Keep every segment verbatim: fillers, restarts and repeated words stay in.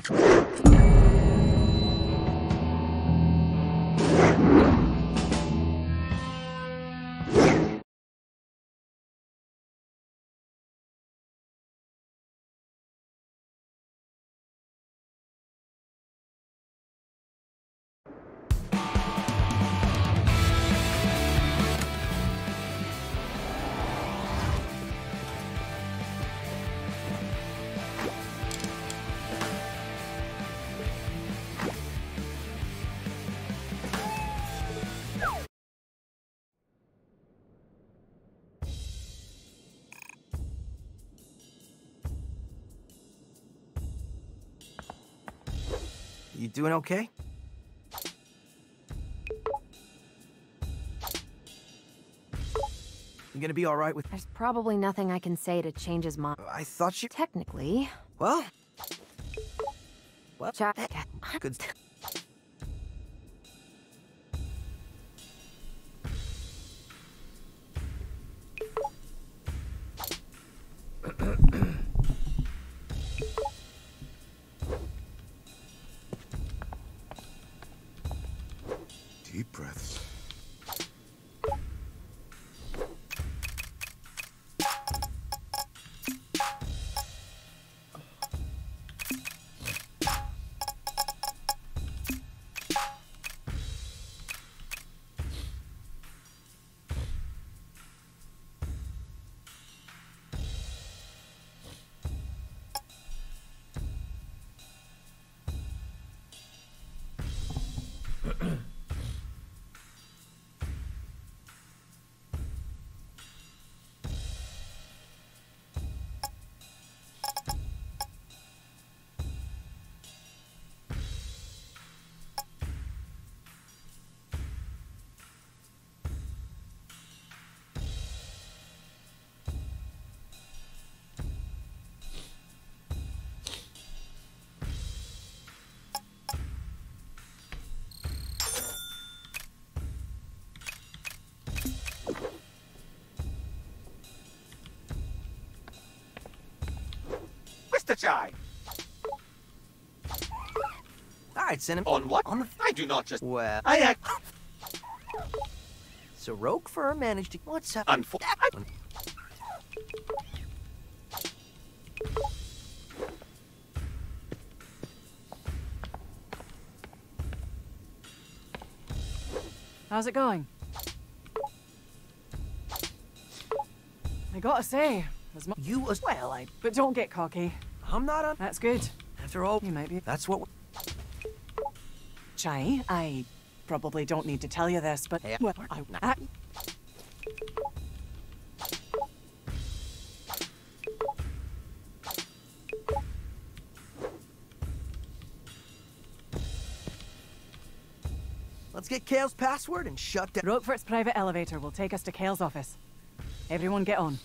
You doing okay? You gonna be all right with... There's probably nothing I can say to change his mind. I thought you... Technically... Well... Well... Chai... Good... Deep breaths. Mister Chai! Alright, send him... On what? On the... I do not just... Well... I act... So Rogue Fur managed to... What's up? Unfor... How's it going? I gotta say, as much... You as well, I... But don't get cocky. I'm not on... That's good. After all, You might be... that's what... Chai, I probably don't need to tell you this, but... Yeah. Well, I... I... Let's get Kale's password and shut down... Roquefort's private elevator will take us to Kale's office. Everyone get on.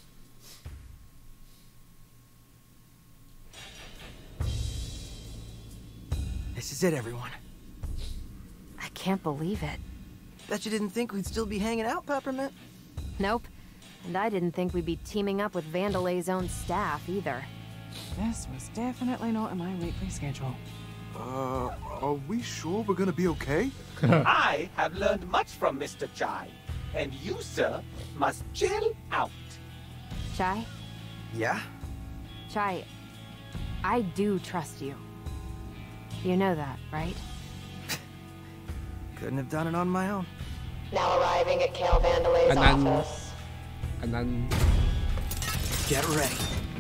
This is it, everyone. I can't believe it. Bet you didn't think we'd still be hanging out, Peppermint? Nope. And I didn't think we'd be teaming up with Vandelay's own staff, either. This was definitely not in my weekly schedule. Uh, are we sure we're gonna be okay? I have learned much from Mister Chai. And you, sir, must chill out. Chai? Yeah? Chai, I do trust you. You know that, right? Couldn't have done it on my own. Now arriving at Kale Vandelay's And then- office. And then Get ready.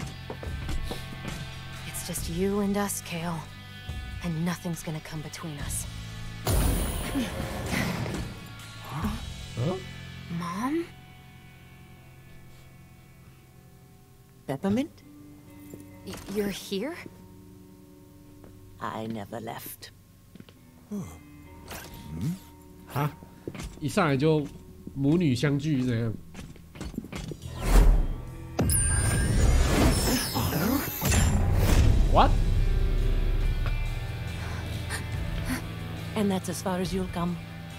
It's just you and us, Kale. And nothing's gonna come between us. huh? Mom? Peppermint? Y you're here? I never left. 哈，一上来就母女相聚这样。What? And that's as far as you'll come?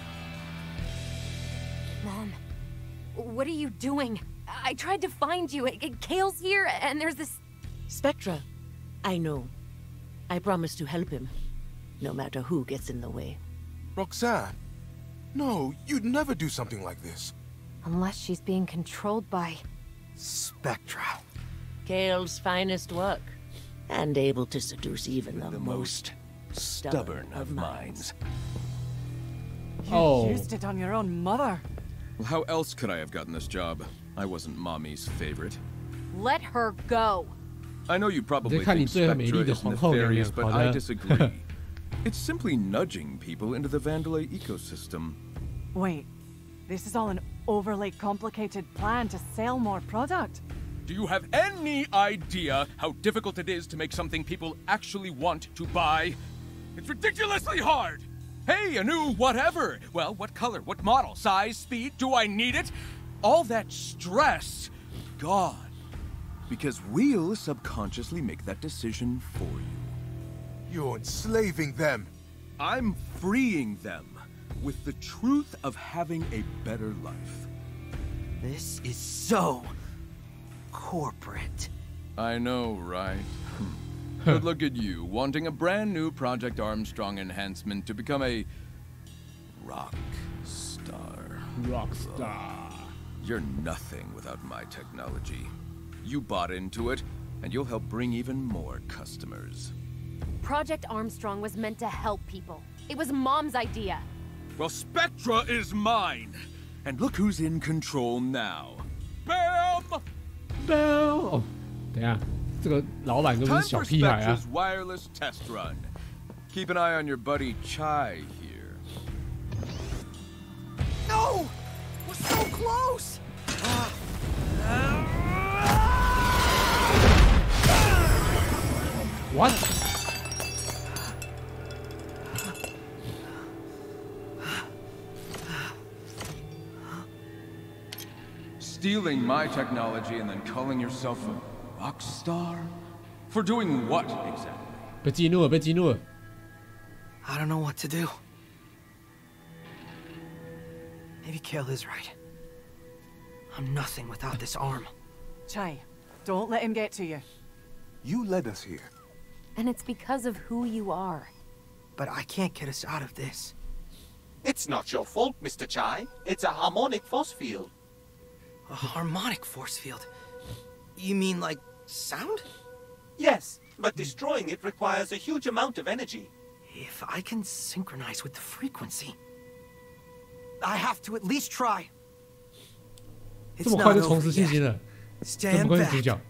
Mom, what are you doing? I tried to find you. It, it, Kale's here, and there's this... Spectra. I know. I promise to help him, no matter who gets in the way. Roxanne! No, you'd never do something like this. Unless she's being controlled by... Spectra. Kale's finest work, and able to seduce even the, The most most stubborn of minds. You Oh. used it on your own mother. Well, how else could I have gotten this job? I wasn't Mommy's favorite. Let her go. I know you probably Just 看你 think 最美丽 Spectra 的 is 皇后娘娘， nefarious, but 好 I 的。 disagree. It's simply nudging people into the Vandalay ecosystem. Wait, this is all an overly complicated plan to sell more product. Do you have any idea how difficult it is to make something people actually want to buy? It's ridiculously hard! Hey, a new whatever! Well, what color, what model, size, speed, do I need it? All that stress, gone. Because we'll subconsciously make that decision for you. You're enslaving them. I'm freeing them with the truth of having a better life. This is so... corporate. I know, right? But look at you, wanting a brand new Project Armstrong enhancement to become a rock star. Rockstar. You're nothing without my technology. You bought into it, and you'll help bring even more customers. Project Armstrong was meant to help people. It was Mom's idea. Well, Spectra is mine! And look who's in control now. Bam! Bell 哦，等一下，这个老板根本 Time 是小 for 屁孩啊！ Spectra's wireless test run. Keep an eye on your buddy Chai here. No! We're so close! What？ Stealing my technology and then calling yourself a rock star? For doing what exactly? 被激怒了，被激怒了。 I don't know what to do. Maybe Kale is right. I'm nothing without this arm. Chai, don't let him get to you. You led us here. And it's because of who you are. But I can't get us out of this. It's not your fault, Mister Chai. It's a harmonic force field. A harmonic force field? You mean like sound? Yes, but destroying it requires a huge amount of energy. If I can synchronize with the frequency, I have to at least try. 这 It's 么快 not 就重 over 拾信心 yet. 了，这么 Stand 快是主 back. 角。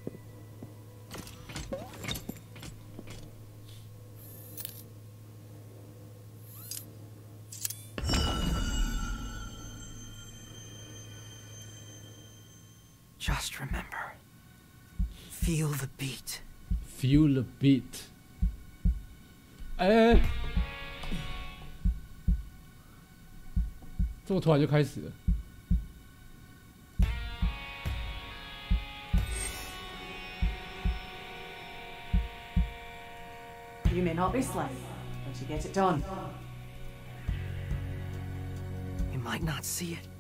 Just remember. Feel the beat. Feel the beat。哎，这么突然就开始了。 You may not be slick, but you get it done. You might not see it.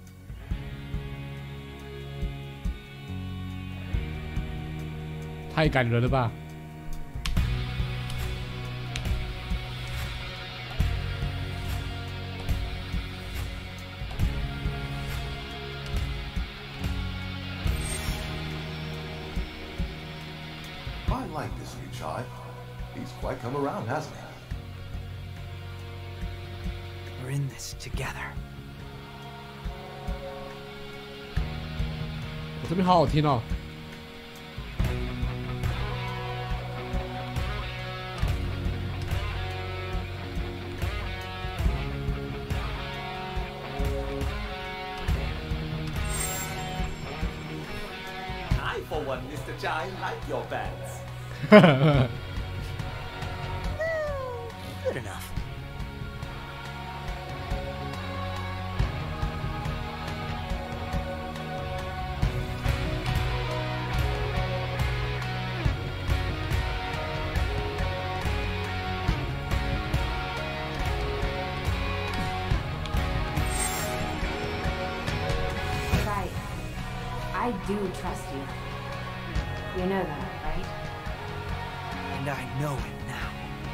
"太感人了吧！ I like this new Chai. He's quite come around, hasn't he? We're in this together. 我这边好好听哦。 I, for one, Mister Chai, like your bands. Good enough. Right. I do trust you. You know that, right? And I know it now.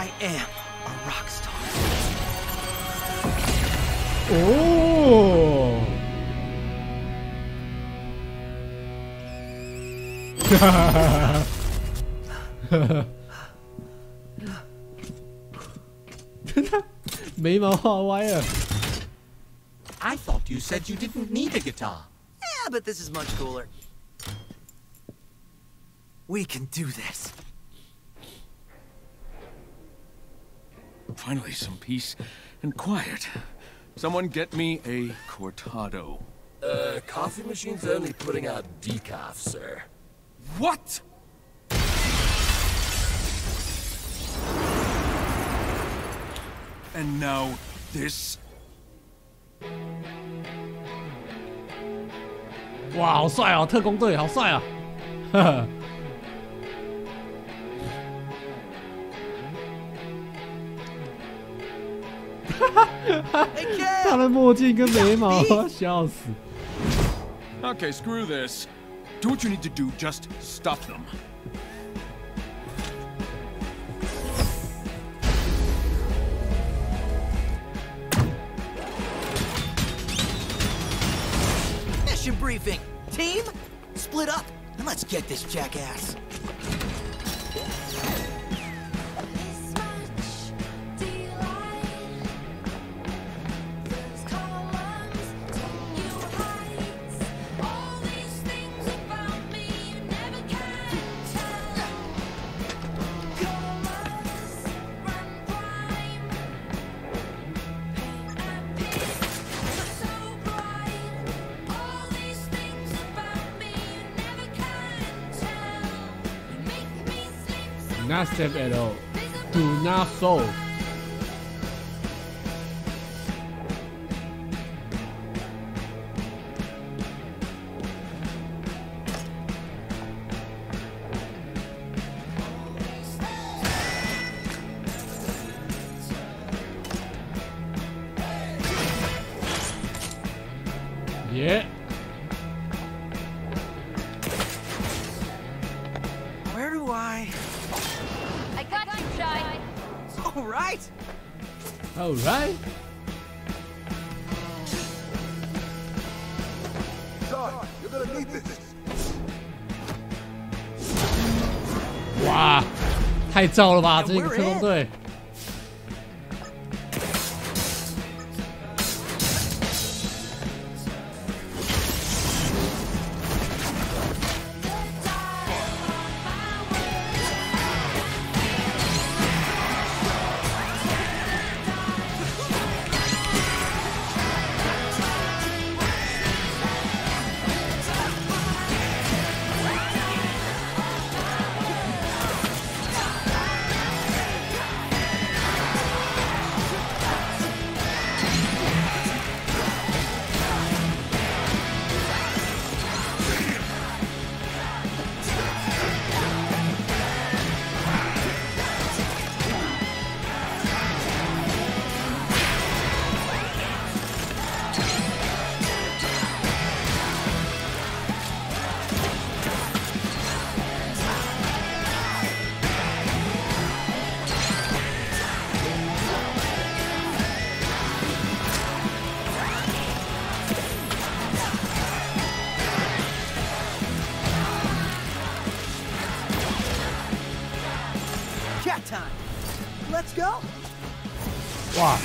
I am a rock star. Oh. 眉毛画歪了。 I thought you said you didn't need a guitar. Yeah, but this is much cooler. We can do this. Finally, some peace and quiet. Someone get me a cortado. Uh, coffee machine's only putting out decaf, sir. What? And now this. 哇，好帅哦！特工队好帅啊！呵呵。他的墨镜跟眉毛，笑死。 Okay, screw this. Do what you need to do, just stop them. Mission briefing. Team, split up and let's get this jackass. Not step at all. Do not fall. Yeah. Where do I? I got you, Shy. All right. All right. John, you're gonna need this. 哇，太燥了吧！这个特工队。 Cat time. Let's go. 哇！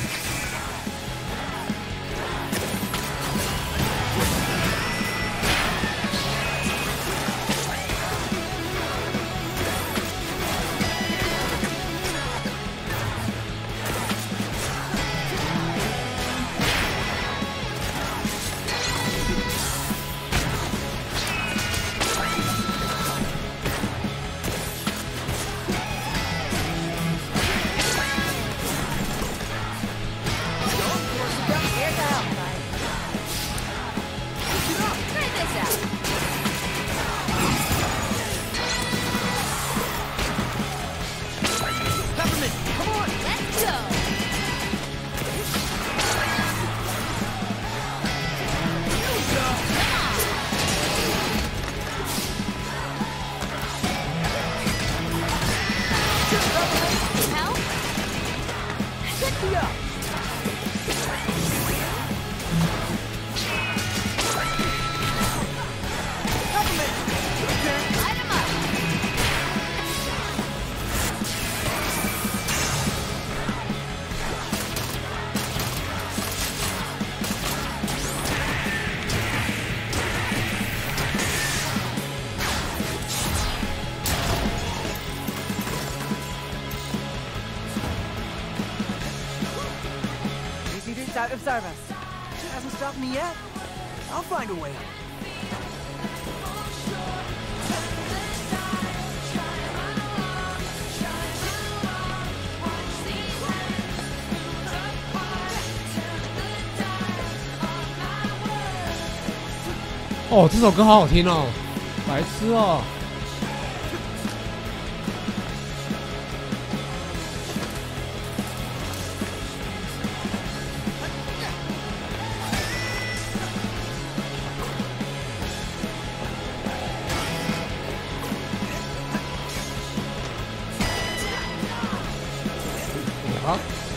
out of service. It hasn't stopped me yet. I'll find a way out. 哦，这首歌好好听哦，白痴哦。啊！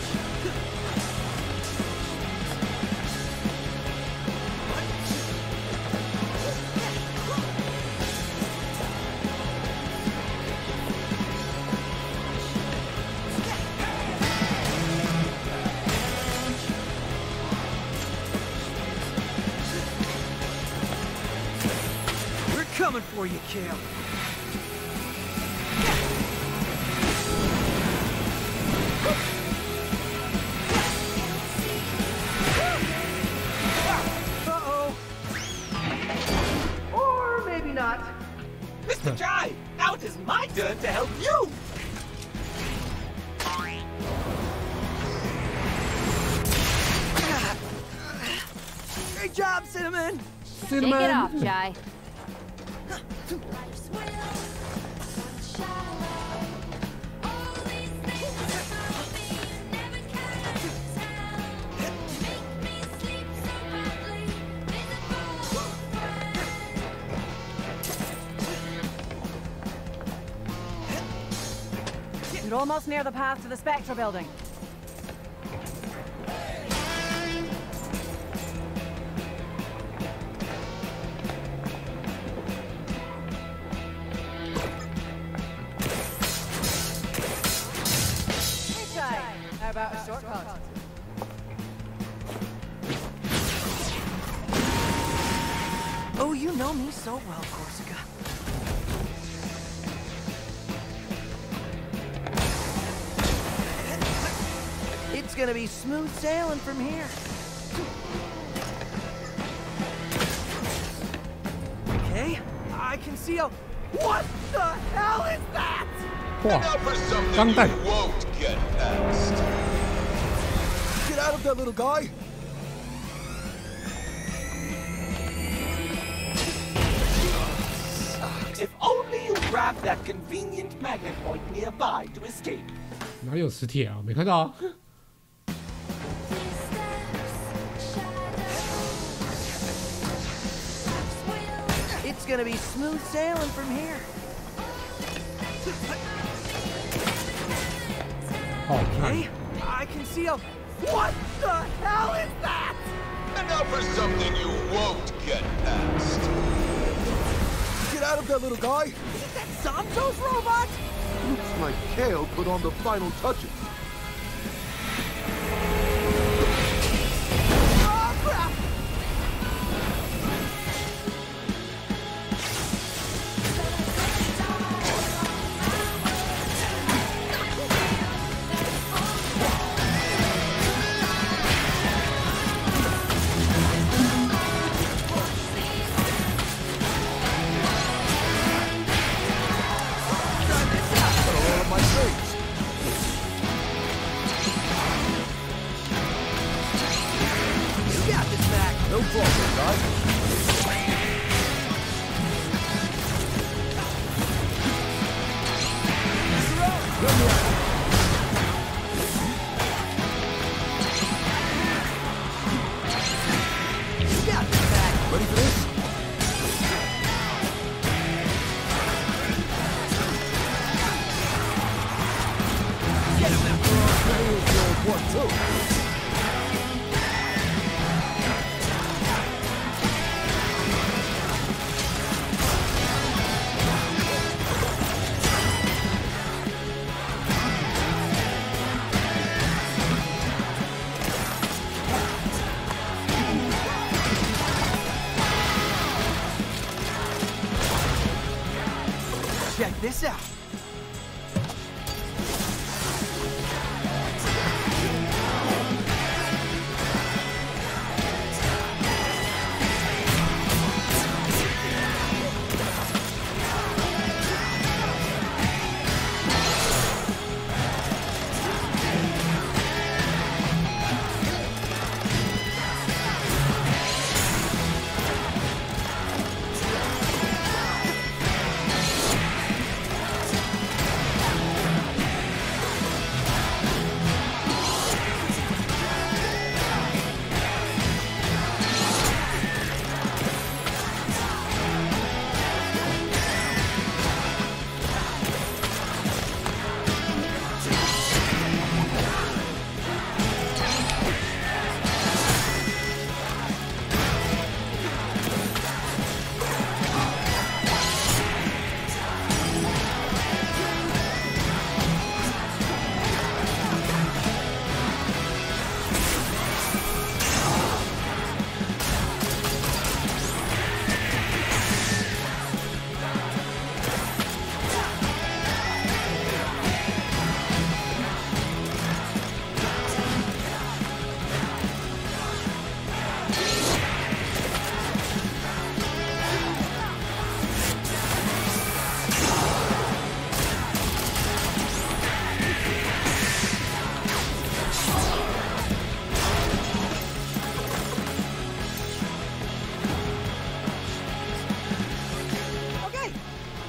Coming for you, Kale. Uh-oh. Or maybe not. Mister Jai, now it is my turn to help you. Great job, Cinnamon. Cinnamon. Shake it off, Jai. You're almost near the path to the Spectra building. How about a shortcut? Oh, you know me so well, Corsica. It's gonna be smooth sailing from here. Okay, I can see a... What the hell is that? 哇， For something 钢弹 you won't get past. Get out of there, little guy. If only you grab that convenient magnet point nearby to escape. 哪里有磁铁啊？没看到啊。 It's gonna be smooth sailing from here. 好看。 Okay, I can see a... What the hell is that? And now for something you won't get past. Get out of there, little guy. Is that Santo's robot? Looks like Kale put on the final touches. Oh, crap! No problem, guys. Ready for this? Get him now! One, two. Check this out.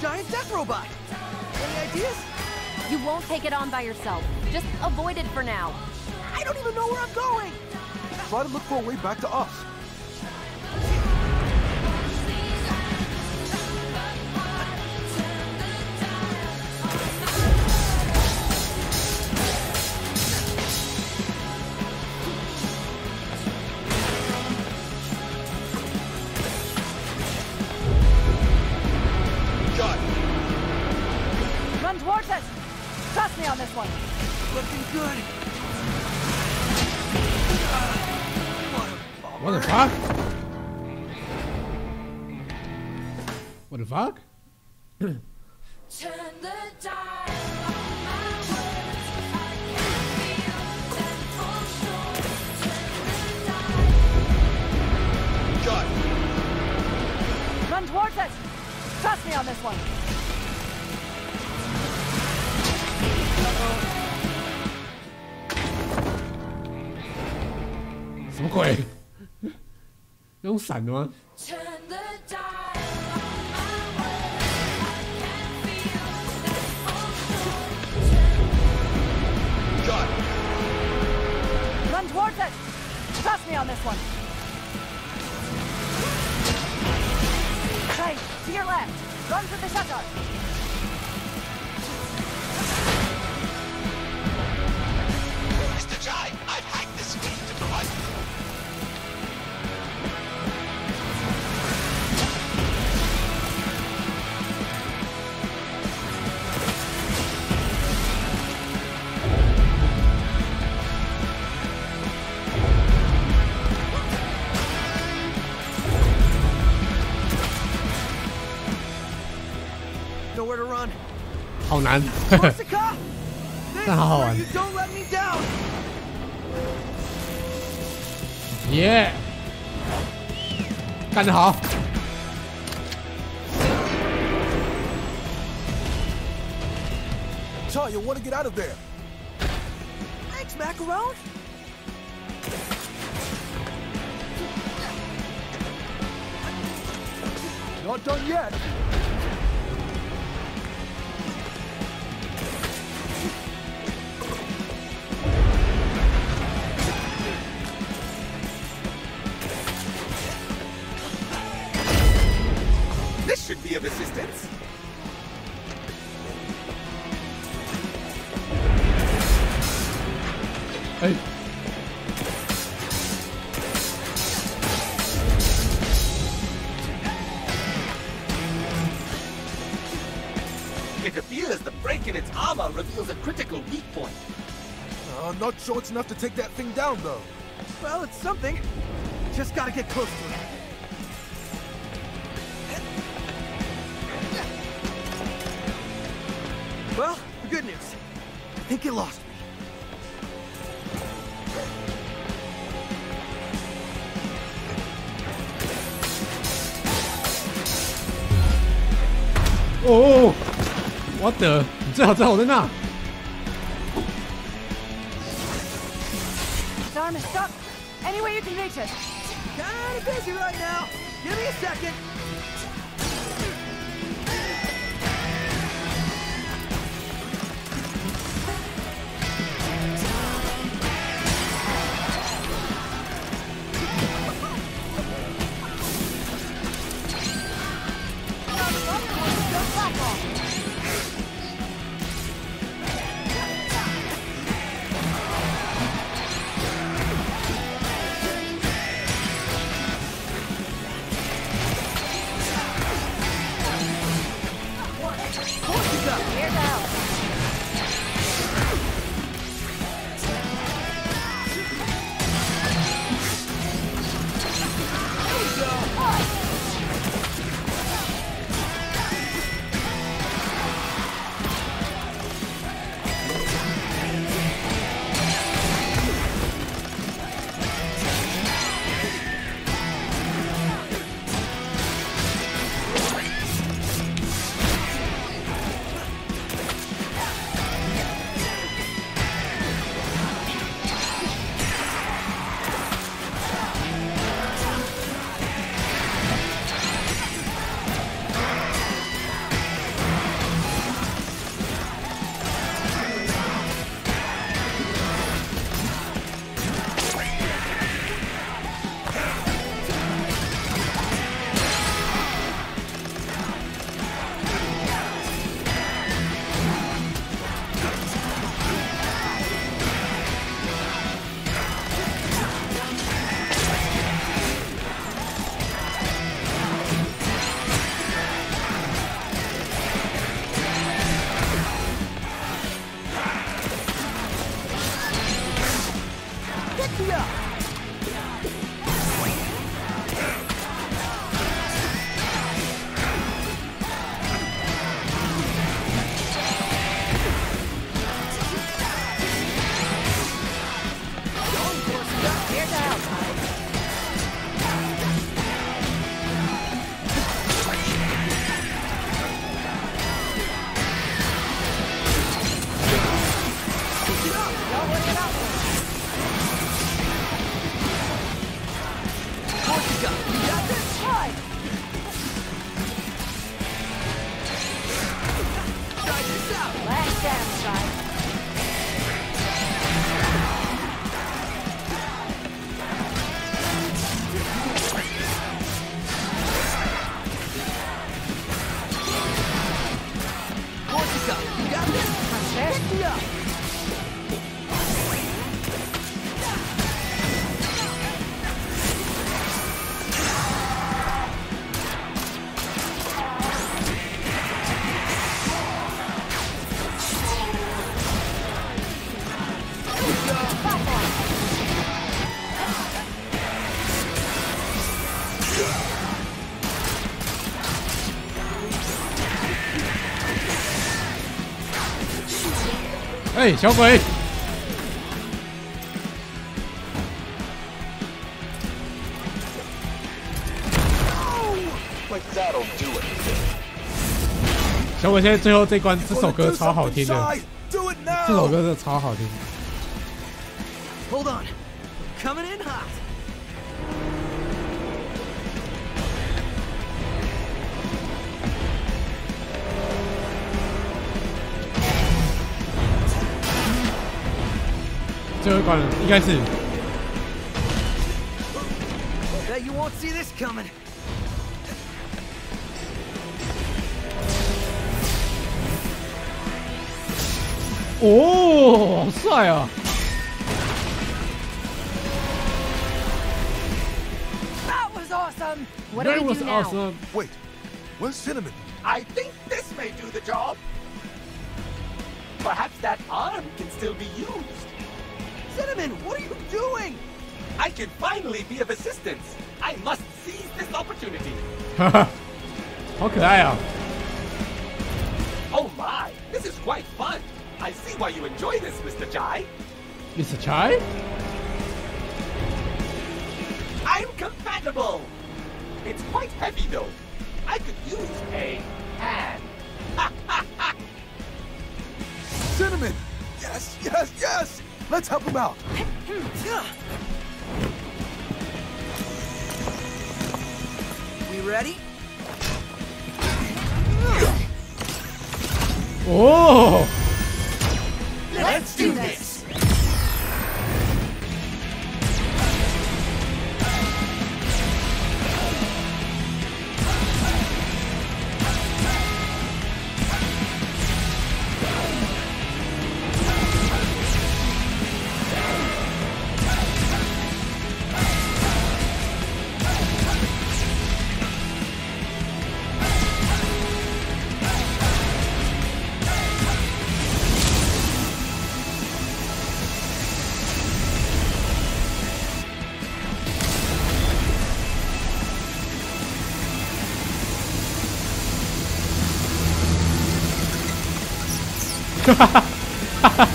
giant death robot. Any ideas? You won't take it on by yourself. Just avoid it for now. I don't even know where I'm going. Try to look for a way back to us. Run towards it! Trust me on this one. Looking good. What the fuck? What the fuck? Turn the dial on my words. I can feel them for sure. Turn the dial. Got it. Run towards it! Trust me on this one. Uh-oh. 什么鬼？用闪的吗？ Turn the dial on my words. I can feel them for sure. Got it. Run towards it! Trust me on this one. Hey, to your left. Run for the shutter. Mister Jai, I've hacked this feed to provide. Nowhere to run. 好难， Corsica! This 但好好 is 玩 where you don't let me down. 耶！干得好！ Chai, you want to get out of there? Thanks, Macaron. Not done yet. This should be of assistance. Hey. It appears the break in its armor reveals a critical weak point. Uh, not sure it's enough to take that thing down, though. Well, it's something. Just gotta get close to it. Well, the good news. I think it lost me. Oh, what the？你最好最好在那。 This arm is stuck. Any way you can reach it. Kinda busy right now. Give me a second. 哎，小鬼！ Like that'll do it. 小鬼现在最后这关这首歌超好听的， Do it now. 这首歌真的超好听。 Hold on. Coming in hot. 最后一关了，应该是。 Bet you won't see this coming. 哦，好帅啊！ That was awesome! What do That we was do now? awesome. Wait, where's Cinnamon? I think this may do the job. Perhaps that arm can still be used. Cinnamon, what are you doing? I can finally be of assistance. I must seize this opportunity. 哈哈，好可爱啊！ Oh my, this is quite fun. I see why you enjoy this, Mister Chai. Mister Chai? I'm compatible. It's quite heavy though. I could use a hand. Cinnamon! Yes, yes, yes! Let's help him out. We ready? 哦， Let's do this. Go!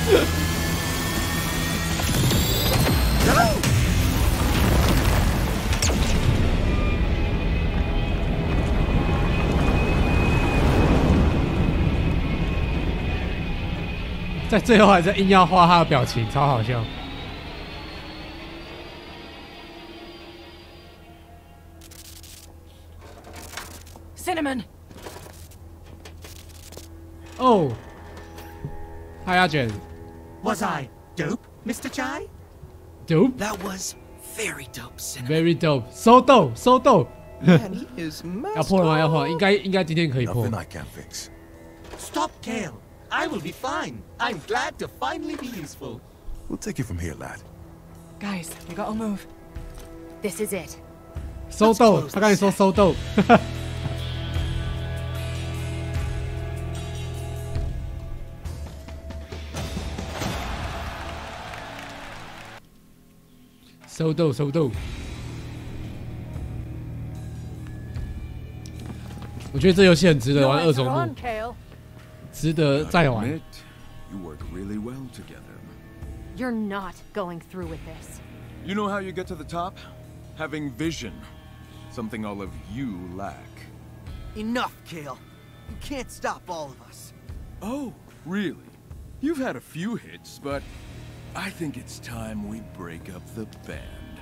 在最后还是硬要画他的表情，超好笑。 Cinnamon! Oh! Hi, Arjun. Was I dope, Mister Chai? Dope? That was very dope, Cinnamon. Very dope. So dope, so dope. Man, he is 要破了吗？要破，应该应该今天可以破。 Nothing I can't fix. Stop, Kale. I will be fine. I'm glad to finally be useful. We'll take it from here, lad. Guys, we gotta move. This is it. So dope，他刚才说 so dope。So dope, so dope。我觉得这游戏很值得玩二周目， Kale. 值得再玩。 Admit, you work really well together. You're not going through with this. You know how you get to the top? Having vision. Something all of you lack. Enough, Kale. You can't stop all of us. Oh, really? You've had a few hits, but I think it's time we break up the band.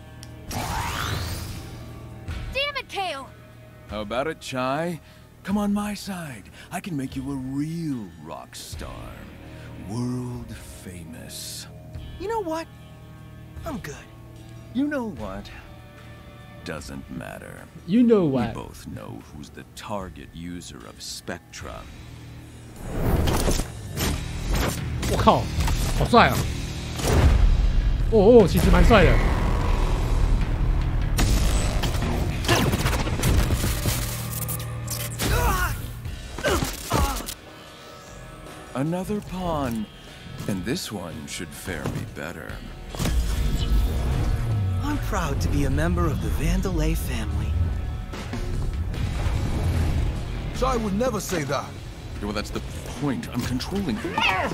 Damn it, Kale! How about it, Chai? Come on my side. I can make you a real rock star. World famous. You know what? I'm good. You know what? Doesn't matter. You know We what? both know who's the target user of Spectra. 我靠，好帅啊！哦哦，其实蛮帅的。 Another pawn, and this one should fare me better. I'm proud to be a member of the Vandelay family. Chai would never say that. Well, that's the point. I'm controlling you.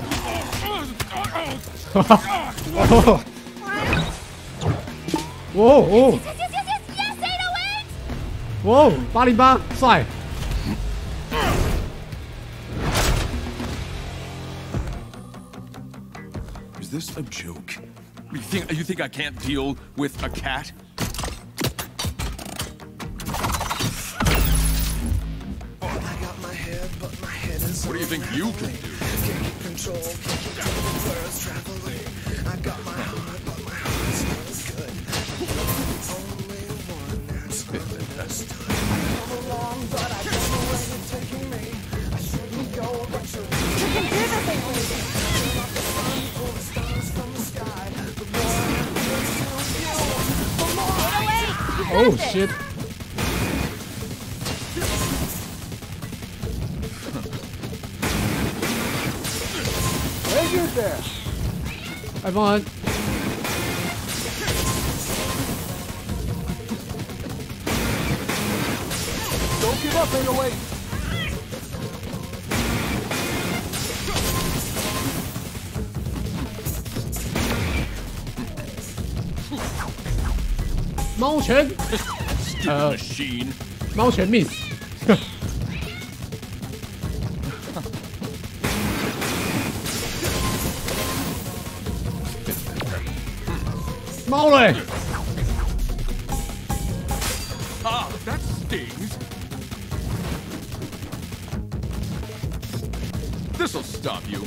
Whoa, whoa. Yes, yes, yes, yes, yes, eight oh eight! Whoa, 八零八，帅。 Is this a joke? You think you think I can't deal with a cat? What do you think you can do? Oh shit. Hey, you there. I'm on. Don't give up, eight oh eight. Mao Chen. Stupid Uh, machine. Mao Chen miss. 猫嘞 Ah, that stings. This'll stop you.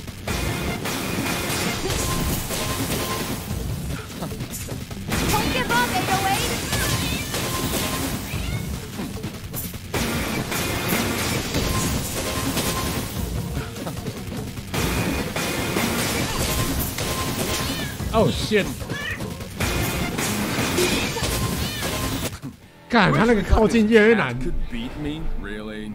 Don't give up, eight oh eight! Oh shit！ 干，他那个靠近越来越难。 Could beat me, really?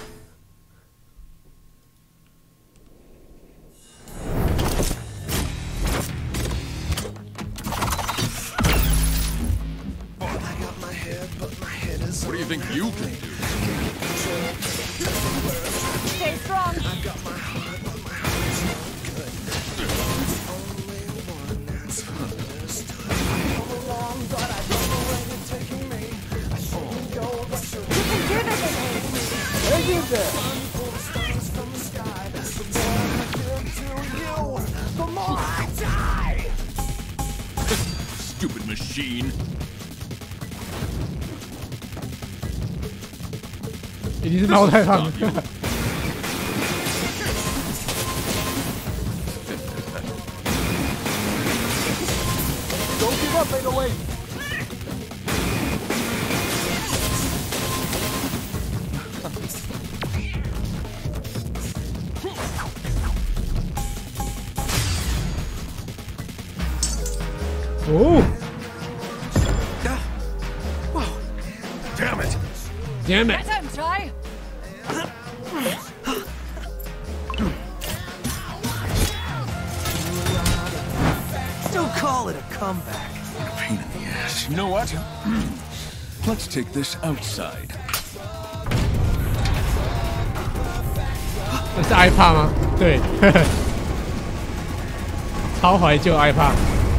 What do you think you can do? Stay strong! Hey, you there. Stupid machine. 一定是猫太胖了。 Don't give up, eight oh eight. Oh! Whoa. Damn it. Damn it! Let him try. Don't call it a comeback. Pain in the ass. You know what? Let's take this outside. 那是 iPad 吗？对，超怀旧 iPad。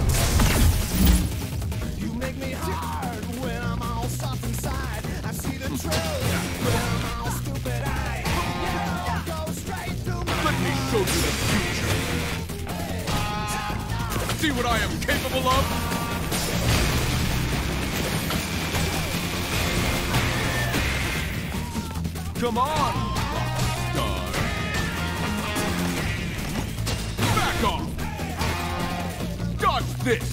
See what I am capable of? Come on, rockstar. Back off. Dodge this.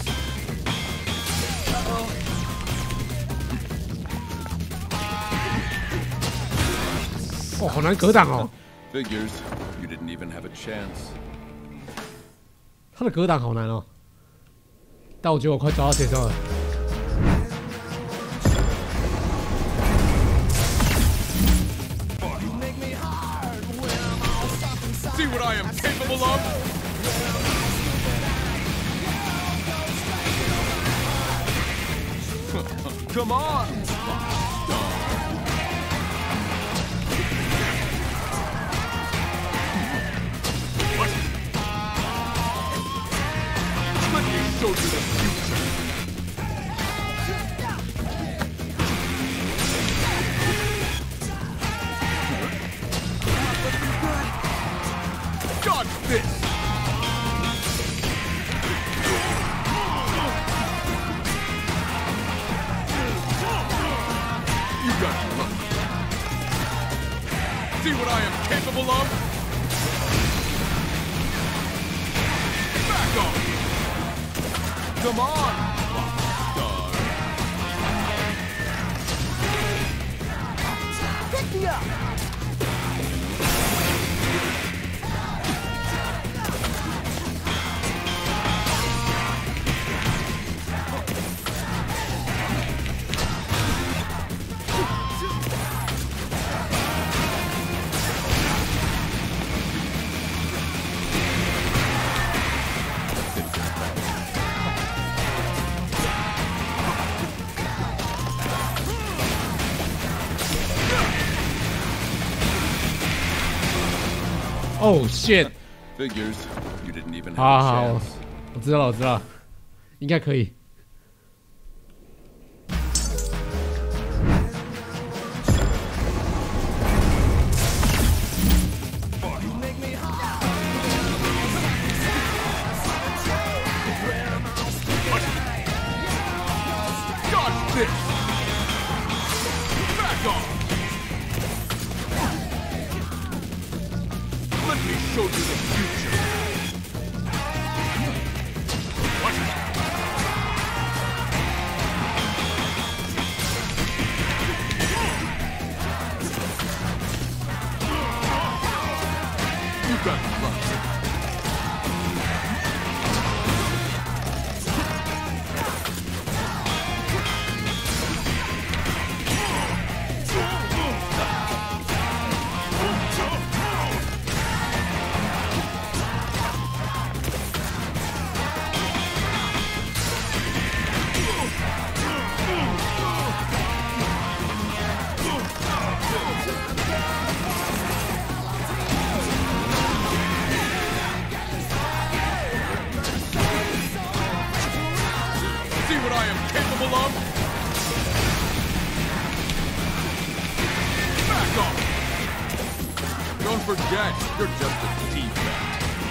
哦，好难格挡哦， Figures, you didn't even have a chance. 他的格挡好难哦。但我觉得我快抓到节奏了。 See what I am capable of? Come on! See what I am capable of? Back off! Come on, Rockstar. Pick me up! Oh shit! Figures, you didn't even 好 have 好 a 好， chance. 我知道了，我知道了，应该可以。 Dodge this! Back off! Let me show you the future. What? You got luck. See what I am capable of? Back off! Don't forget, you're just a defect.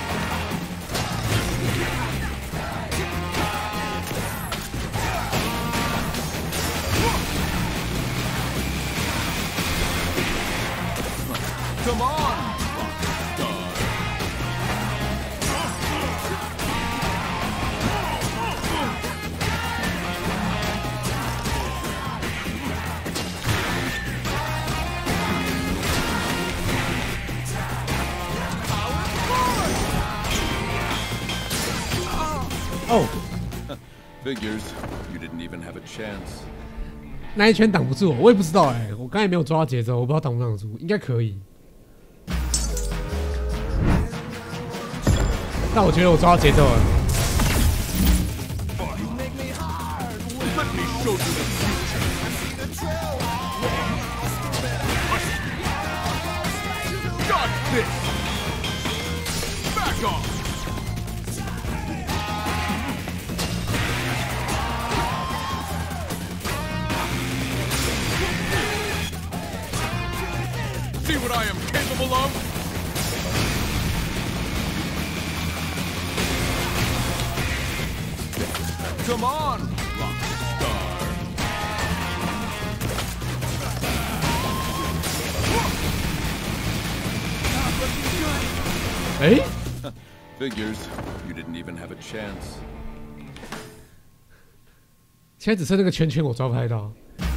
Come on, Rockstar. Oh, Figures, you didn't even have a chance. 那一圈挡不住我，我也不知道哎、我刚才没有抓到节奏，我不知道挡不挡得住，应该可以。但我觉得我抓到节奏了。 Let me show you the future. Dodge this! Back off! See what I am capable of? Come on, Rockstar. Eh? Figures, you didn't even have a chance. 现在只剩那个圈圈，我抓不太到。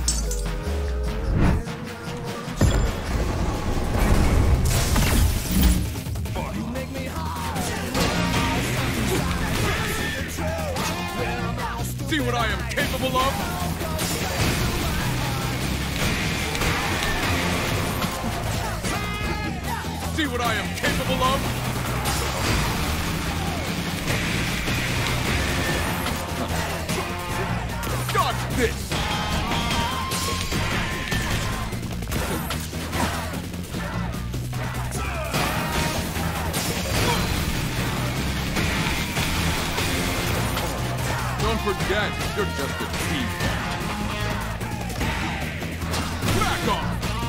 See what I am capable of? See what I am capable of? Dodge this! Don't forget, you're just a thief. Back off!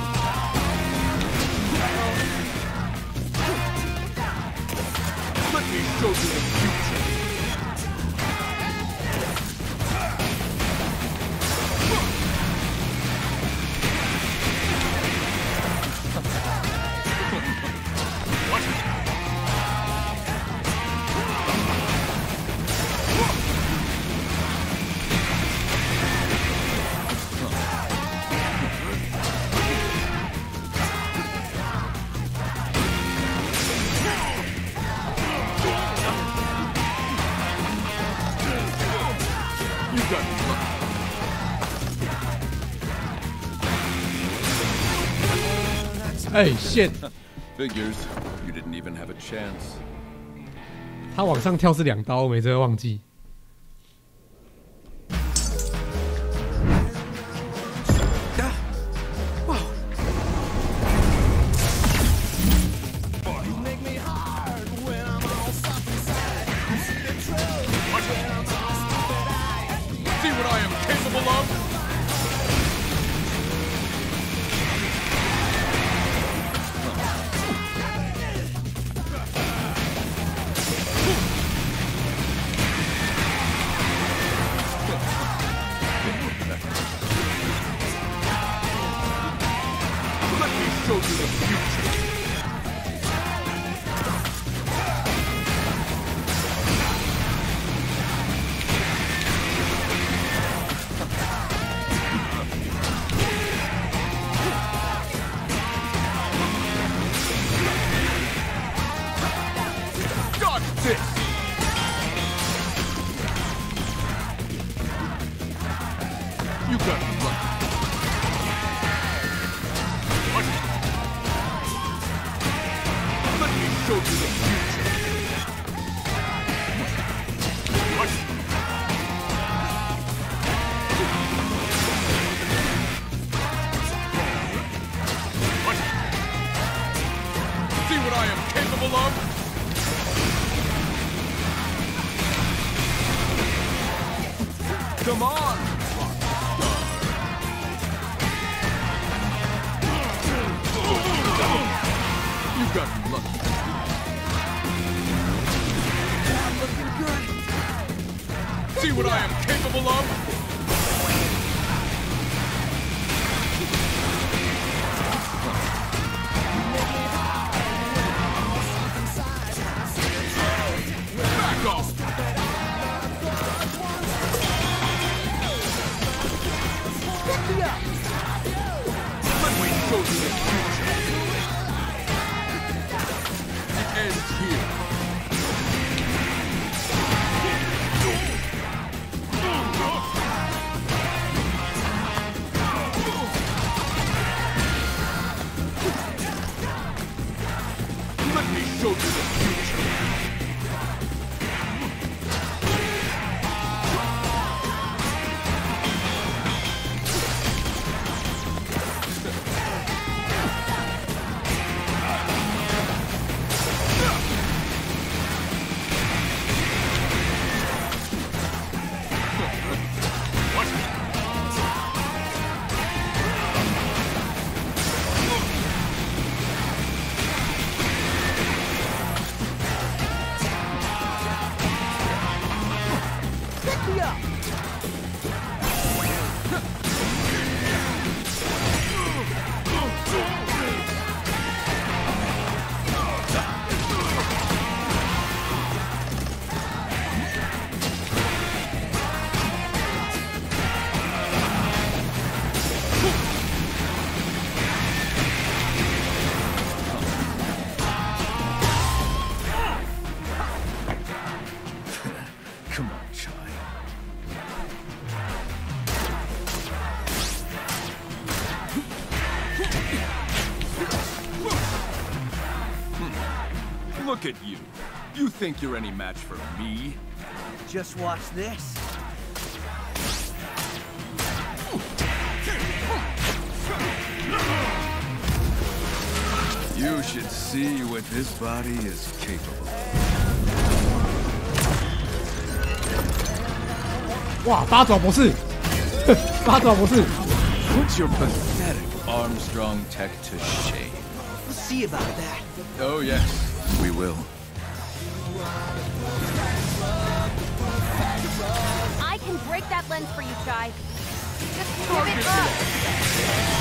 Let me show you the future. 哎，shit！ Figures, you didn't even have a chance. 他往上跳是两刀，我没这个忘记。 See what I am capable of? Let me show you the future. Got this! You got me lucky. What? Let me show you the future. What? What? See what I am capable of? Come on! You got me lucky. Looking good. See what I am capable of? Back off! Let me show you the future. It ends here. Let me show you the future. Come on, Chai. Look at you. You think you're any match for me? Just watch this. You should see what this body is capable of. 哇，八爪博士，八爪博士 Put your pathetic Armstrong tech to shame. We'll see about that. Oh yes, we will. I can break that lens for you, Chai. Just give it up.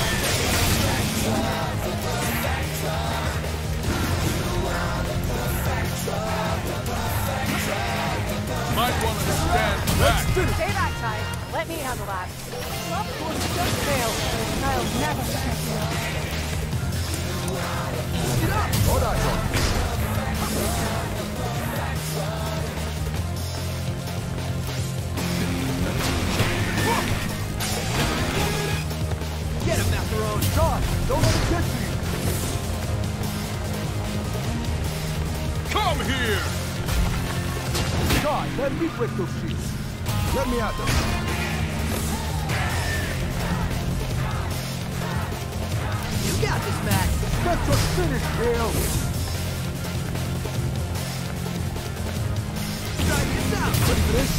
Might want to stand back. Stay back, Chai. Let me handle that. Of course, just fail. I'll never forget you. Get up! Hold on, hold on. Get him, Macaron! Dodge! Don't let him get to you! here! God, let me break those sheets. Let me out there. You got this, Max. That's your finish, Dale. Try this out. Ready for this?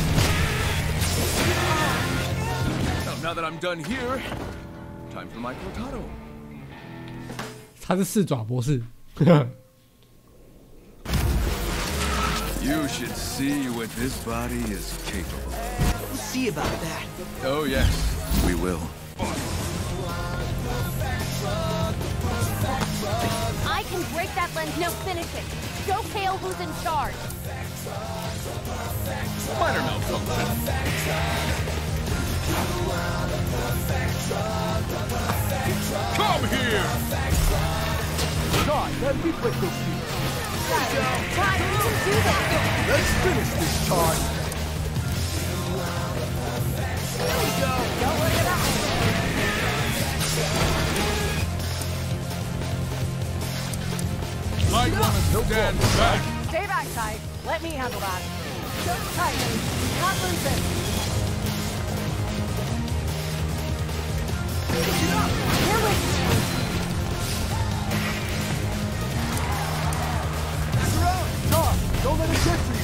Well, now that I'm done here, time for my cortado. 他是四爪博士。 You should see what this body is capable of. We'll see about that. Oh yes, we will. I can break that lens. No, finish it. Show Kale who's in charge. Minor malfunction. Come here! God, let me break those sheets. Try, try, you can do this. Let's finish this charge. Here we go. Don't let it out. Might want to stand back. Stay back tight. Let me handle that. Just tight. Not lose it. Here we go. God, don't let it get to you.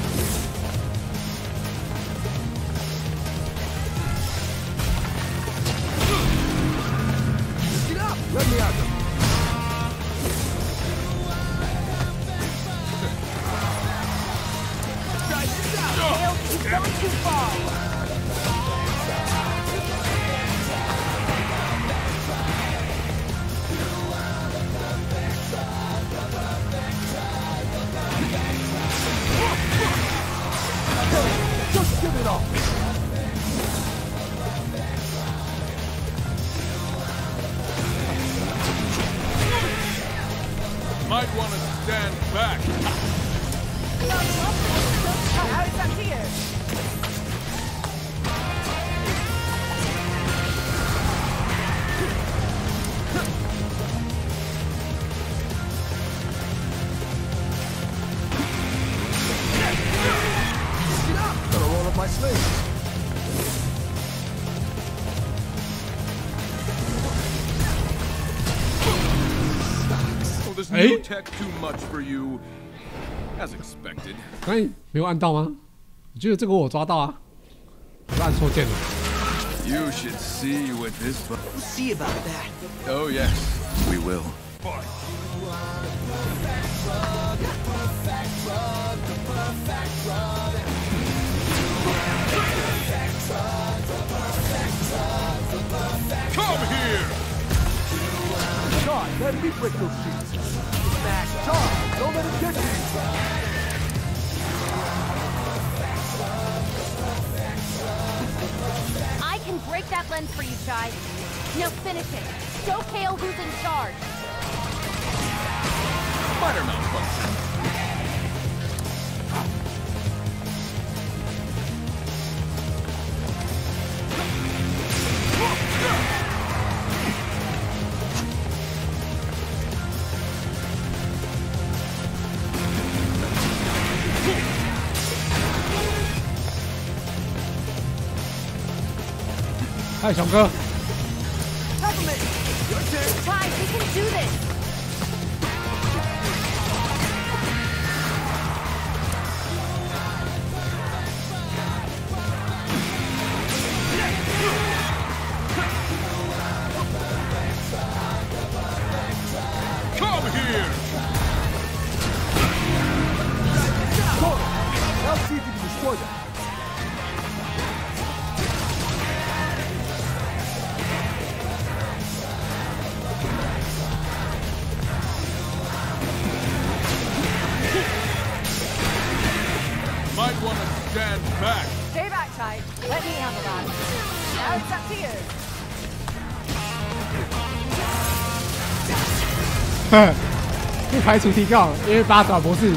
Get up. Let me out there. Kale, you've gone too far. Just give it up. Might want to stand back. Now it's up to you. Gotta roll up my sleeves. Well, this Hey. new tech too much for you, as expected. 刚才没有按到吗？我觉得这个我抓到啊，我按错键了。 You should see what this. Bu- We'll see about that. oh yes, we will. Come here! God, let me break those sheets. Smash. God, don't let it get to you. I can break that lens for you, Chai. Now finish it. Show Kale who's in charge. Minor malfunction. Hi, 小哥。 Chai, we can do this. Come here! Now see if you can destroy them. Might want to stand back. Stay back tight. Let me handle that. Now it's up to you. 不排除提告，因为八爪博士。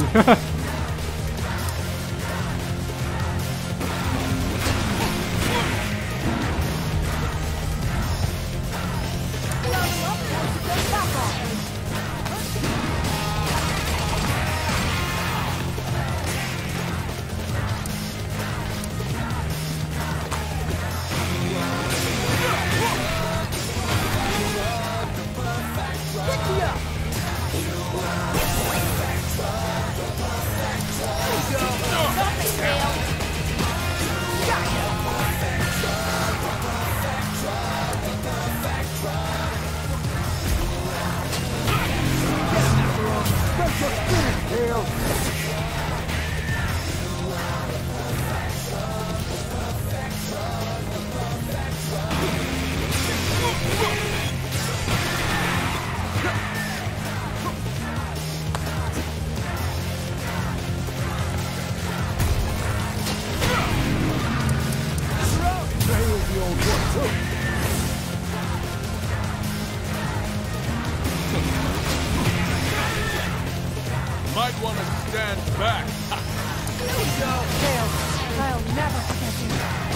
want to stand back. Yo, Tails, I'll never forget you.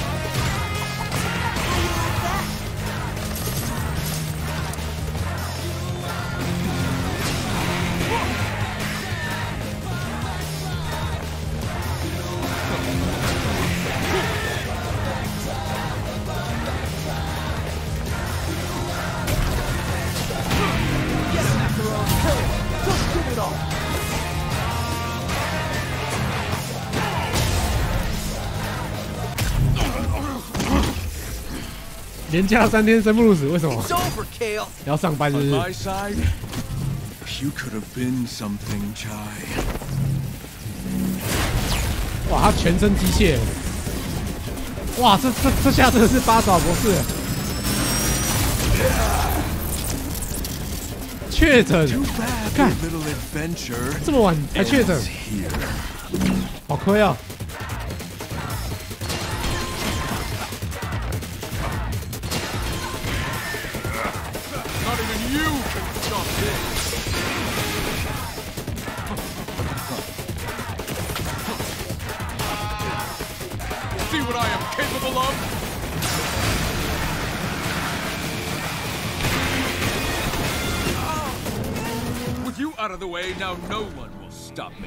Just give it up. 连假三天生不如死，为什么？ It's over, Kale. 要上班是不 On 是？ my side, you could have been something, Chai. 哇，他全身机械！哇，这这这下真的是八爪博士！确诊， Too bad 看 your little adventure 这么晚才确诊， ends here. 好亏啊！ Not even you can stop this. See what I am capable of? With you out of the way, now no one will stop me.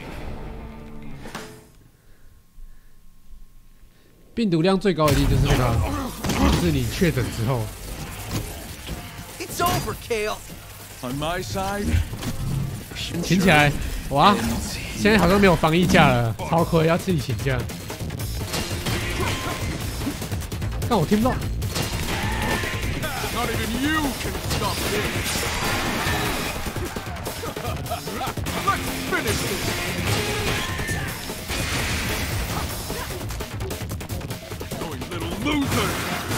病毒量最高一定就是那个，就是你确诊之后。 It's over, Kale. On my side, 请起来！哇，现在好像没有防疫假了，超亏，要自己请假。但我听不到。 Not even you can stop this. Let's finish this. Oh, you little loser.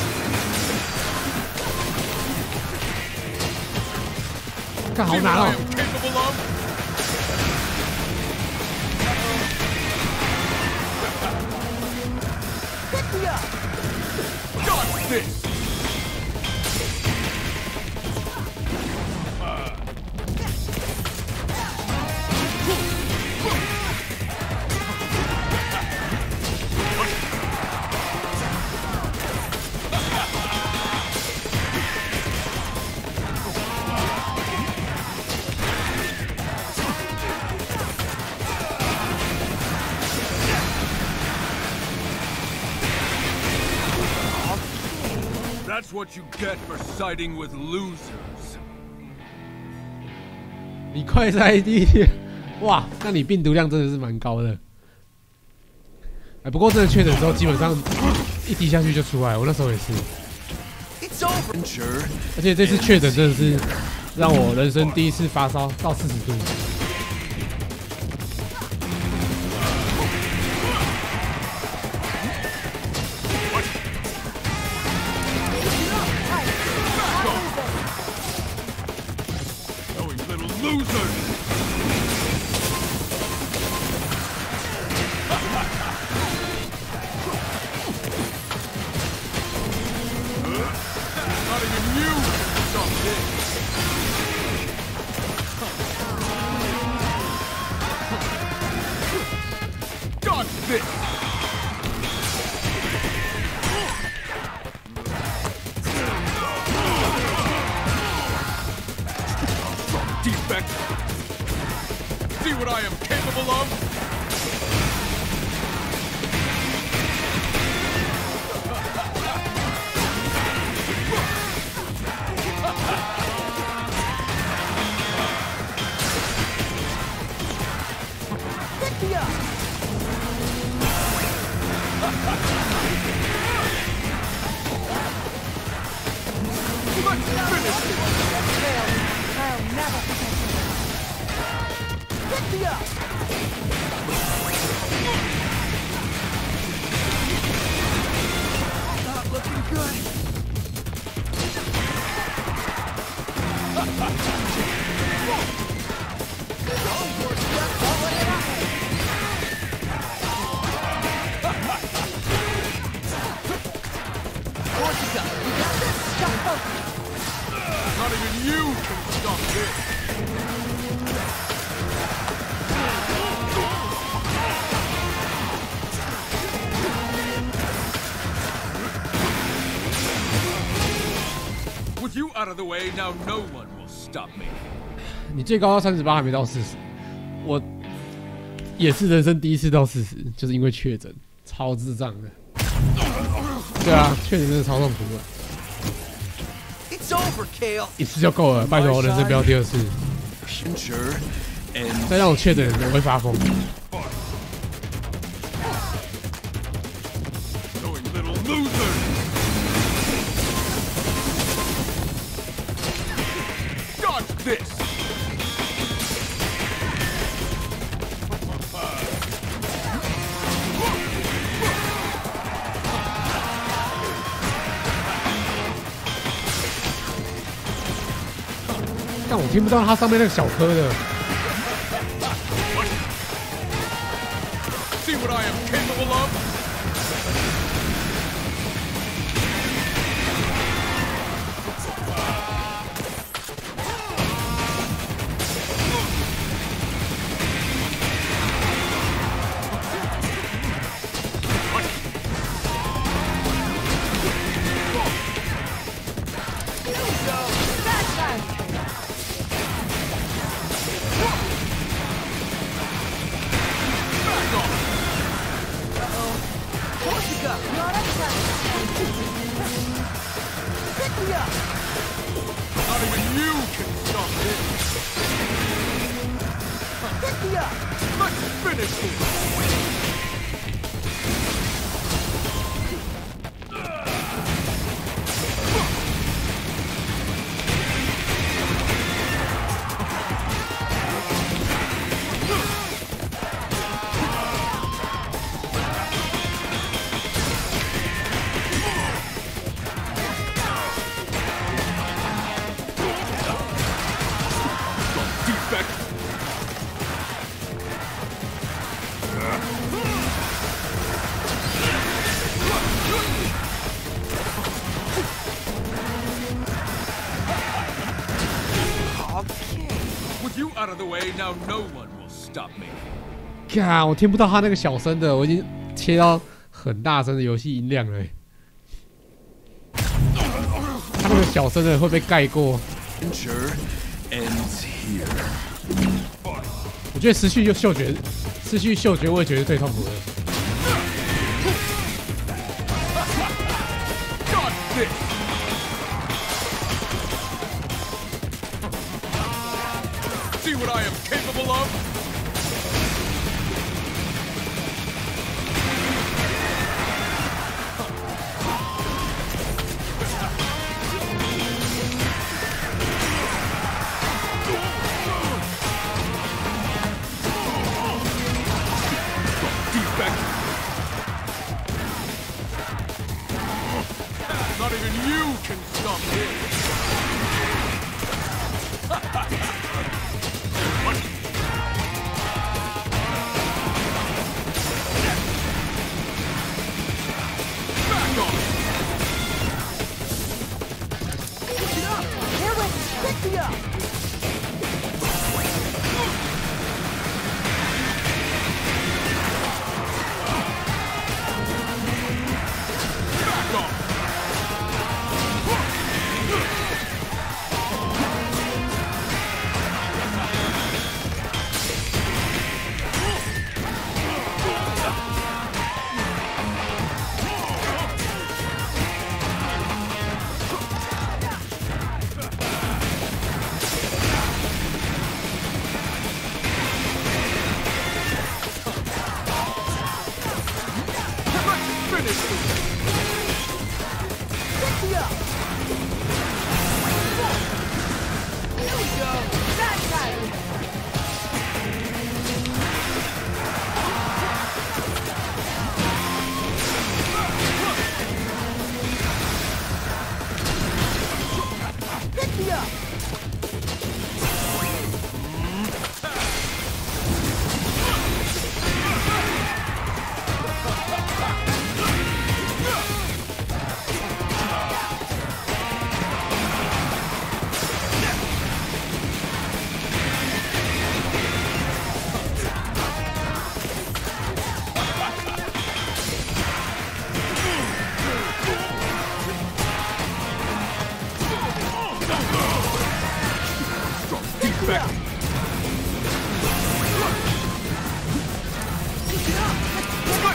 干好 See what 难 I 哦！ am capable of? Pick me up. Got this. That's what you get for siding with losers. 你快塞 D， 哇，那你病毒量真的是蛮高的。哎，不过真的确诊之后，基本上一滴下去就出来，我那时候也是。 It's over. 而且这次确诊真的是让我人生第一次发烧到四十度。 Oh, you little loser. Not even you can stop this. Got this. Defect. See what I am capable of? Pick me up. Let's finish it. I'll never forget you. Pick me up. Not looking good. Not even you can stop this. out of the way, now no one will stop me. 你最高到三十八，还没到四十。我也是人生第一次到四十，就是因为确诊，超智障的。对啊，确诊真的超痛苦的。 It's over, Kale. 一次就够了，拜托，人生不要第二次。再让我确诊，我会发疯。 Dodge this. 但我听不到它上面那个小颗的。 See what I am capable of? Not even you can stop this. Pick me up. Let's finish this. Defect. ，You out of the way, now no one will stop me. 看，我听不到他那个小声的，我已经切到很大声的游戏音量了。他那个小声的会被盖过。我觉得失去就嗅觉，失去嗅觉味觉是最痛苦的。 See what I am capable of? Defect. Not even you can stop this.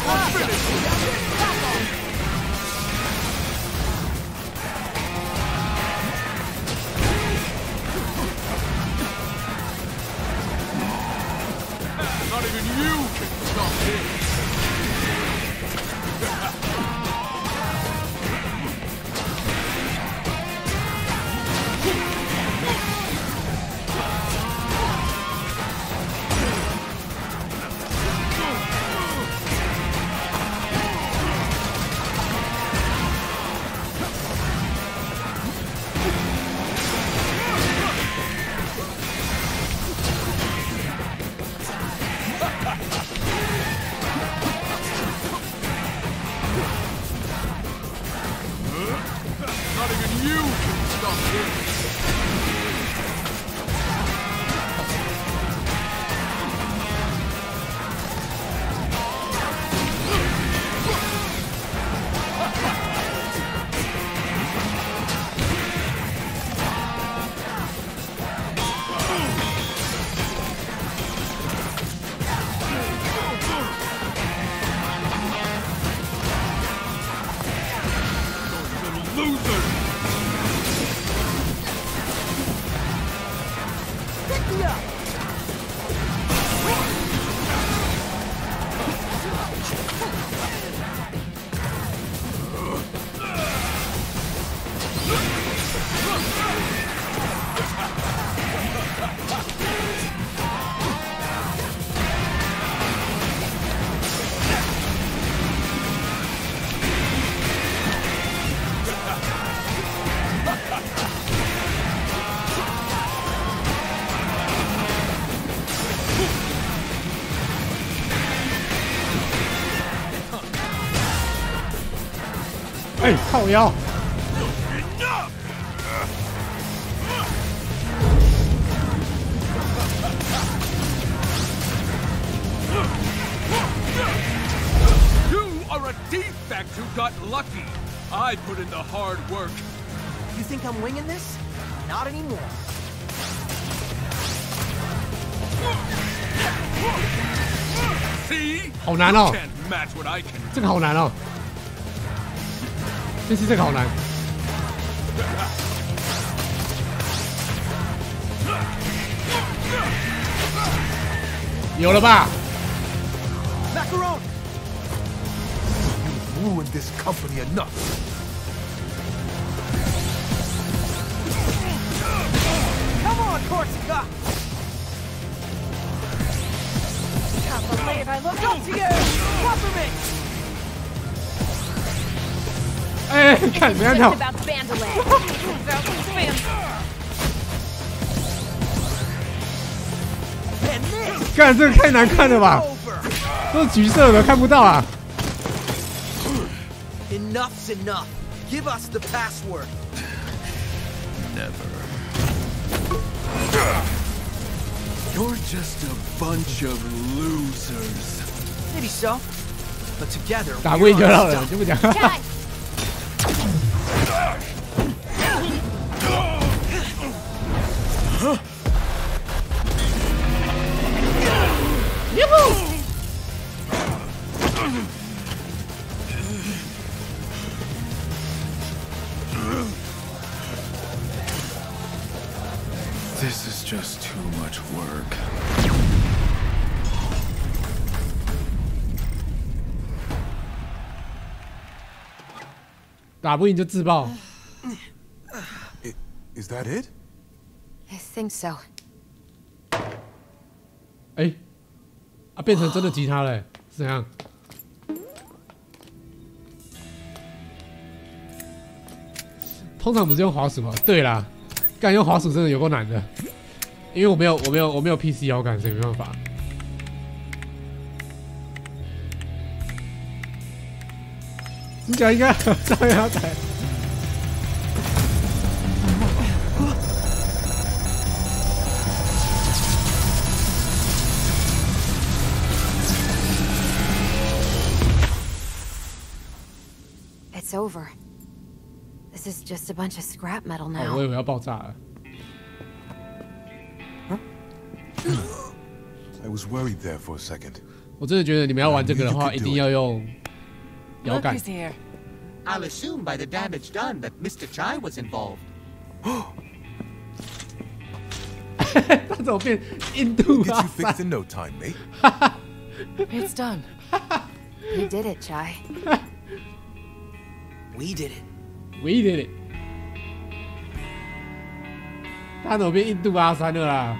Not even you can stop this! Not even you can stop this! Loser! Pick me up! 哎、欸，靠腰！ You are a defect who got lucky. I put in the hard work. You think I'm winging this? Not anymore. See? 好难哦 You can't match what I can. 这个好难哦。这次这个好难。有了吧 Macaron! You've ruined this company enough. Come on, Corsica! Can't believe I look up to you! Peppermint! 哎、欸，看不要跳 Just。about Bandolin. About Bandolin. 干这个太难看了吧？都是橘色的，看不到啊。 Enough's enough. Give us the password. Never. You're just a bunch of losers. Maybe so. But together, 打不赢就 we're 好了， unstoppable. 就不讲。 This is just too much work. 打不赢就自爆。 Is that it? I think so. 哎、欸，啊，变成真的吉他了、欸，是怎样？通常不是用滑鼠吗？对啦，干用滑鼠真的有够难的，因为我没有我没有我没有 P C 摇杆，所以没办法。你讲应该上压台。 It's over. This is just a bunch of scrap metal 哦， now. 我以为要爆炸了。 I was worried there for a second. 我真的觉得你们要玩这个的话，一定要用摇 Look 杆 who's。here. I'll assume by the damage done that Mister Chai was involved. 他怎么变印度 Get 阿 you 三 fixed in no time, mate. It's done. You did it, Chai. We did it. We did it。他怎么变印度阿三了啦？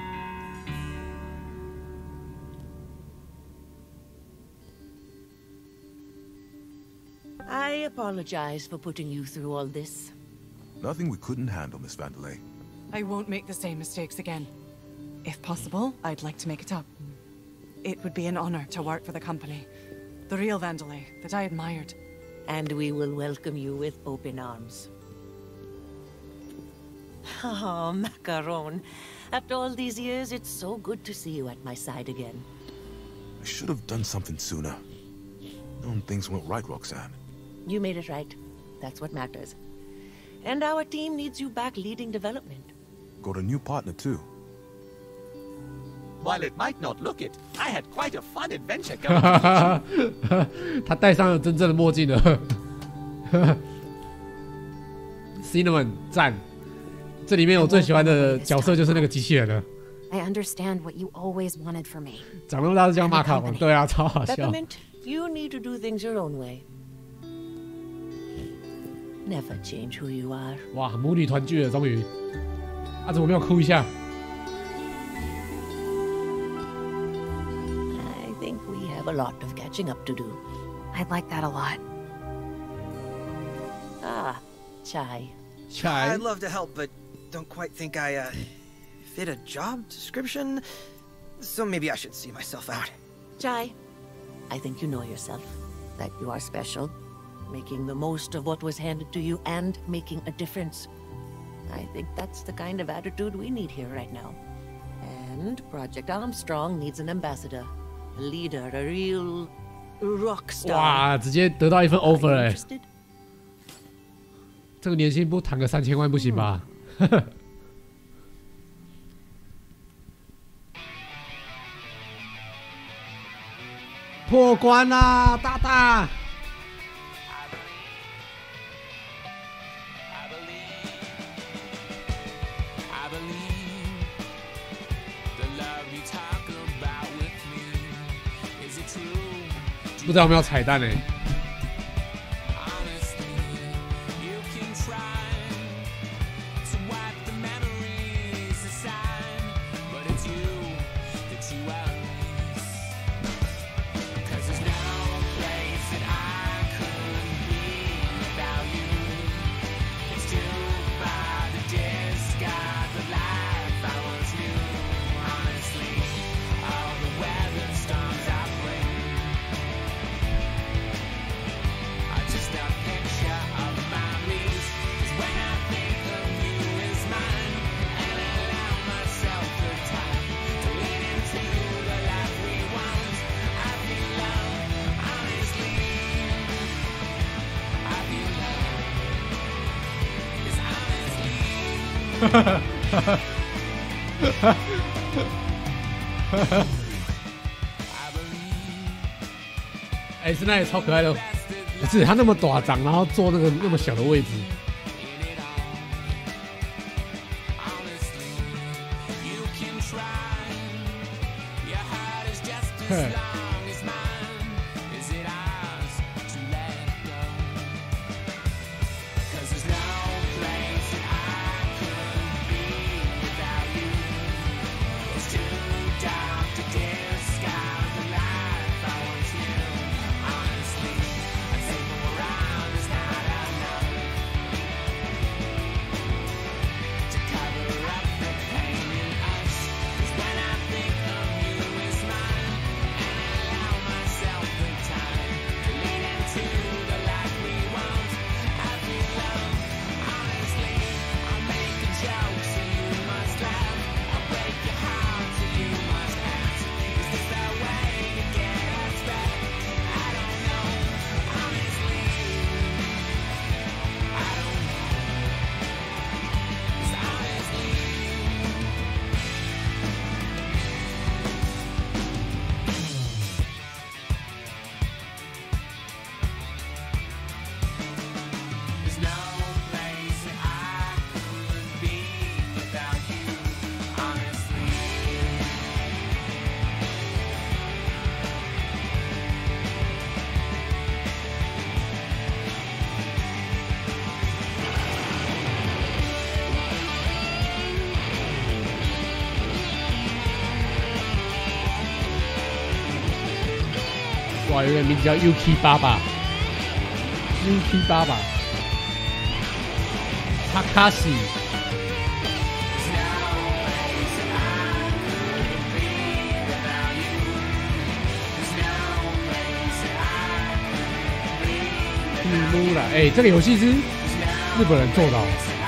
I apologize for putting you through all this. Nothing we couldn't handle, Miss Vandelay. I won't make the same mistakes again. If possible, I'd like to make it up. It would be an honor to work for the company. The real Vandelay that I admired. And we will welcome you with open arms. Oh, Macaron. After all these years, it's so good to see you at my side again. I should have done something sooner. Known things went right, Roxanne. You made it right. That's what matters. And our team needs you back leading development. Got a new partner, too. While it might not look it, I had quite a fun adventure going to teach 他戴上了真正的墨镜了。Cinnamon 赞，这里面我最喜欢的角色就是那个机器人了。 I understand what you always wanted for me. 长那么大是叫马卡龙，对啊，超好笑。 Peppermint, you need to do things your own way. Never change who you are. 哇，母女团聚了，终于。啊，怎么没有哭一下？ I think we have a lot of catching up to do. I'd like that a lot. Ah, Chai. I'd love to help, but don't quite think I, uh, fit a job description. So maybe I should see myself out. Chai, I think you know yourself. That you are special. Making the most of what was handed to you and making a difference. I think that's the kind of attitude we need here right now. And Project Armstrong needs an ambassador. A leader, a real rock star. 哇，直接得到一份 offer 哎、欸！ Interested? 这个年薪不谈个三千万不行吧？破关啦，大大！ 不知道有没有彩蛋呢、欸？ 哎，是那也超可爱的，不是他那么短长，然后坐那个那么小的位置。哼。 哇，有个名字叫 Yuki 爸爸 ，Yuki 爸爸 ，Takashi。木啦，哎，这个游戏是日本人做的、哦。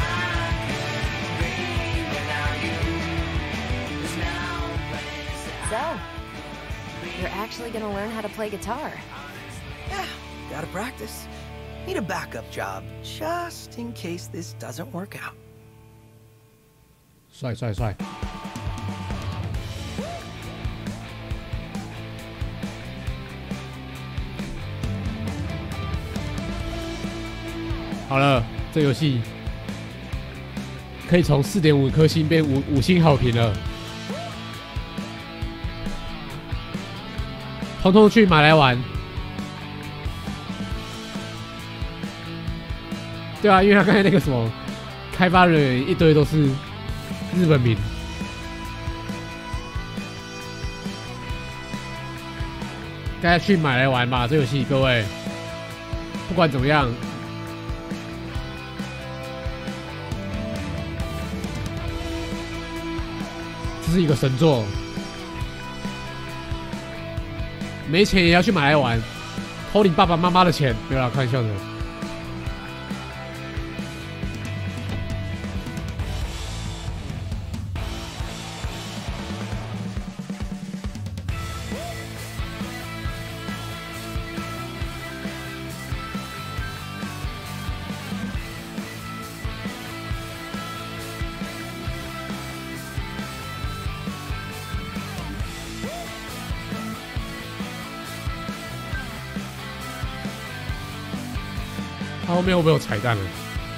So, you're actually gonna learn how to play guitar. Yeah, gotta practice. Need a backup job, just in case this doesn't work out. 帅帅帅！好了，这游戏可以从四点五颗星变五五星好评了。通通去买来玩。对啊，因为他刚才那个什么开发人员一堆都是日本名。大家去买来玩吧，这游戏各位，不管怎么样。这是一个神作，没钱也要去买来玩，偷你爸爸妈妈的钱，没有啦，开玩笑的。它后面会不会有彩蛋呢？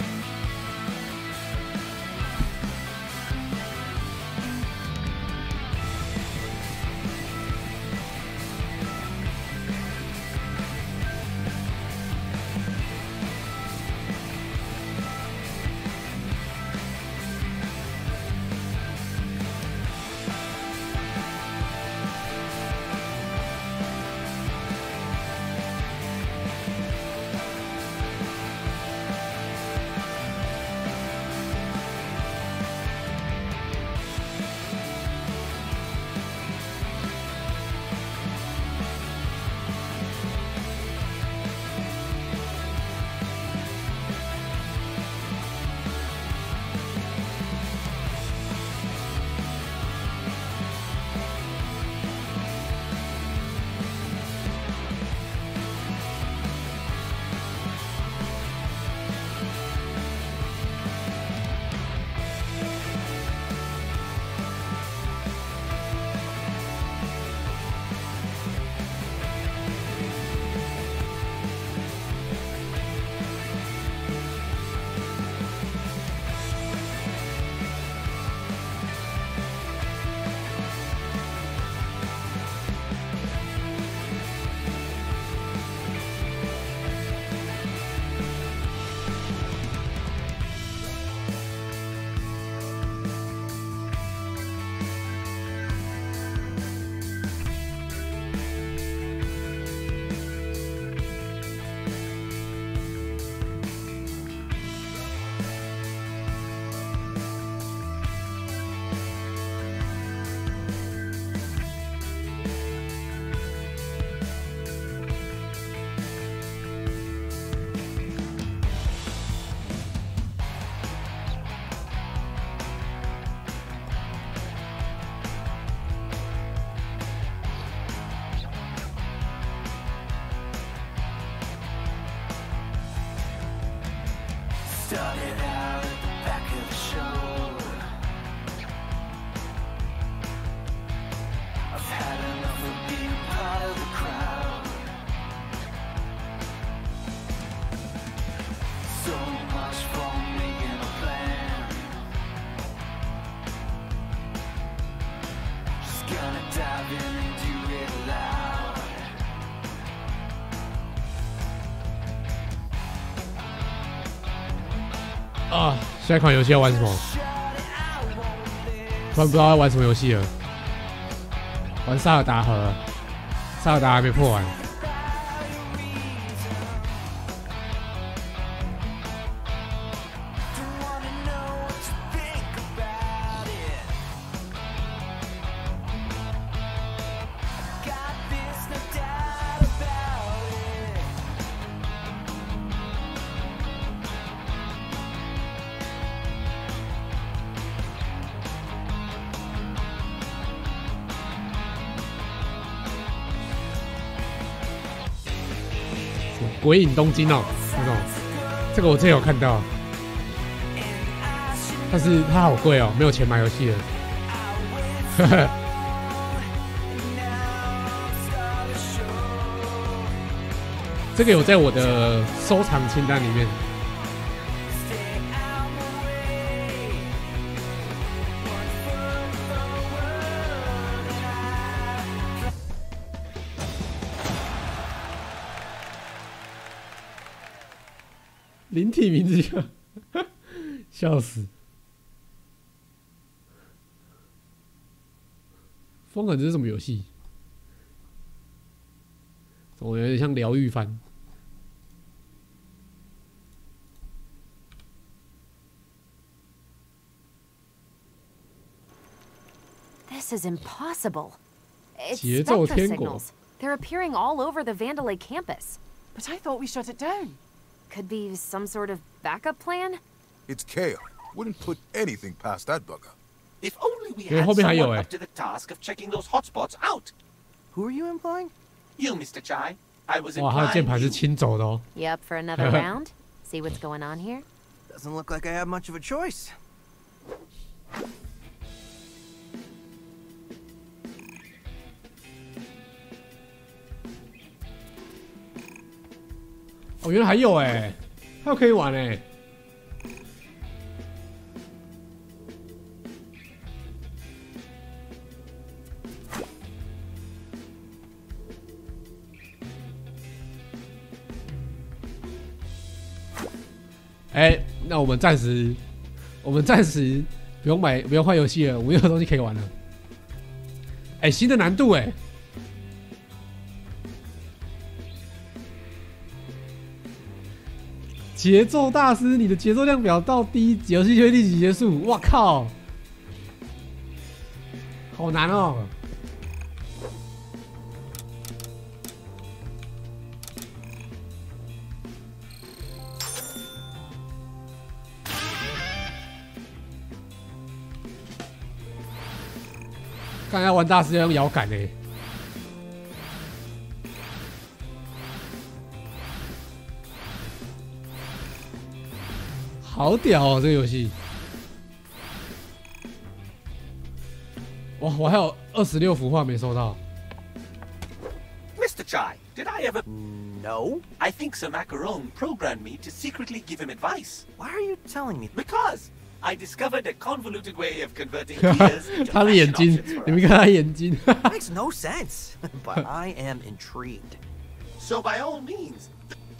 Started out at the back of the show. I've had enough of being part of the crowd. So much for making a plan. Just gonna dive in and do it loud. 啊！下一款游戏要玩什么？突然不知道要玩什么游戏了。玩萨尔达盒，萨尔达还没破完。 鬼影东京哦，那种，这个我之前有看到，但是它好贵哦，没有钱买游戏了。这个有在我的收藏清单里面。灵体名字叫，笑死！风痕这是什么游戏？总有点像疗愈番。 This is impossible. It's 节奏 Spectra 天国。 signals. They're appearing all over the Vandalay campus. But I thought we shut it down. Could be some sort of backup plan? It's Kale. Wouldn't put anything past that bugger. If only we 对， had 后面还有 someone 哎 up to the task of checking those hotspots out. Who are you implying? You, Mister Chai. I was 哇，它的键 implying 盘是 you. 轻走的哦。 You up for another round? See what's going on here? Doesn't look like I have much of a choice. 哦，原来还有哎，还有可以玩哎。哎，那我们暂时，我们暂时不用买，不用换游戏了，我们有东西可以玩了。哎，新的难度哎。节奏大师，你的节奏量表到低，游戏就会立即结束。哇靠，好难哦！刚才玩大师要用摇杆诶。好屌哦，这个游戏！哇，我还有二十六幅画没收到。 Mister Chai, did I ever? No. I think Sir Macaron programmed me to secretly give him advice. Why are you telling me? Because I discovered a convoluted way of converting tears into 他的眼 fashion 睛 options，for 你们 us. 看他眼睛。 Makes no sense. But I am intrigued. So by all means.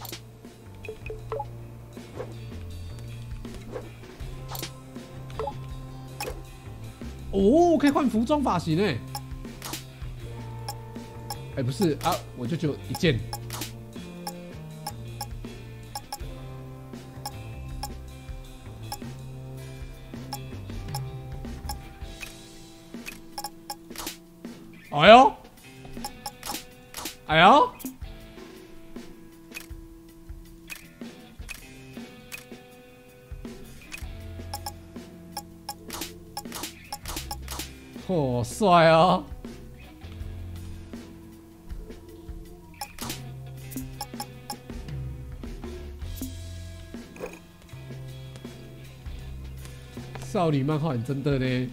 哦，可以换服装发型诶。哎，不是啊，我就只有一件。哎呦，哎呦，嚯，帅哦！少女漫画很真的呢。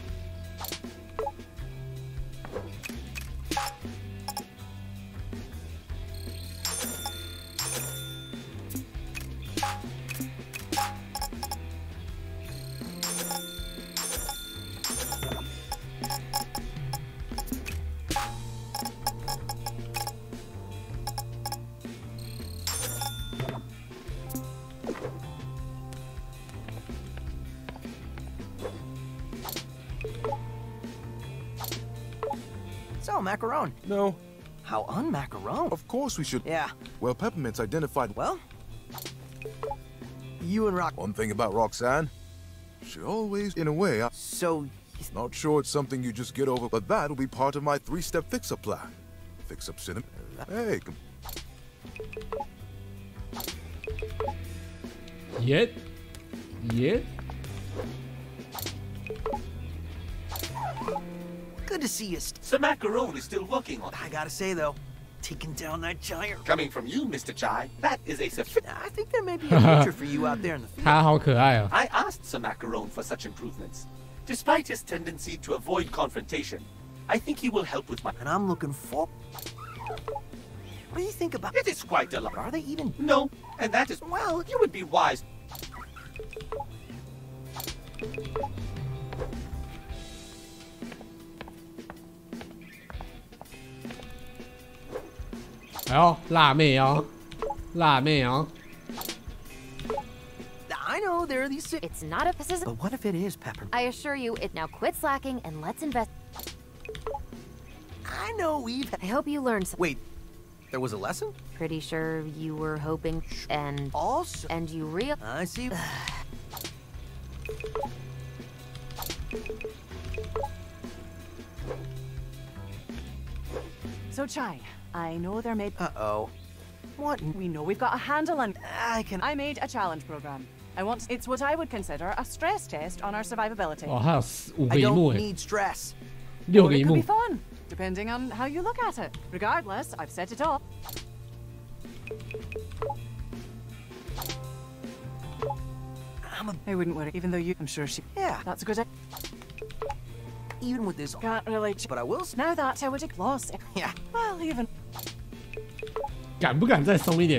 So, macaron. No. How un-macaron? Of course we should. Yeah. Well, Peppermint's identified. Well, you and Rock. One thing about Roxanne, she always, in a way, I... So, Not sure it's something you just get over, but that'll be part of my three-step fix-up plan. Fix-up cinnamon. Hey, come... Yet, yet. good to see you. Sir Macaron is still working on it. I gotta say though, taking down that giant. Coming from you, Mister Chai, that is a sufficient. I think there may be a future for you out there in the field. 他好可爱哦。 I asked Sir Macaron for such improvements. Despite his tendency to avoid confrontation, I think he will help with my. And I'm looking for. What do you think about? It is quite a lot. Are they even? No, and that is well. You would be wise. 哎呦，辣妹哦，辣妹哦。 I know there are these. It's not a. This is. But what if it is Pepper? I assure you, it now quit slacking and let's invest. I know we've. I hope you learned some. Wait, there was a lesson? Pretty sure you were hoping and. Also. And you real. I see. So, Chai, I know there may. Uh oh. What? We know we've got a handle on. I can. I made a challenge program. I want. It's what I would consider a stress test on our survivability. 哦，还有四五 I 个荧幕 don't 哎， need stress. 六 Or 个 it 荧 could 幕 be。fun, depending on how you look at it. Regardless, I've set it all. I'm a. I wouldn't worry, even though you. I'm sure she. Yeah. That's a good. idea. Even with this. Can't really. But I will. s- Now that I would have lost it. Yeah. Well, even. 敢不敢再松一点？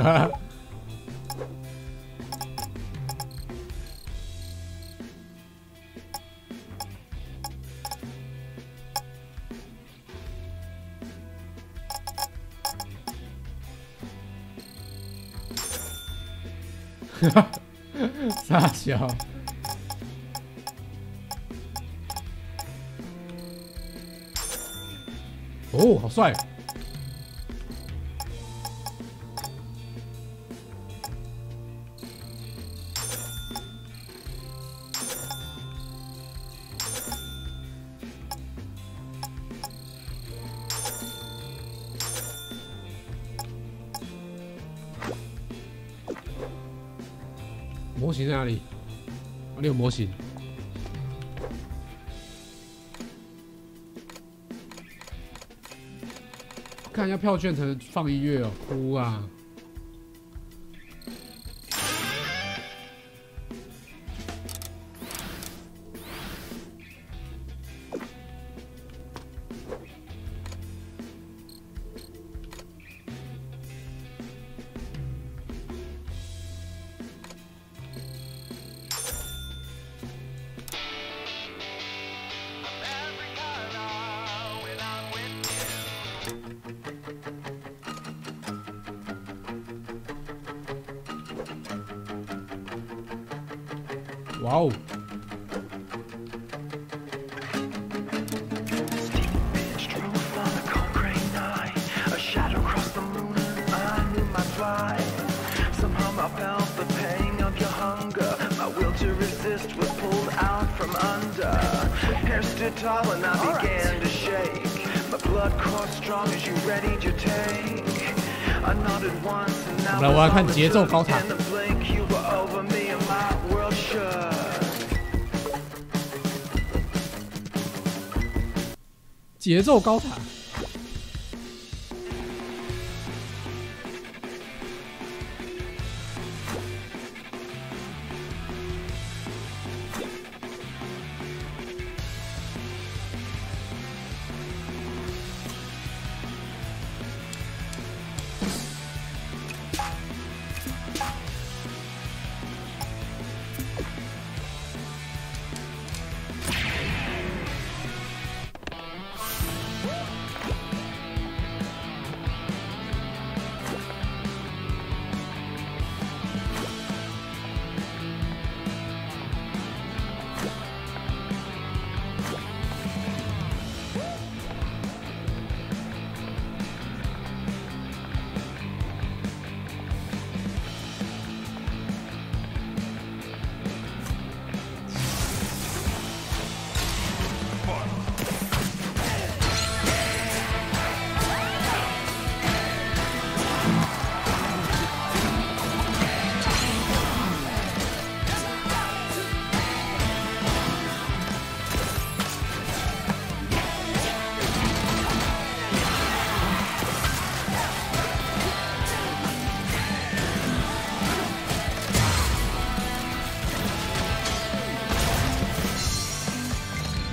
傻笑。哦，好帅！模型在哪里？哪里有模型？看一下票券才能放音乐哦，哭啊！哇哦！ Tall and I began to shake. My blood coursed strong as you readied your take. I nodded once and now 来，我要看节奏高塔。 in the blink you were over me and my world shook. 节奏高塔。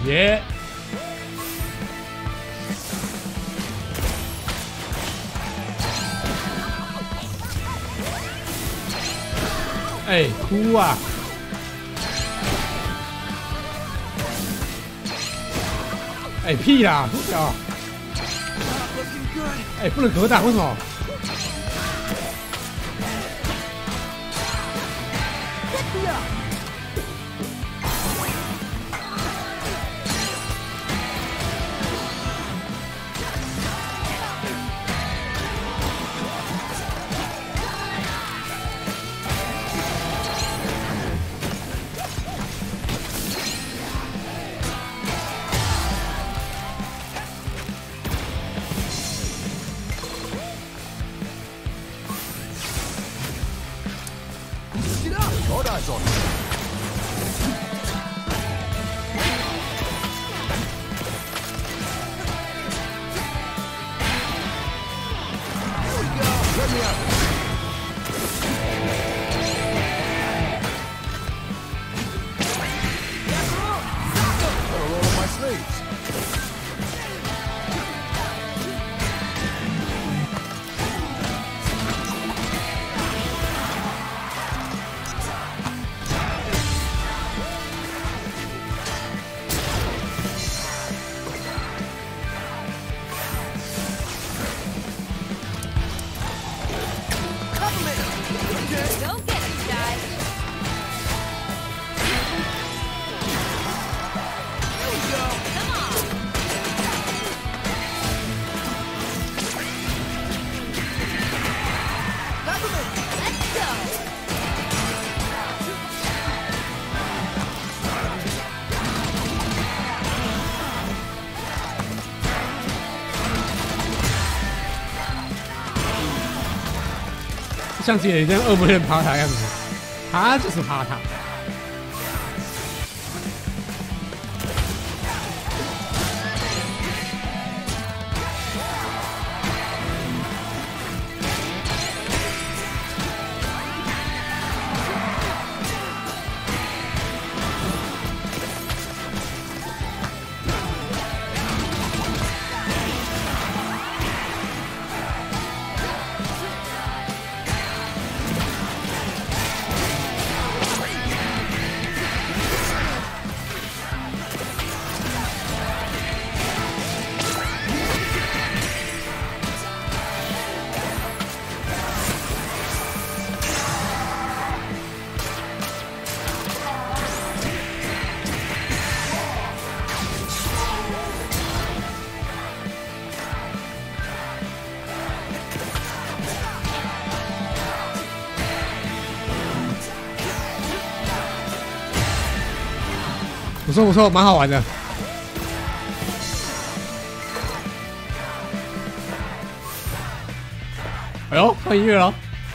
耶！哎，哭啊！哎，屁啦，不要！哎，不能格挡，为什么？ Get out! All eyes on you. Here we go. Let me out. Gotta roll up my sleeves. Don't get me, guys. Here we go. Come on. Let's go. 像之前这样恶魔人爬塔样子，他就是爬塔。不错不错，蛮好玩的。哎呦，换音乐了。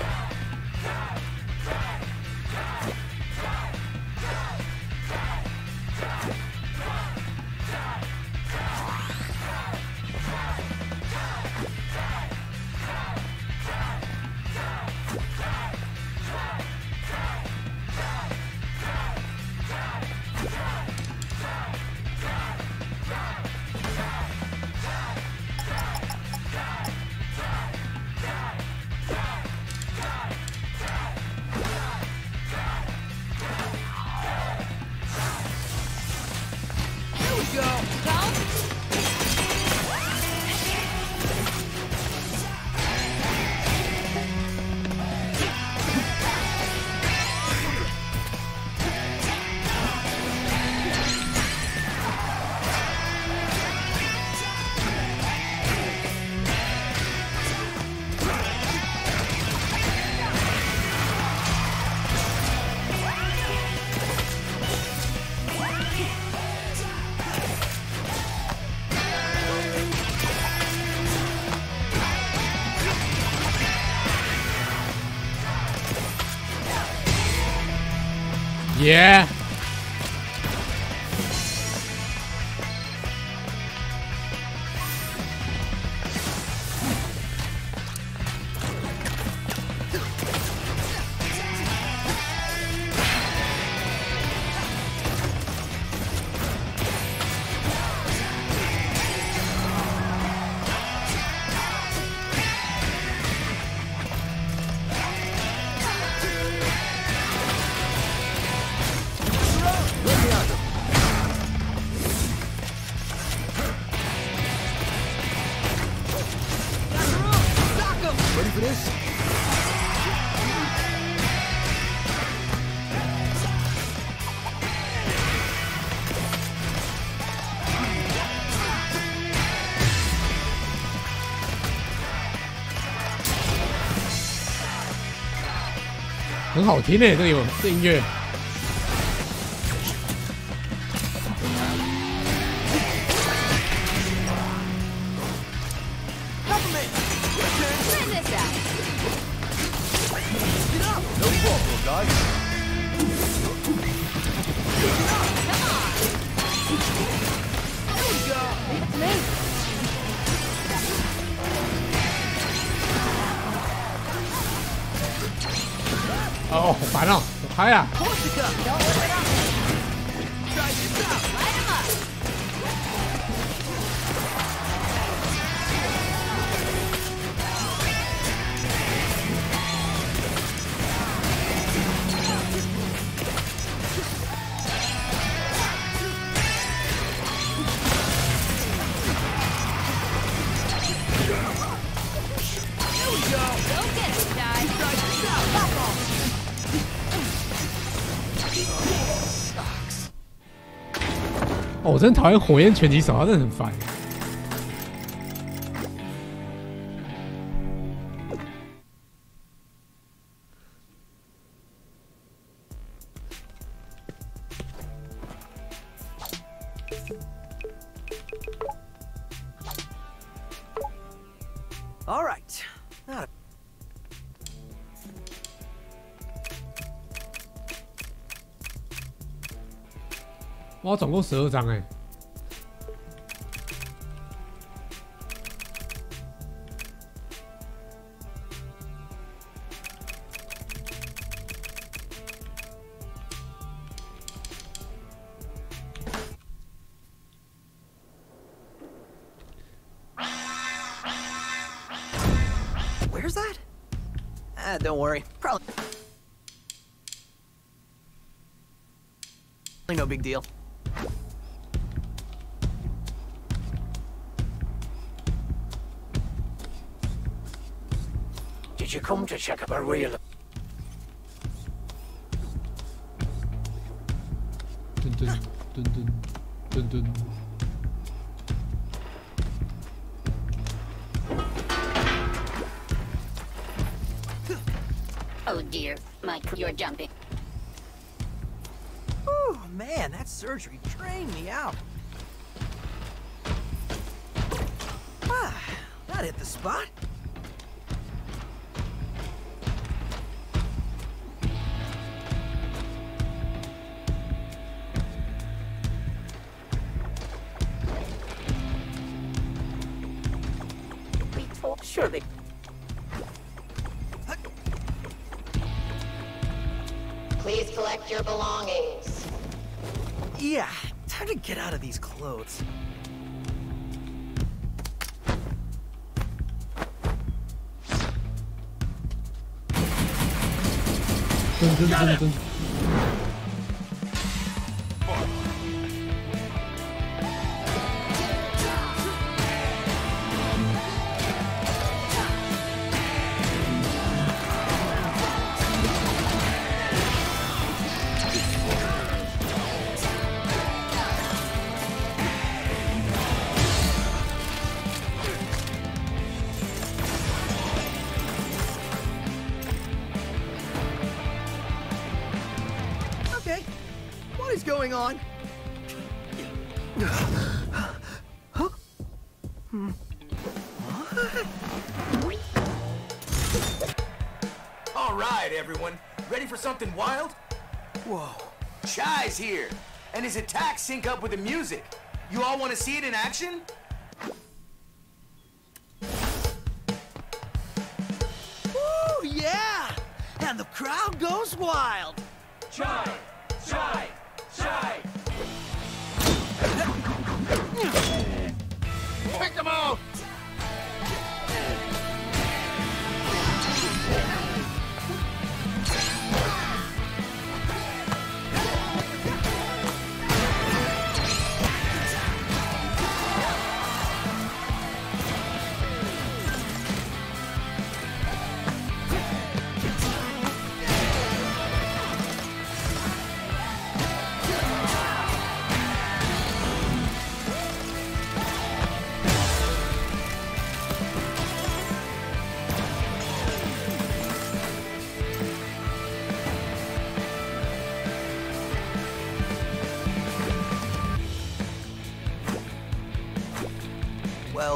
耶！ Ready for this? "很好听诶，这个有这音乐。 Try this out. Get up! No fault, little guy. Come on. There we go. Leave it to me. 哦，好烦哦，我开啊！ Corsica! Don't let it up. Try this out! Light 'em up. There we go! Go get it, Shy. Try this out! Back off! 哦，我真讨厌火焰拳击手，他真的很烦。 All right. Not 哇，总共十二张哎。 Where's that? Ah, don't worry. Probably no big deal. Did you come to check up a real? 噔噔噔噔噔噔。 Oh dear, Mike, you're jumping. Oh man, that surgery drained me out. Ah, that hit the spot. We talk surely. Please collect your belongings. Yeah, time to get out of these clothes. Dun, dun, dun, dun. Okay, what is going on? Huh? Hmm. All right, everyone. Ready for something wild? Whoa. Chai's here, and his attacks sync up with the music. You all want to see it in action? Woo, yeah! And the crowd goes wild. Chai! Chai! Chai! Pick them out!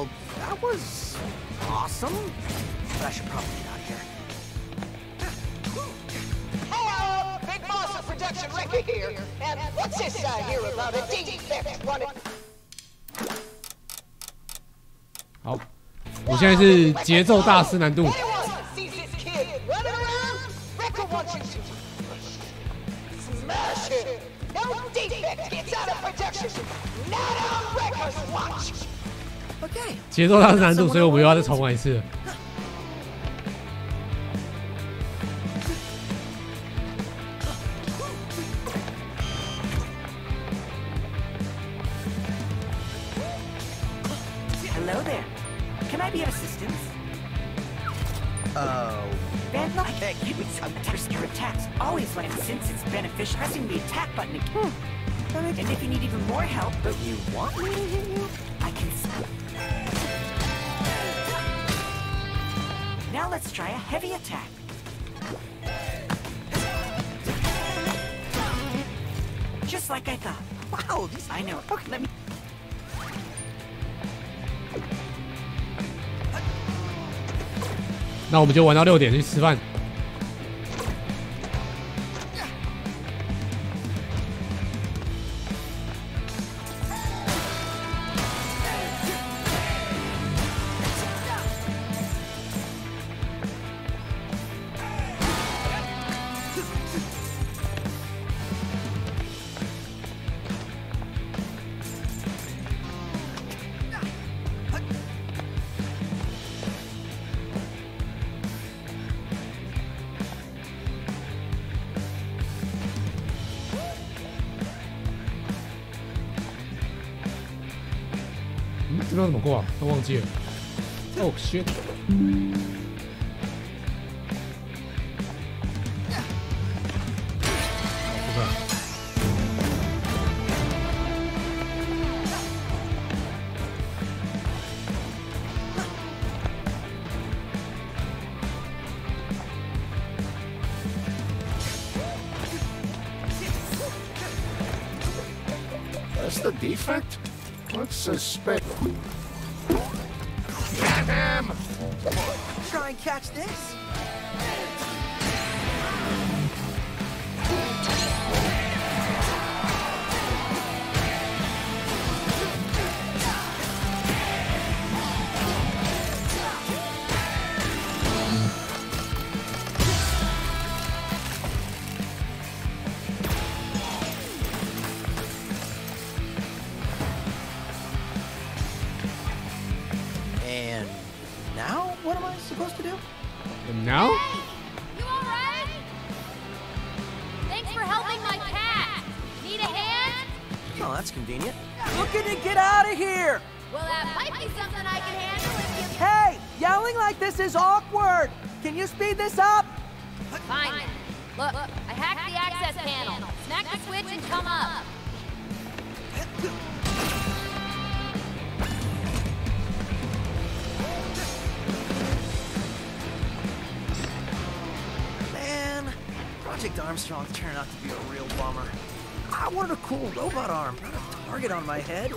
that was awesome. But I should probably get out of here. Hello, Big Boss of Production Ricky here. And what's this I hear about a defect running? 好，我现在是节奏大师难度。 Sees this kid running around? Rekka wants you to smash him. No defect gets out of production. Not on Rekka's watch. Okay. 节奏大师难度，所以我们又要再重玩一次了。 Hello there. Can I be of assistance? Oh. Van, I beg you with some test your attacks. Always when since it's beneficial pressing the attack button again. And if you need even more help, but you want me to hit you? I can Now let's try a heavy attack. Just like I thought. Wow, these I know. Okay, let me 那我们就玩到六点去吃饭。这边怎么过啊？都忘记了。Oh shit！ That's the defect? Let's suspect. Get him! Try and catch this. And now, what am I supposed to do? And now? Hey, you all right? Thanks for helping my cat. Need a hand? Oh, that's convenient. Looking to get out of here! Well, that might be something I can handle if you... Hey, yelling like this is awkward. Can you speed this up? Fine then. Look, I hacked the access panel. Smack the switch and come up. Man, Project Armstrong turned out to be a real bummer. I wanted a cool robot arm, not a target on my head.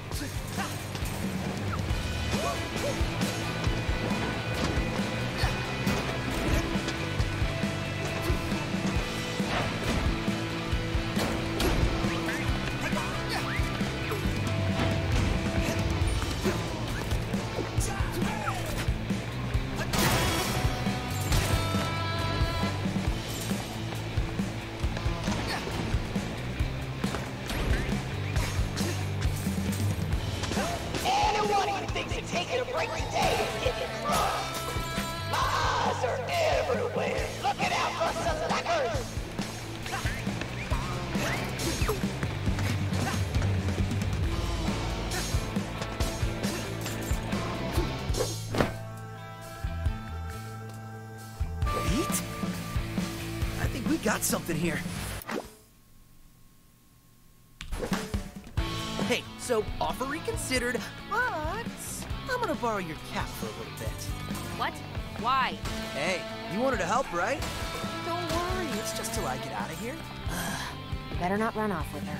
Anyone who thinks of taking a break today is getting drunk. My eyes are everywhere, looking out for some slackers. Wait? I think we got something here. Hey, so offer reconsidered, but I'm gonna borrow your cap for a little bit. What? Why? Hey, you wanted to help, right? Don't worry, it's just till I get out of here. You better not run off with her.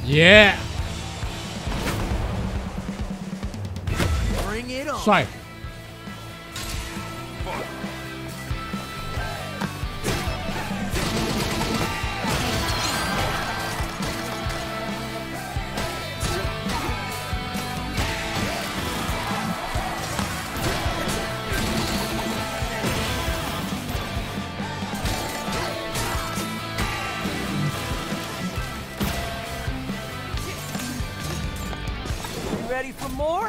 耶， Bring it on. 帅！ You ready for more?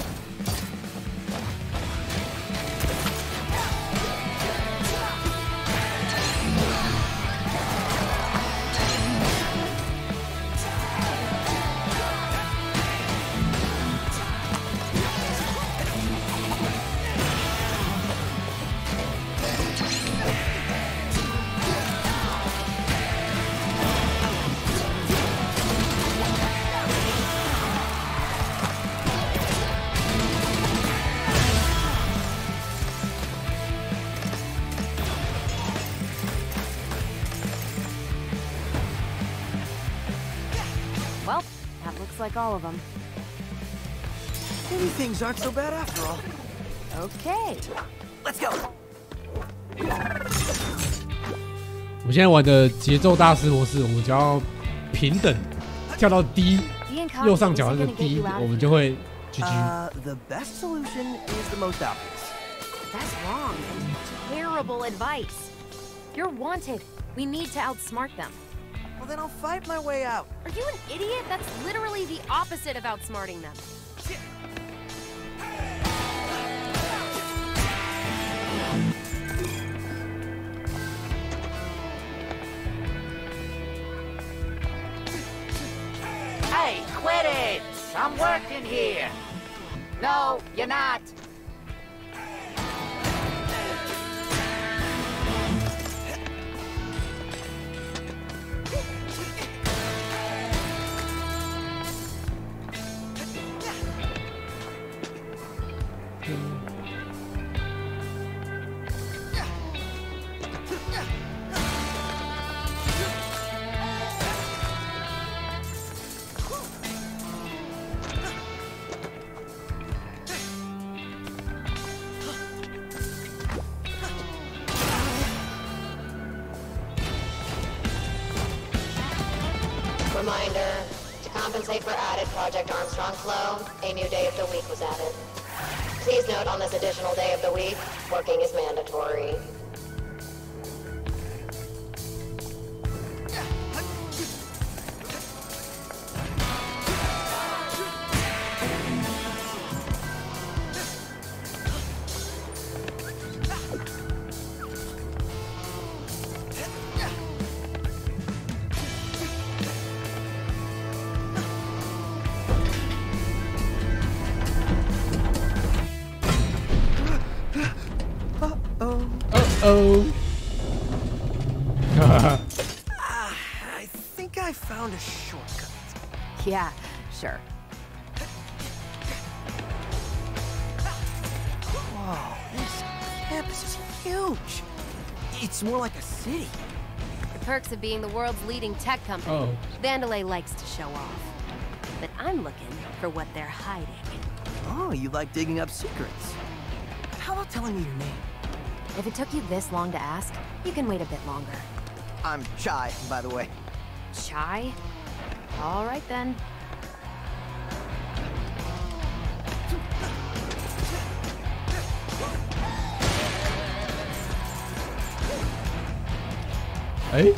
Well, that looks like all of them. Maybe things aren't so bad after all. Okay. Let's go. 我现在玩的节奏大师模式，我们只要平等跳到 D 右上角那个 D， 我们就会 G G。 Uh, the best solution is the most obvious. That's wrong. Terrible advice. You're wanted. We need to outsmart them. Well, then I'll fight my way out. Are you an idiot? That's literally the opposite of outsmarting them. Hey, quit it! I'm working here. No, you're not. Reminder, to compensate for added Project Armstrong flow, a new day of the week was added. Please note on this additional day of the week, working is mandatory. Oh. Ah, I think I found a shortcut. Yeah, sure. Whoa, this campus is huge. It's more like a city. The perks of being the world's leading tech company. Oh. Vandelay likes to show off. But I'm looking for what they're hiding. Oh, you like digging up secrets. How about telling me your name? If it took you this long to ask, you can wait a bit longer. I'm Chai, by the way. Chai? All right then. Hey?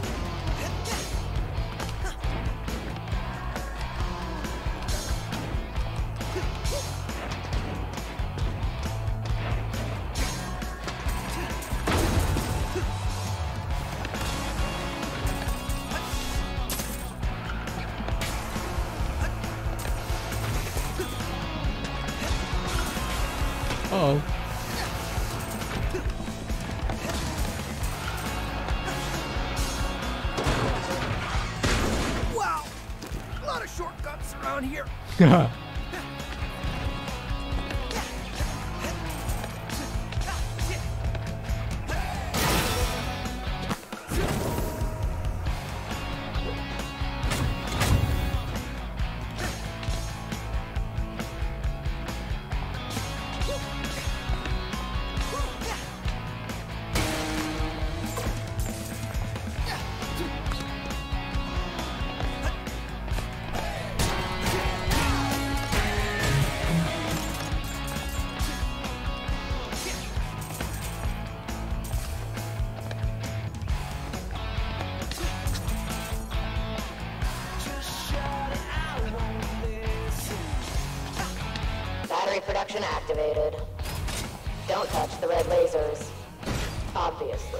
Uh-oh. Wow, a lot of shortcuts around here. protection activated. Don't touch the red lasers. Obviously.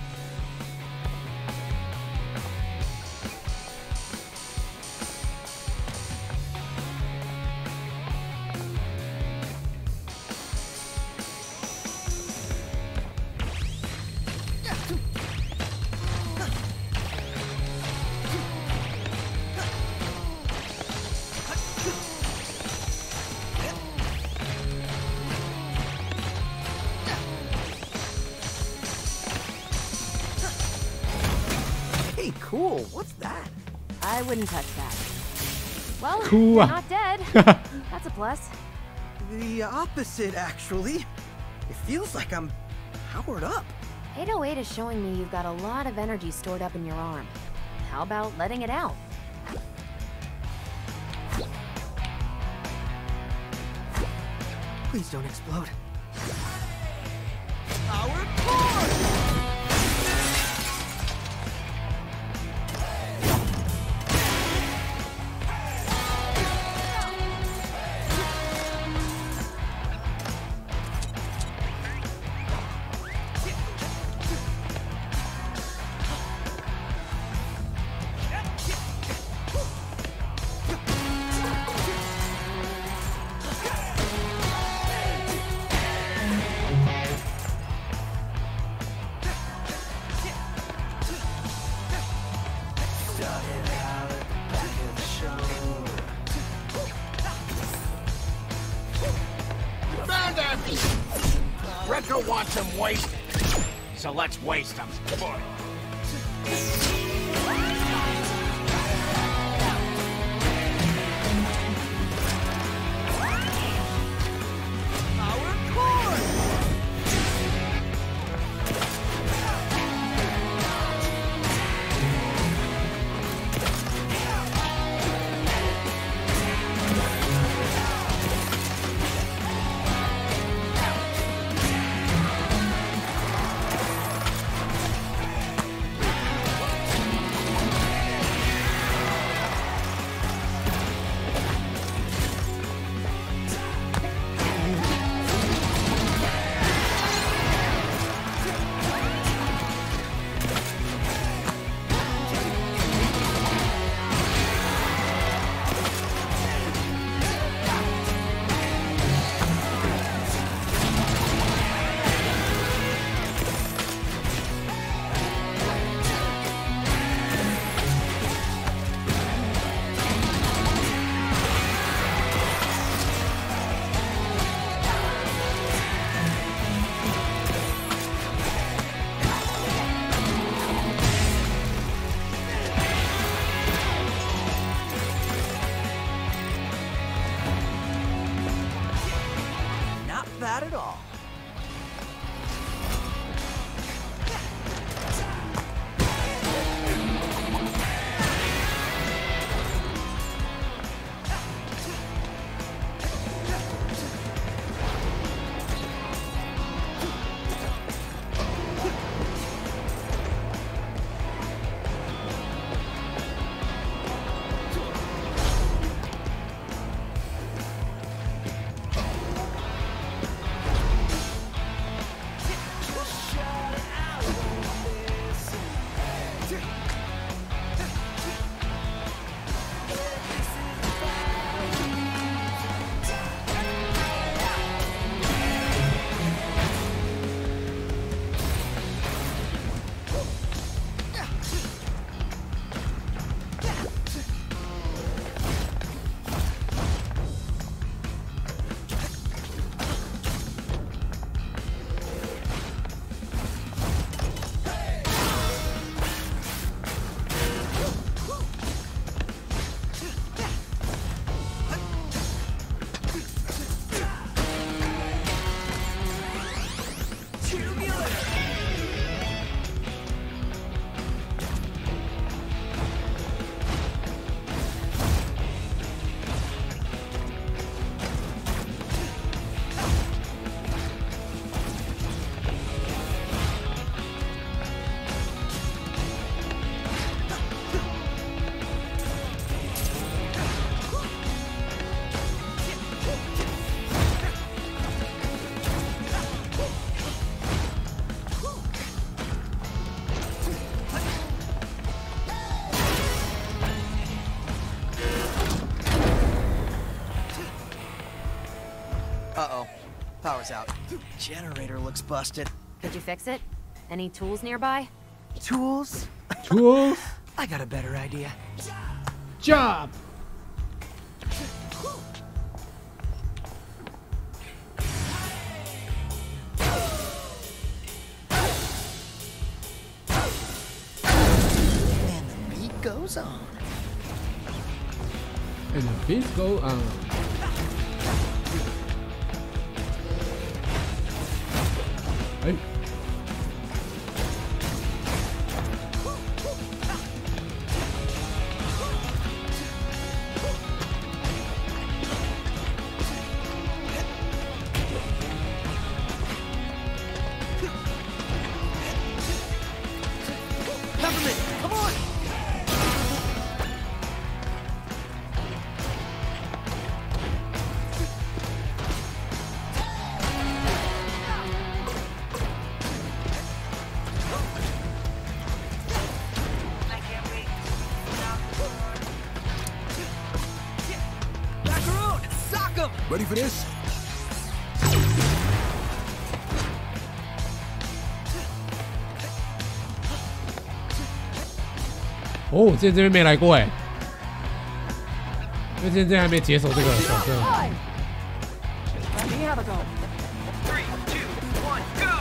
Hey, cool. What's that? I wouldn't touch that. Well, Cool. you're not dead. That's a plus. The opposite, actually. It feels like I'm powered up. eight oh eight is showing me you've got a lot of energy stored up in your arm. How about letting it out? Please don't explode. Power core! Found him! Wrecker wants him wasted. So let's waste him. Power core! Not bad at all. Power's out. Generator looks busted. Did you fix it? Any tools nearby? Tools? Tools? I got a better idea. Job! And the beat goes on. And the beats go on. Hey. Peppermint, come on! Macaroon, sock 'em! Ready for this? 哦，之前这边没来过哎，因为之前这边还没解锁这个角色。 Let me have a go. Three, two, one, go!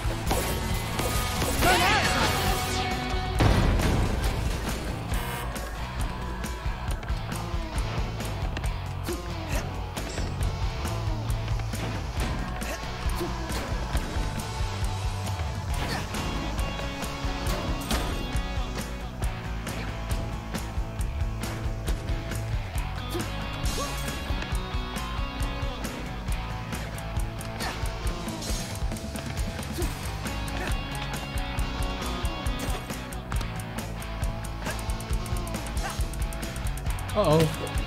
Uh oh.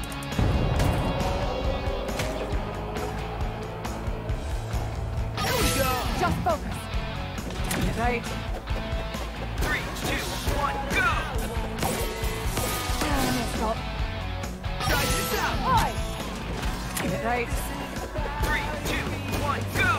Here we go. Just focus. Get right. Three, two, one, go! Stop. Try this out! Hi. Get right. Three, two, one, go!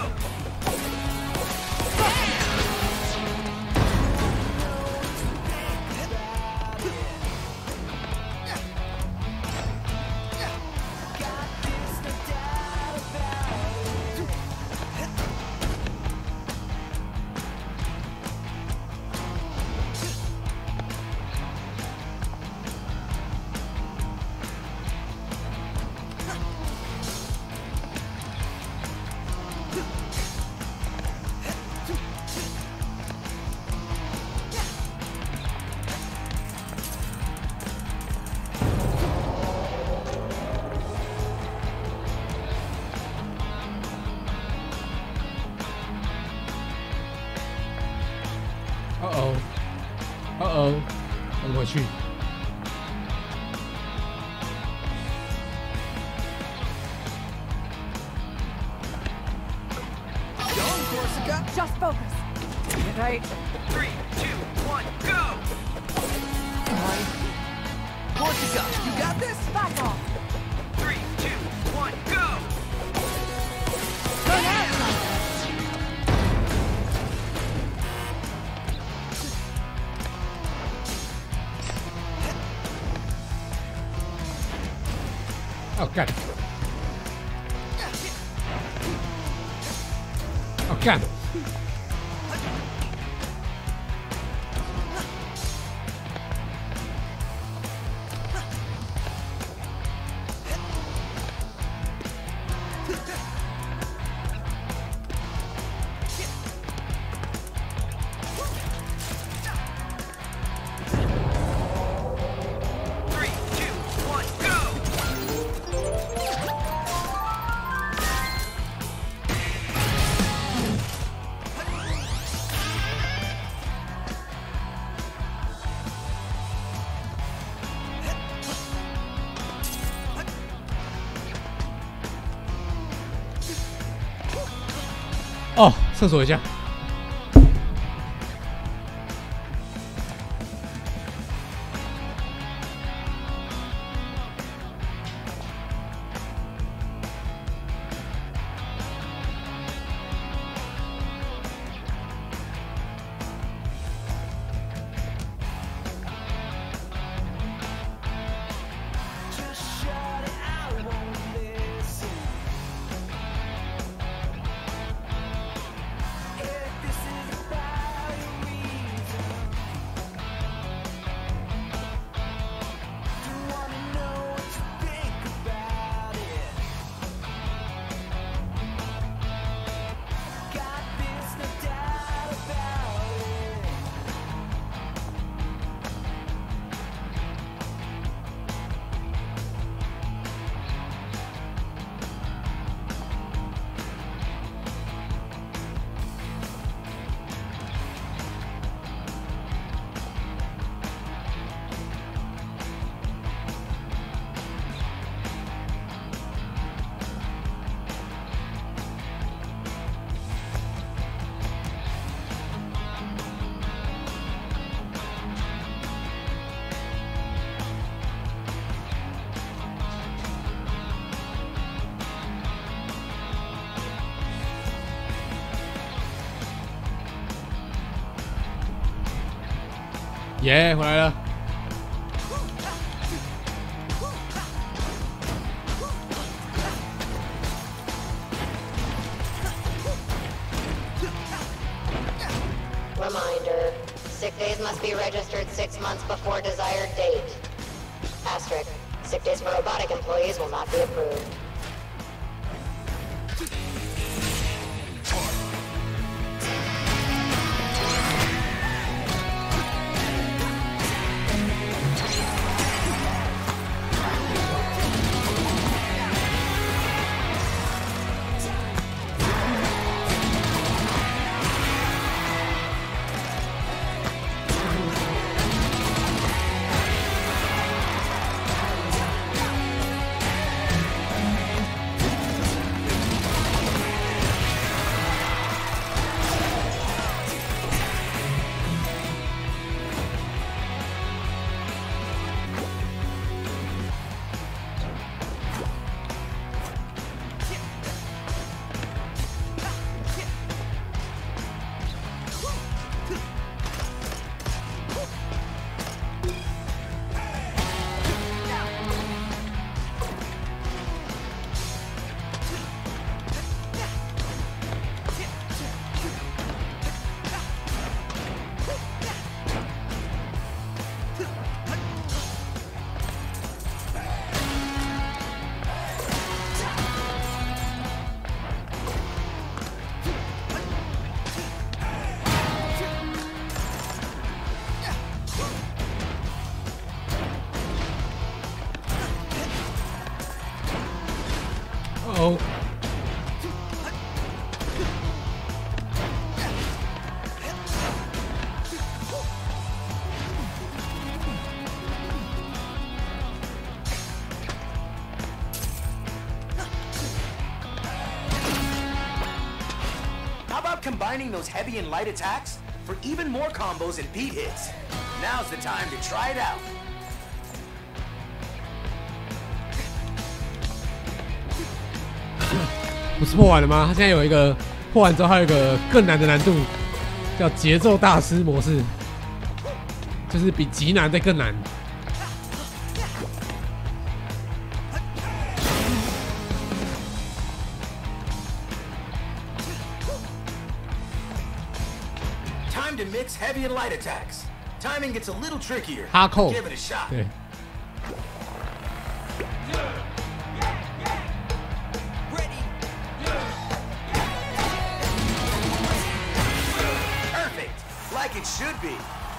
Uh oh. Uh oh. 我回去。 Just focus. Get right. Three, two, one, go! Right. Corsica, you got this? Back off. Three, two, one, go! Oh god. Oh god. Three, two, one, go! Oh，厕所一下。 耶，回来了。 Reminder, sick days must be registered six months before desired date. Asterisk, sick days for robotic employees will not be approved. Oh. How about combining those heavy and light attacks for even more combos and beat hits? Now's the time to try it out. 不是破完了吗？它现在有一个破完之后，还有一个更难的难度，叫节奏大师模式，就是比极难再更难。 Time to mix heavy and light attacks. Timing gets a little trickier. 哈扣， Give it a shot. 对。 Like it should be.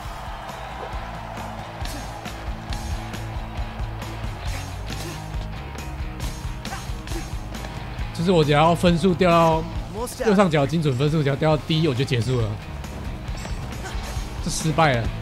就是我只要分数掉到右上角精准分数，只要掉到低我就结束了，就失败了。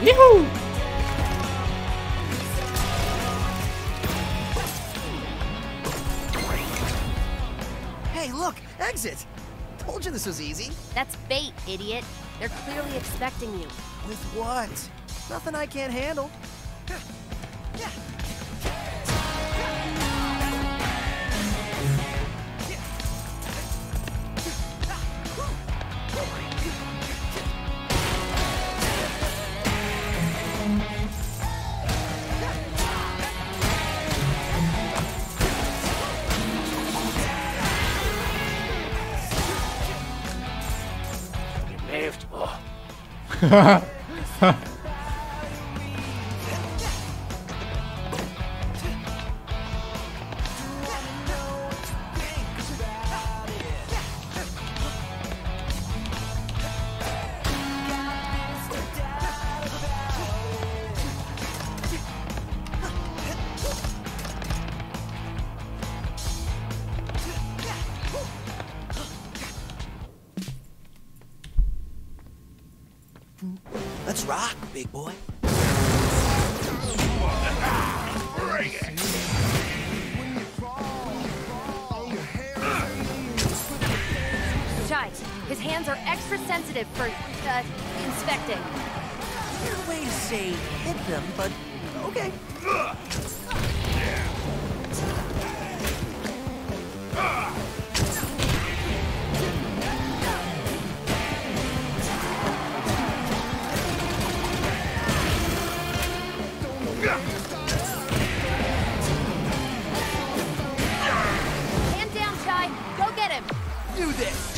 Yahoo! Hey, look! Exit! Told you this was easy. That's bait, idiot. They're clearly expecting you. With what? Nothing I can't handle. Let's rock, big boy. Bring it. Jai, his hands are extra sensitive for, uh, inspecting. Weird way to say hit them, but okay. Hand down, Jai. Go get him. Do this.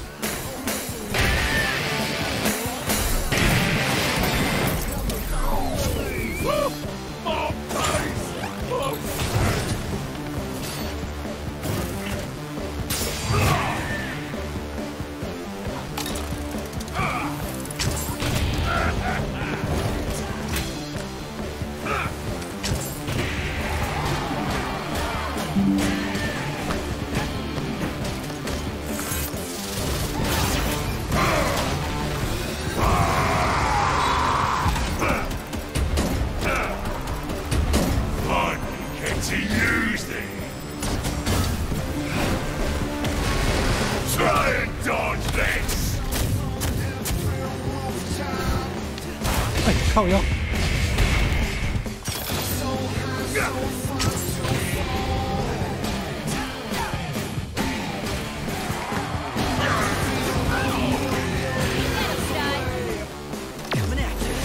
Fun. Get to use these. Try and dodge this. 哎，靠腰。 Coming at you.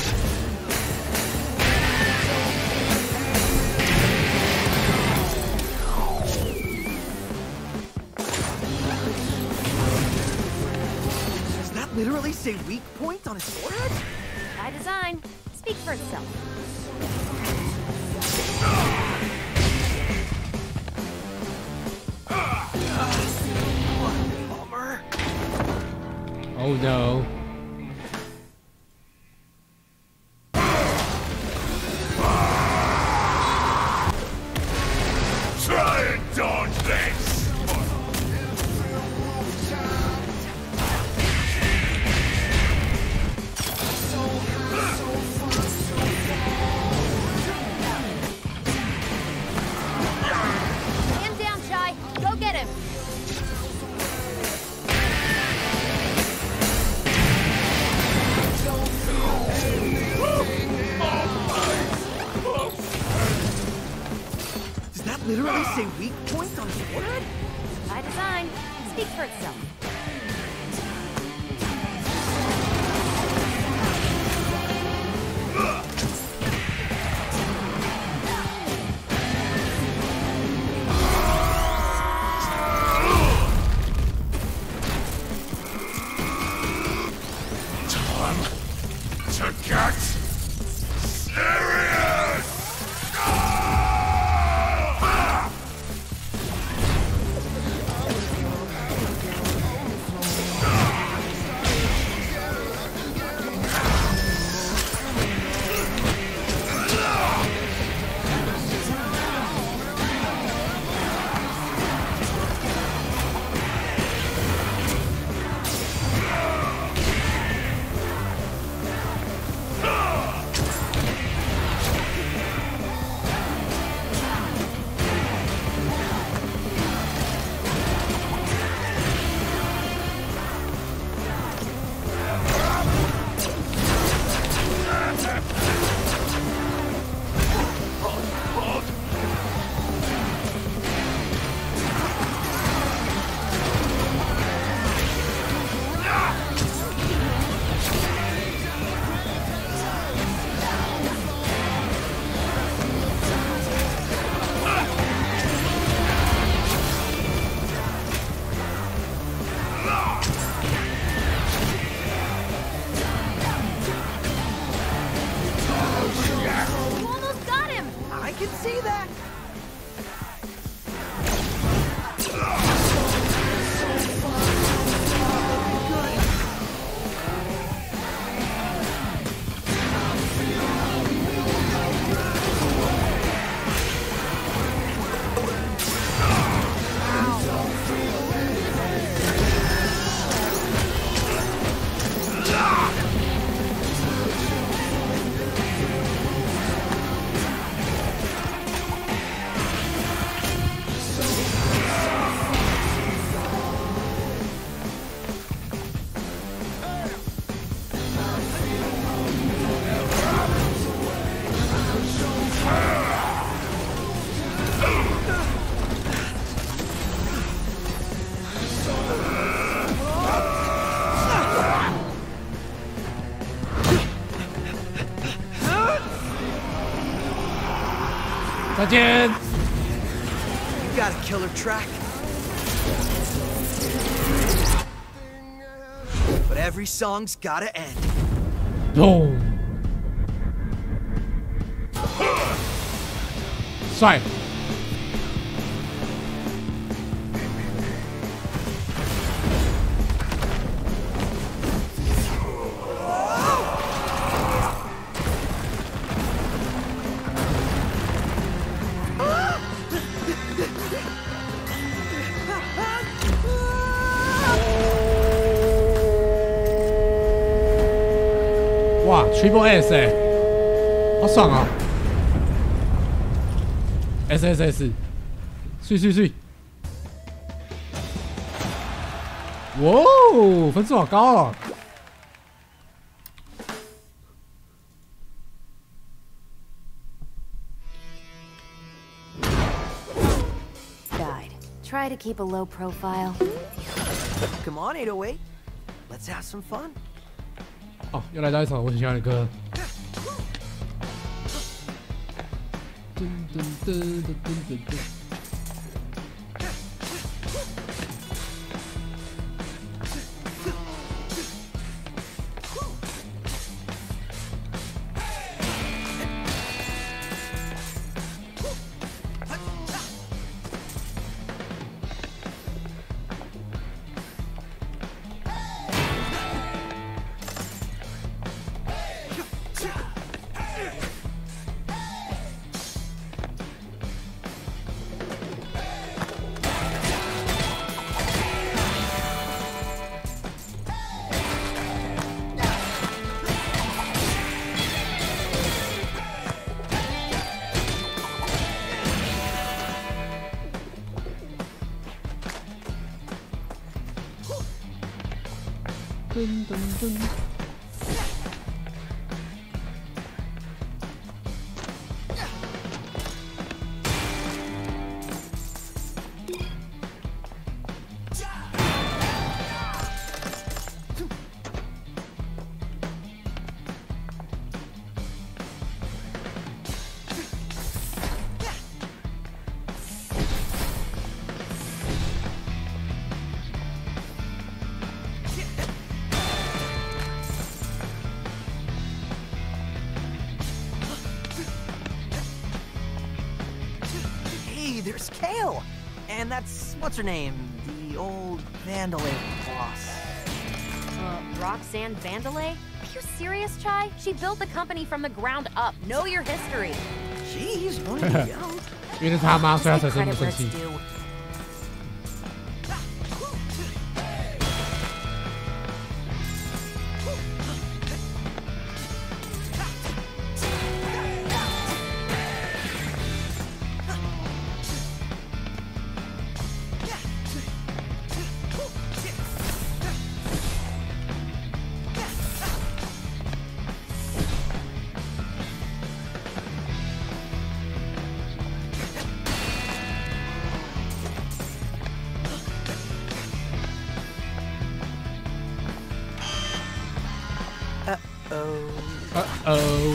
Does that literally say weak point on his forehead? By design. Speak for itself. Bummer. Oh no. Try and dodge this. Hand down, Jai. Go get him. Does that literally say weak point on his forehead? By design. Speak for itself. Time to get serious. Ah! 再见。 You got a killer track. But every song's gotta end. No. 帅。哇 ，Triple S 哎、欸，好爽啊 ！S S S， 碎碎碎！哇哦，分数好高哦！ Guide. Try to keep a low profile. Come on, eight oh eight. Let's have some fun. 哦，又来到一首我很喜欢的歌。噔噔噔噔噔噔噔。噔噔噔。 There's Kale! And that's, what's her name? The old Vandalay boss. Uh, Roxanne Vandalay? Are you serious, Chai? She built the company from the ground up. Know your history. Jeez, only young. 因为是他妈，所以他才这么生气。 Uh-oh. Uh-oh.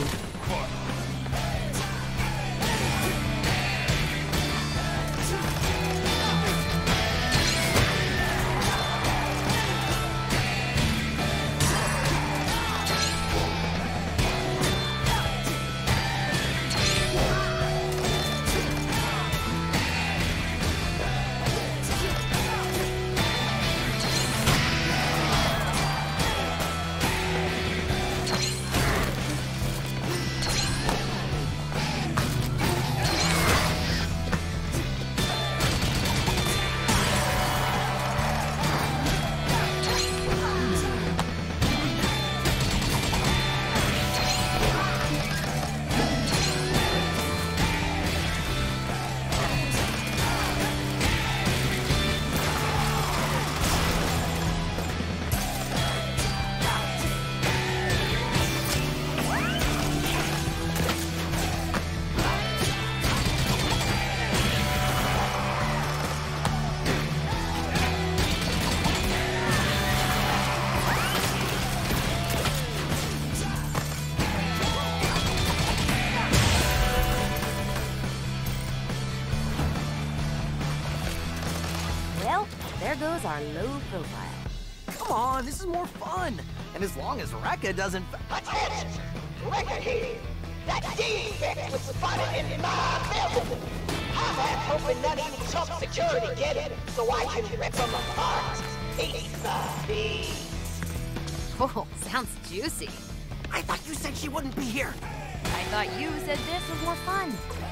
Well, there goes our low profile. Come on, this is more fun. And as long as Rekka doesn't... Attention! Rekka here! That defect was spotted in my building! I'm half hoping none of you chump security get it, so I can rip them apart, piece by piece. Oh, sounds juicy. I thought you said she wouldn't be here. I thought you said this was more fun.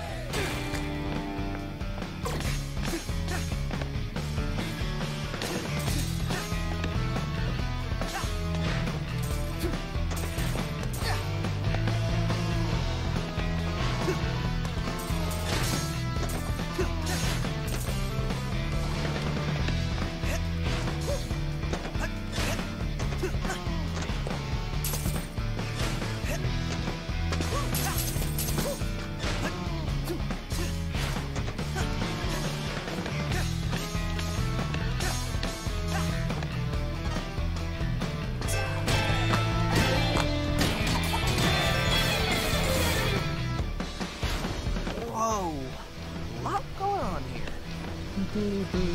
Whoa. A lot going on here.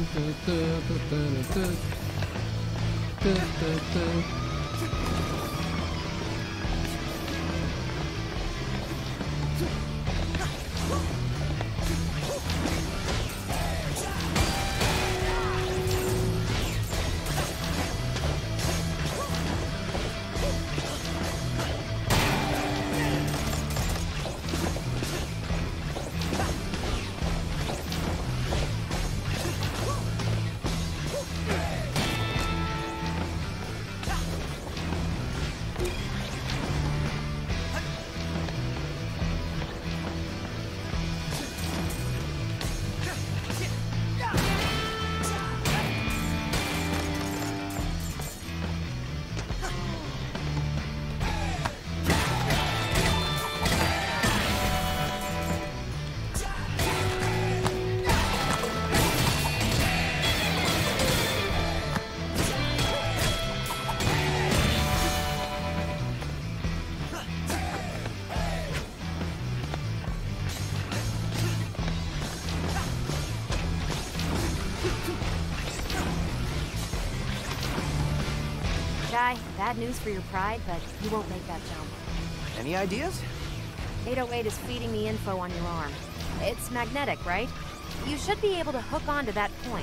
Jai, bad news for your pride, but you won't make that jump. Any ideas? eight oh eight is feeding me info on your arm. It's magnetic, right? You should be able to hook onto that point.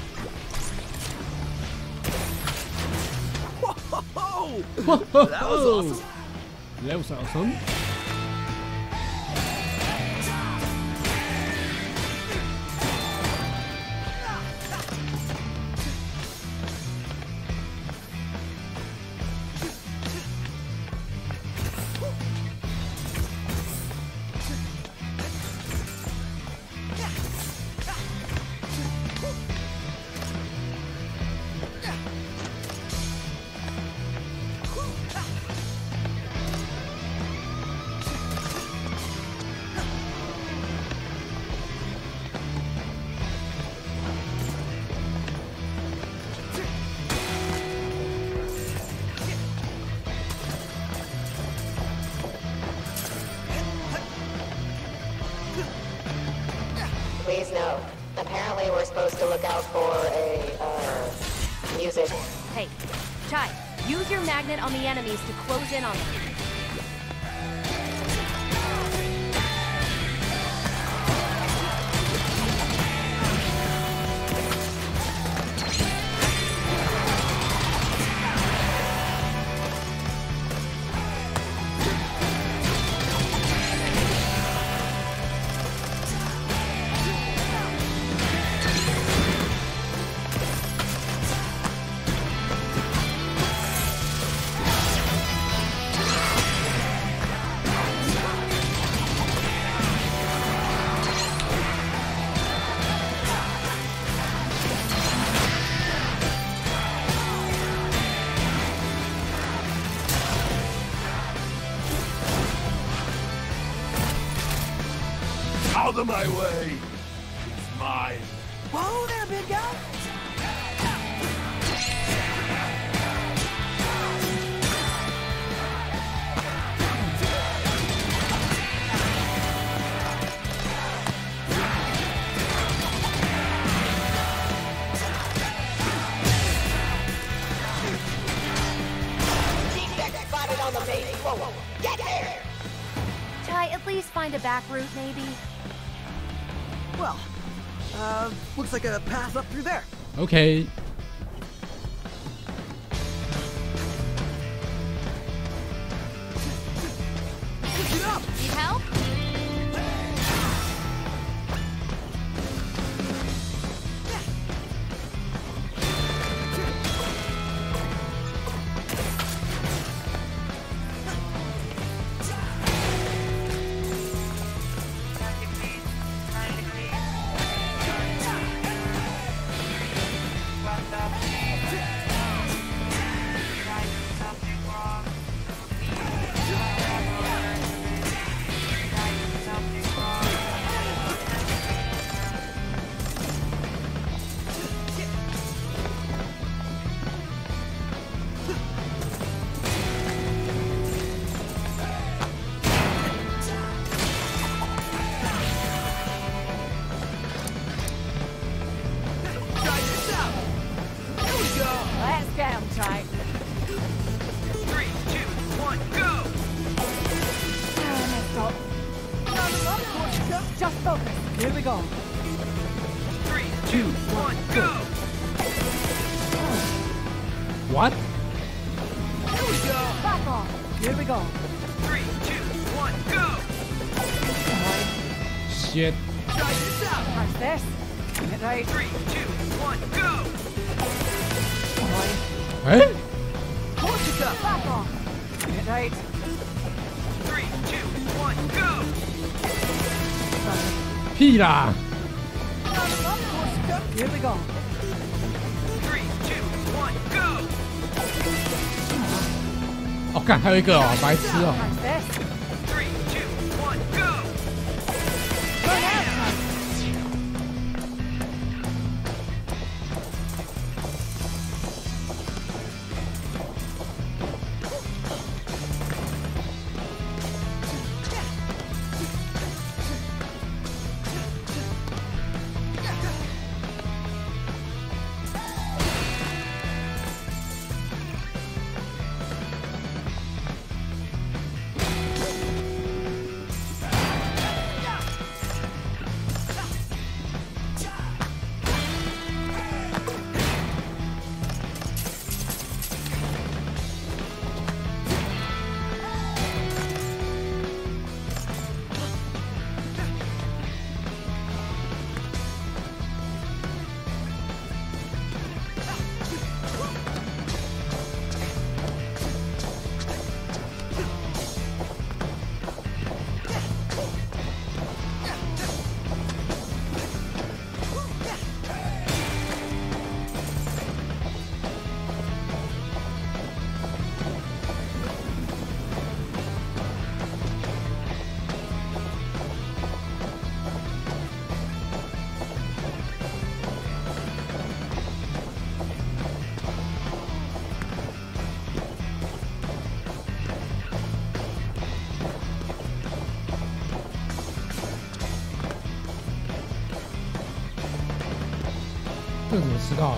Whoa! That That was awesome. That was awesome. Please note, apparently we're supposed to look out for a, uh, music. Hey, Jai, use your magnet on the enemies to close in on them. Out of my way! It's mine. Whoa there, big guy! Clone. Get there! Chai, at least find a back route, maybe? Well, uh, looks like a path up through there. Okay. Get up! Need help? Let's get him, Chai. Three, two, one, go! Just focus. Here we go. Three, two, one, go! What? Here we go! Back off. Here we go. Three, two, one, go! Shit. Try this out! How's this? Get right. Three, two, one, go! Eh? Corsica! Back off. Get right. Three, two, one, go! 屁啦！ Here we go. Three, two, one, go! 哦，干，还有一个哦，白痴哦。 How's this? Three, two, one, go! Burn out, Chai. 这怎么吃到啊？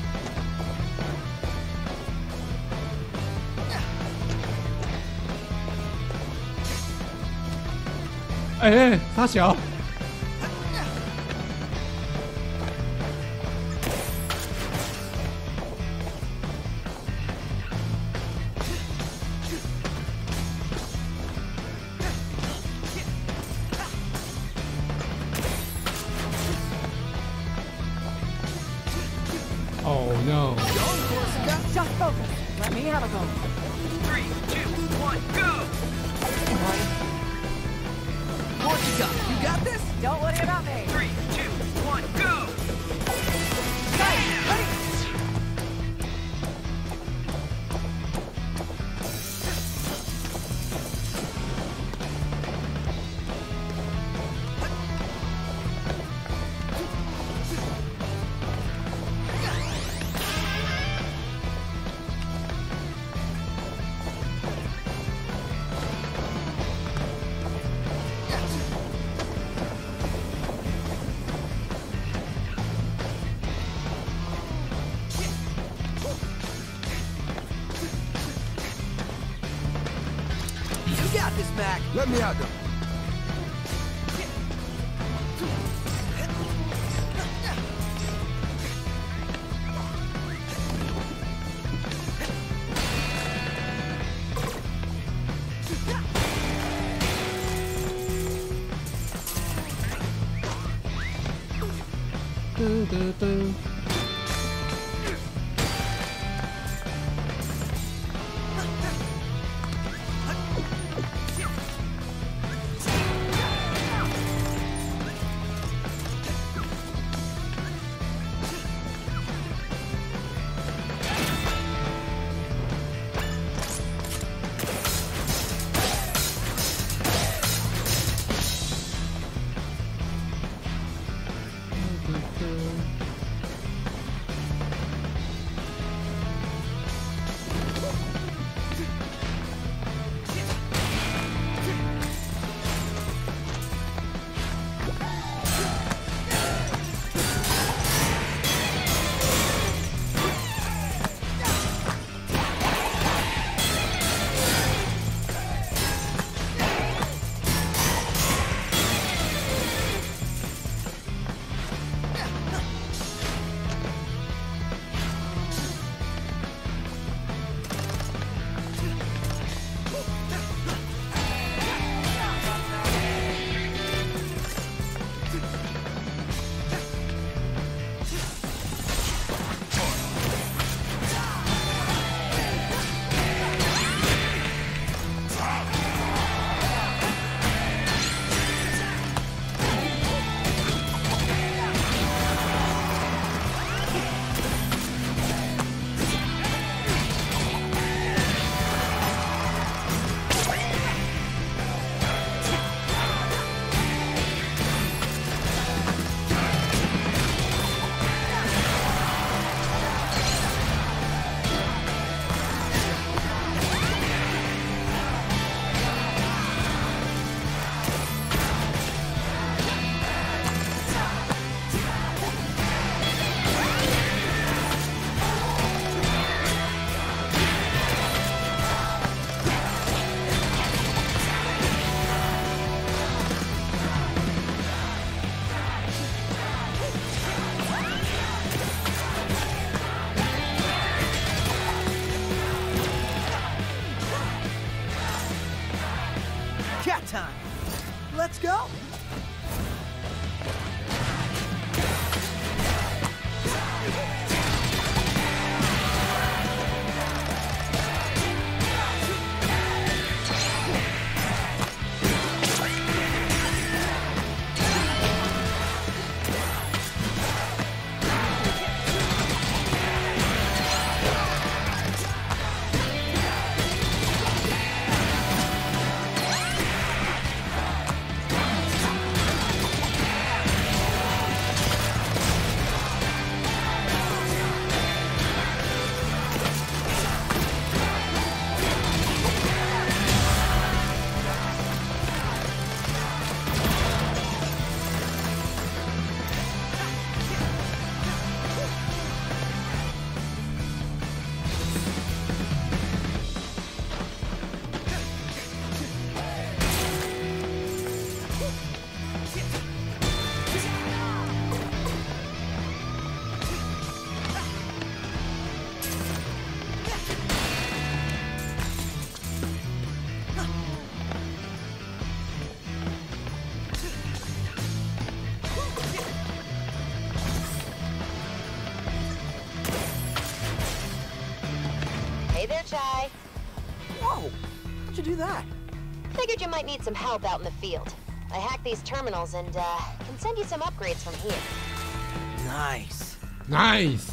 哎哎，他小。Oh no. Just focus. Let me have a go. Three, two, one, go! Corsica, you got this? Don't worry about me. Three, two, one, go! Mac. Let me out there. Do, do, do. Cat time. Let's go. Hey there, Chai. Whoa! How'd you do that? Figured you might need some help out in the field. I hacked these terminals and uh, can send you some upgrades from here. Nice. Nice.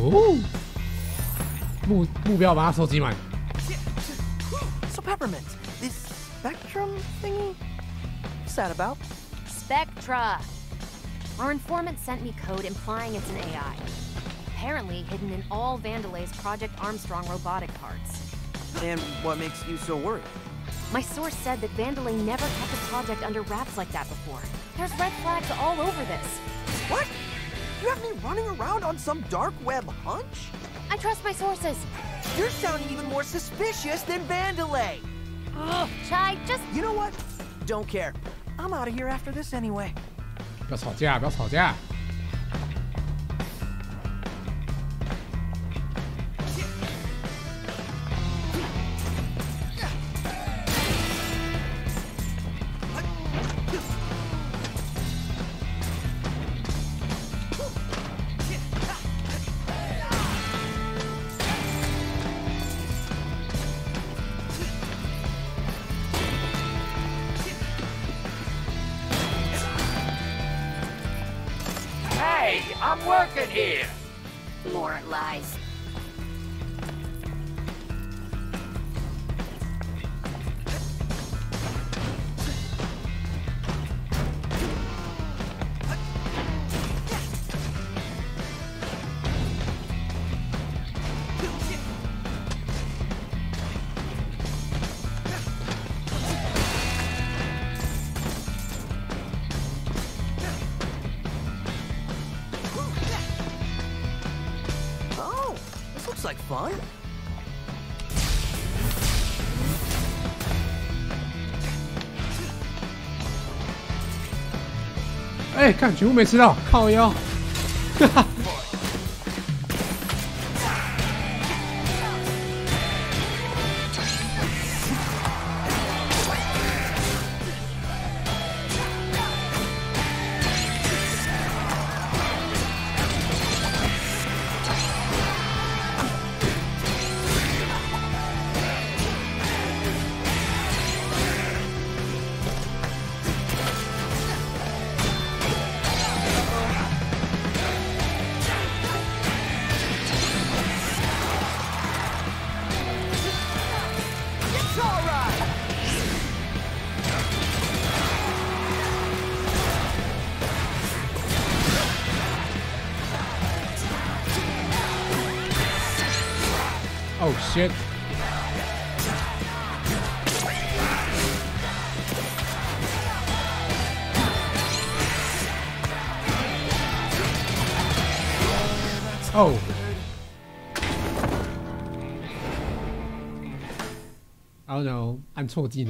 哦，目目标把它收集满。 So Peppermint, this Spectrum thingy? What's that about? Spectra. Our informant sent me code implying it's an A I. Apparently hidden in all Vandelay's Project Armstrong robotic parts. And what makes you so worried? My source said that Vandelay never kept a project under wraps like that before. There's red flags all over this. What? You have me running around on some dark web hunch? I trust my sources. You're sounding even more suspicious than Vandelay. Ugh, Chai, just... You know what? Don't care. I'm out of here after this anyway. 不要吵架，不要吵架。 Hey, I'm working here. More lies. Oh, this looks like fun. 哎、欸，看全部没吃到，靠腰。哈哈。 It's all right. Oh shit. Oh. I don't know， 按错技能。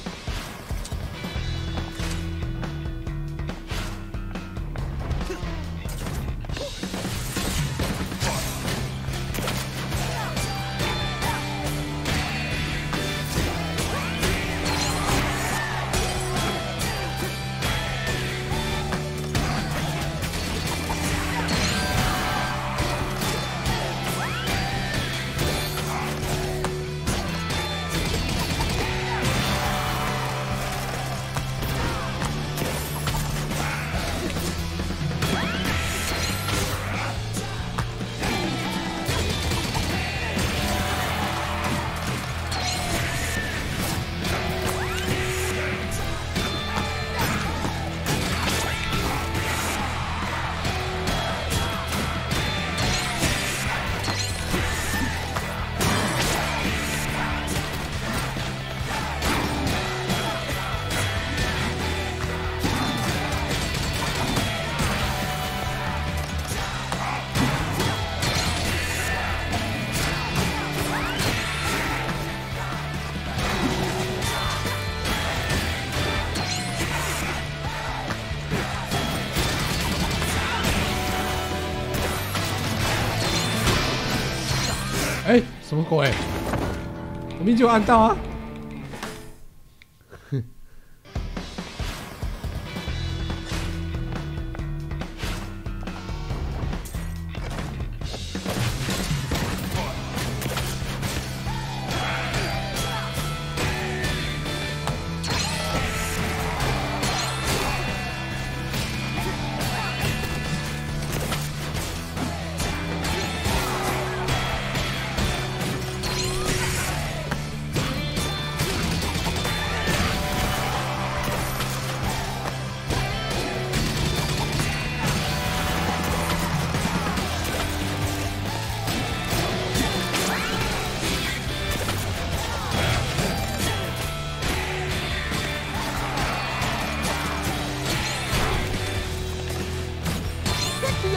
哎、欸，什么鬼？我明明就有按到啊！哼。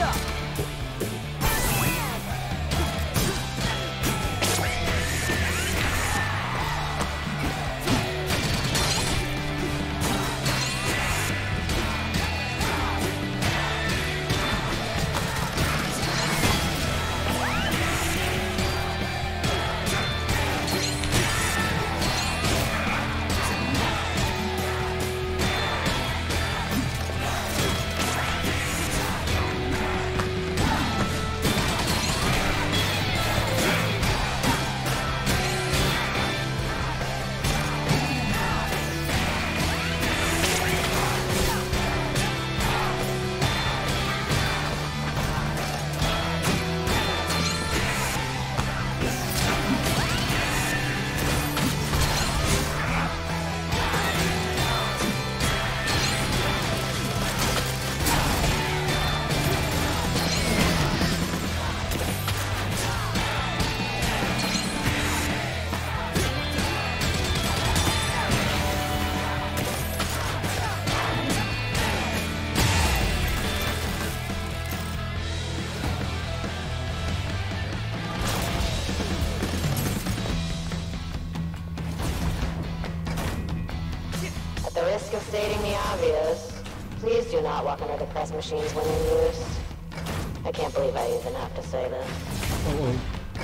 At the risk of stating the obvious, please do not walk under the press machines when in use. I can't believe I even have to say this. Uh-oh.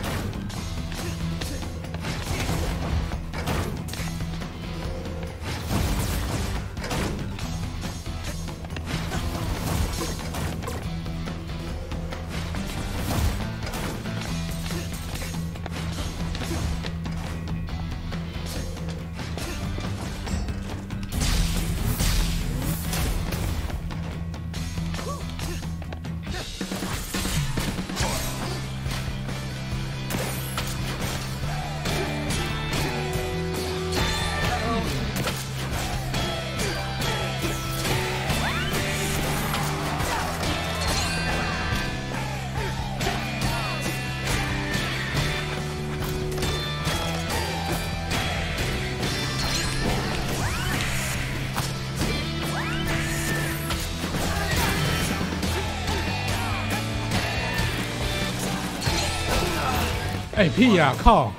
哎、屁呀、靠！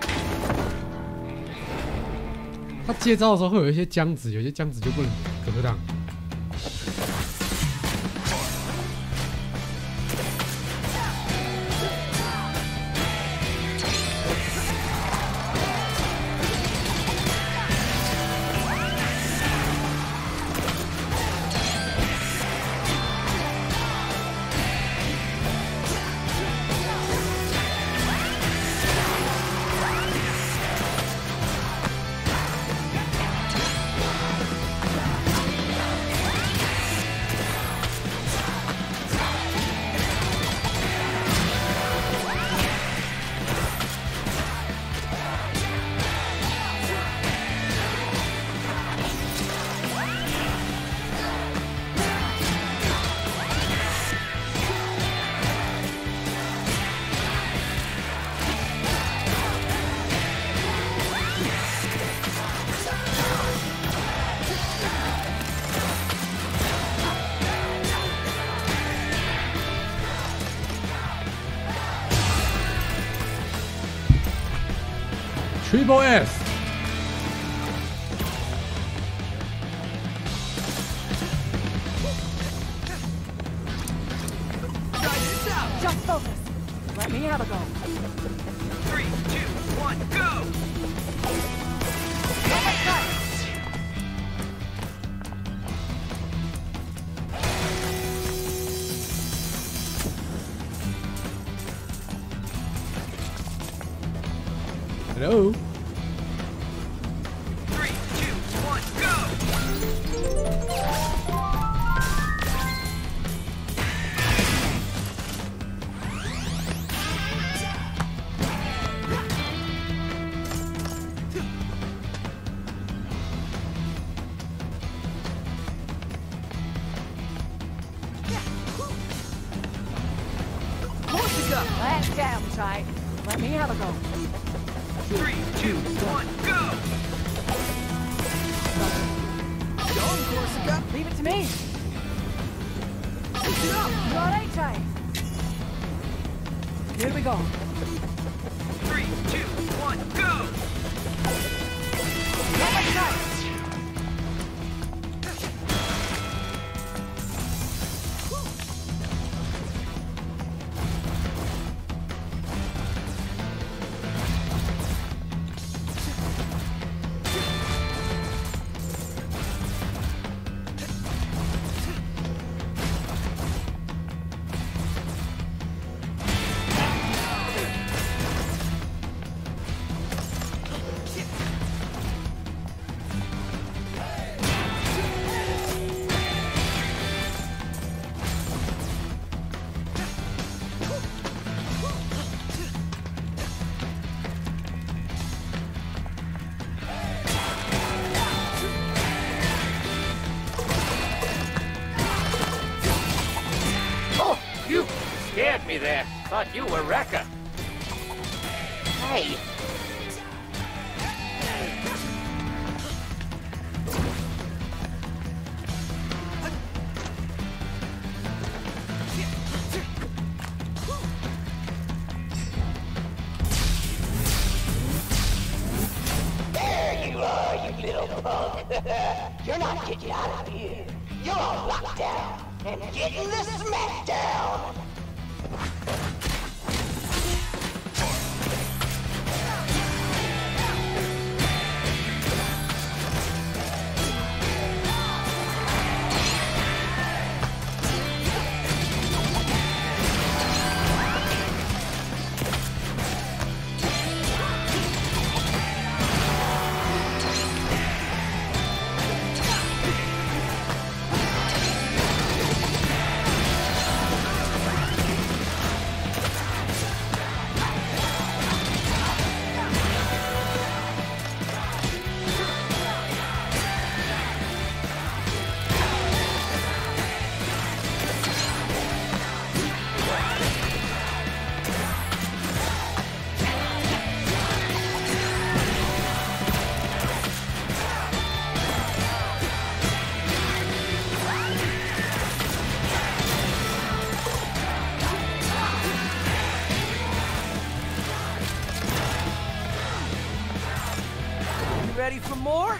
他接招的时候会有一些僵直，有些僵直就不能格挡。Triple S。 Just focus. Let me have a go. Three, two, one, go! Hello. Three, two, one, go! Last down, tight. Let me have a go. Three, two, one, go! Go, Corsica. Leave it to me. Listen up! You alright, Chai? Here we go. Three, two, one, go! Alright, Chai! Scared me there. Thought you were Rekka. Hey. There you are, you little punk. You're not getting out of here. You're on lockdown and getting the smackdown. Ready for more?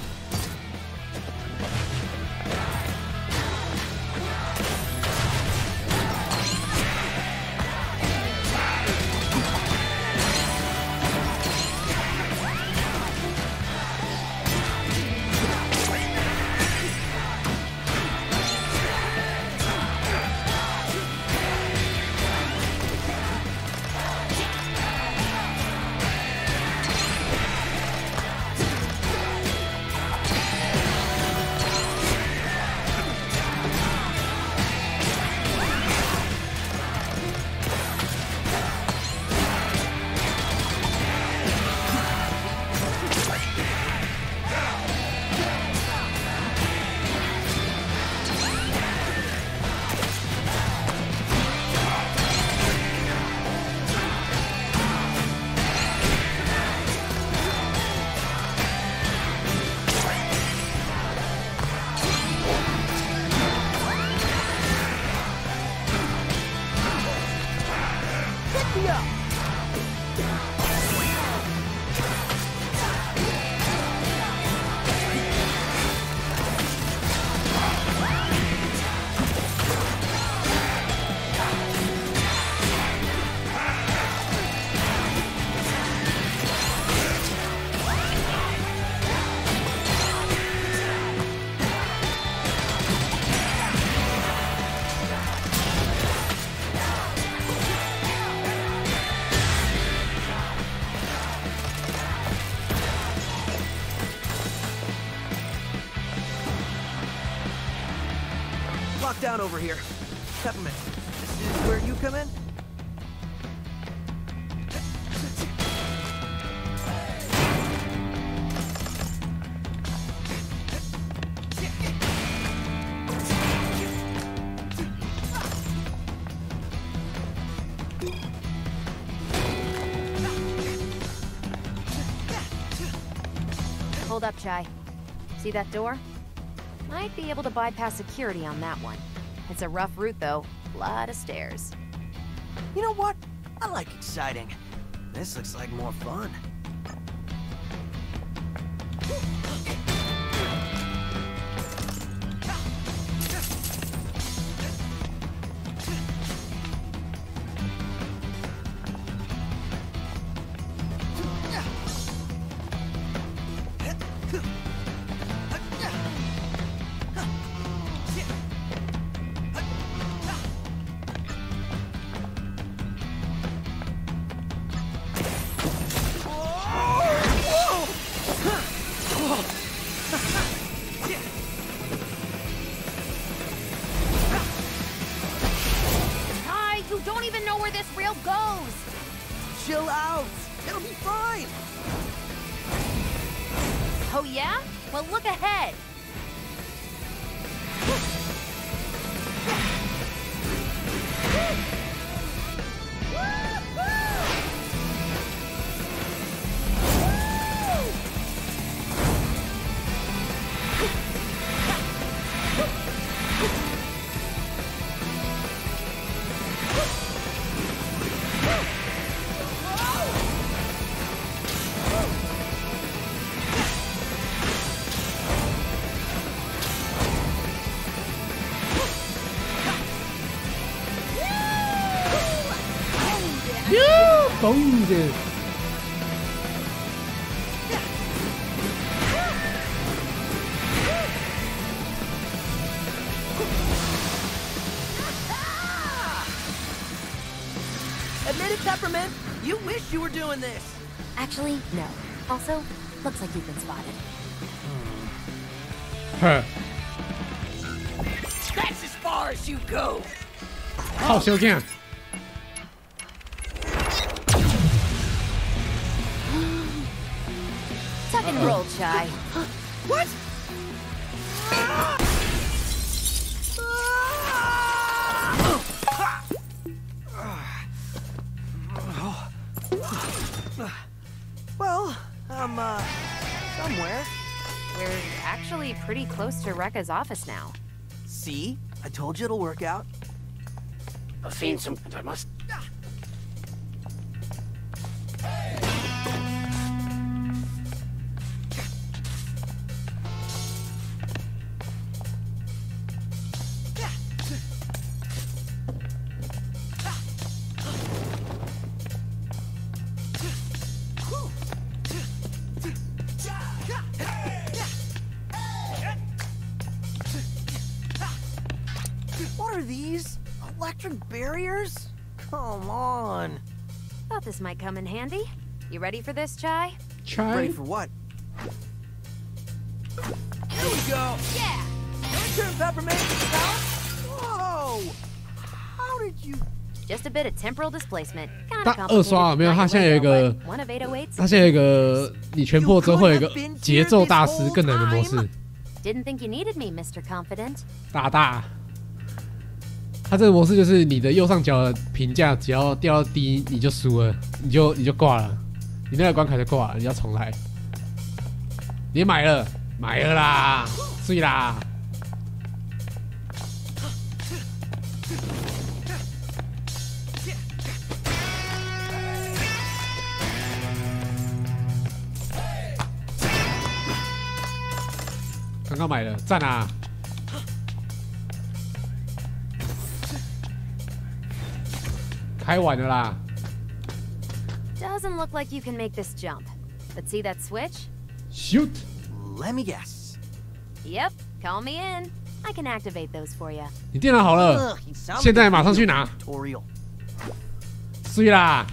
Down over here. Peppermint, this is where you come in? Hold up, Chai. See that door? Might be able to bypass security on that one. It's a rough route, though. Lot of stairs. You know what? I like exciting. This looks like more fun. Chill out. It'll be fine. Oh, yeah? Well, look ahead. Boom! Admit it, Peppermint. You wish you were doing this. Actually, no. Also, looks like you've been spotted. Huh. That's as far as you go. 好修剑。 Tuck and roll, Chai. What? Well, I'm, uh, somewhere. We're actually pretty close to Rekka's office now. See? I told you it'll work out. I've seen some, and I must... What are these? Electric barriers? Come on. Thought this might come in handy. You ready for this, Chai? Chai? Ready for what? Here we go! Yeah! Your turn, Peppermint! Whoa! How did you... Just a bit of temporal displacement. 但二刷没有，它现在有一个，它现在有一个，你全破之后会有一个节奏大师更难的模式。 Didn't think you needed me, Mister Confident. 大大，它这个模式就是你的右上角的评价只要掉到低，你就输了，你就你就挂了，你那个关卡就挂了，你要重来。你买了，买了啦，睡啦。 刚刚买了，赞啊！开完了啦。 Doesn't look like you can make this jump. But see that switch? Shoot! Let me guess. Yep, call me in. I can activate those for you. 你电脑好了，现在马上去拿。睡啦！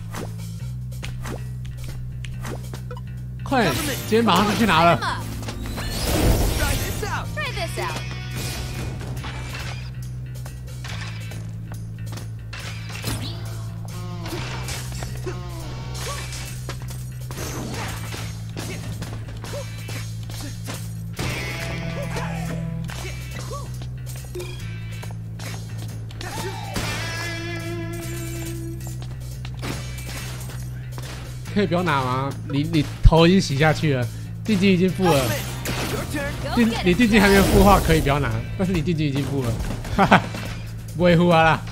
快点，今天马上就去拿了。 Try this out. 可以不要拿吗？你你头已经洗下去了，定金已经付了。 定你定金还没有付的话，可以不要拿，但是你定金已经付了，哈哈。 维护啊啦。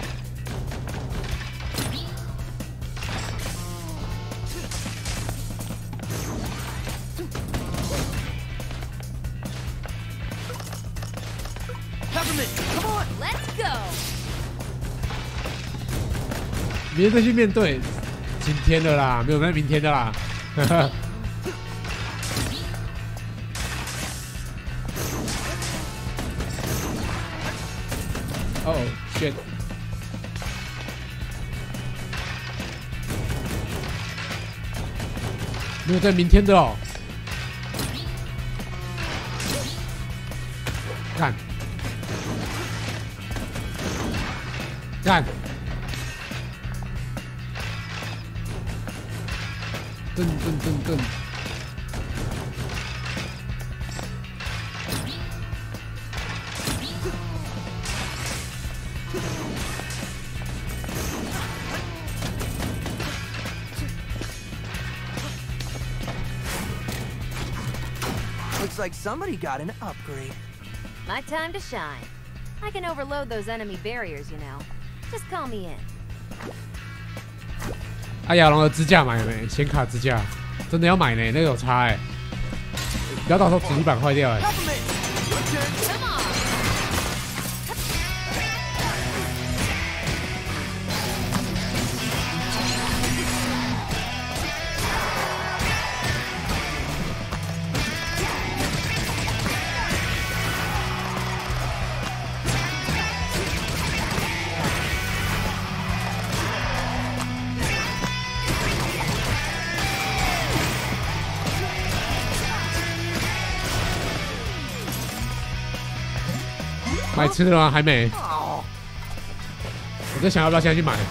Let's go. 明天再去面对今天的啦，没有在明天的啦。哦 ，shit！ 没有在明天的哦。干！干！噔噔噔噔！ Looks like somebody got an upgrade. My time to shine. I can overload those enemy barriers, you know. Just call me in. 阿亚龙的支架买了没？显卡支架真的要买呢，那个有差哎、欸，不要到时候主机板坏掉哎、欸。买吃的吗？还没。我在想要不要现在去买。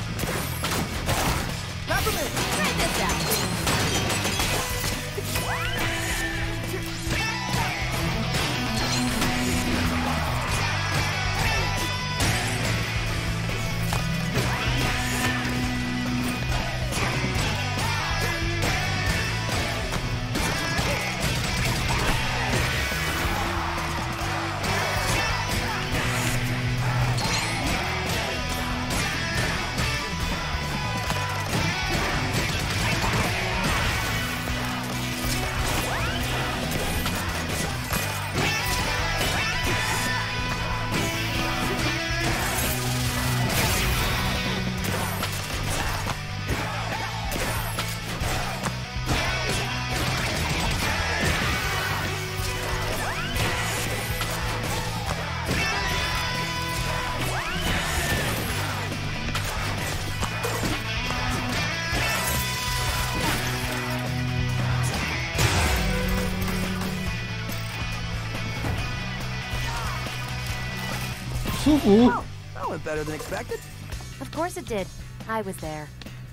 舒服。 Oh, that went better than expected. Of course it did. I was there.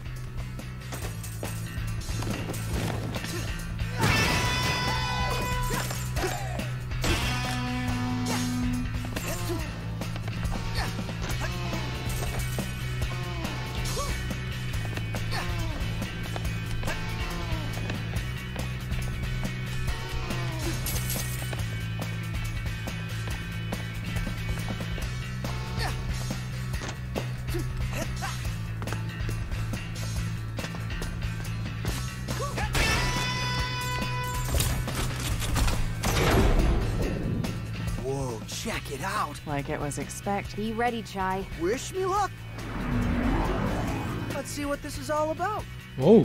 Check it out. Like it was expect. Be ready, Chai. Wish me luck. Let's see what this is all about. Oh.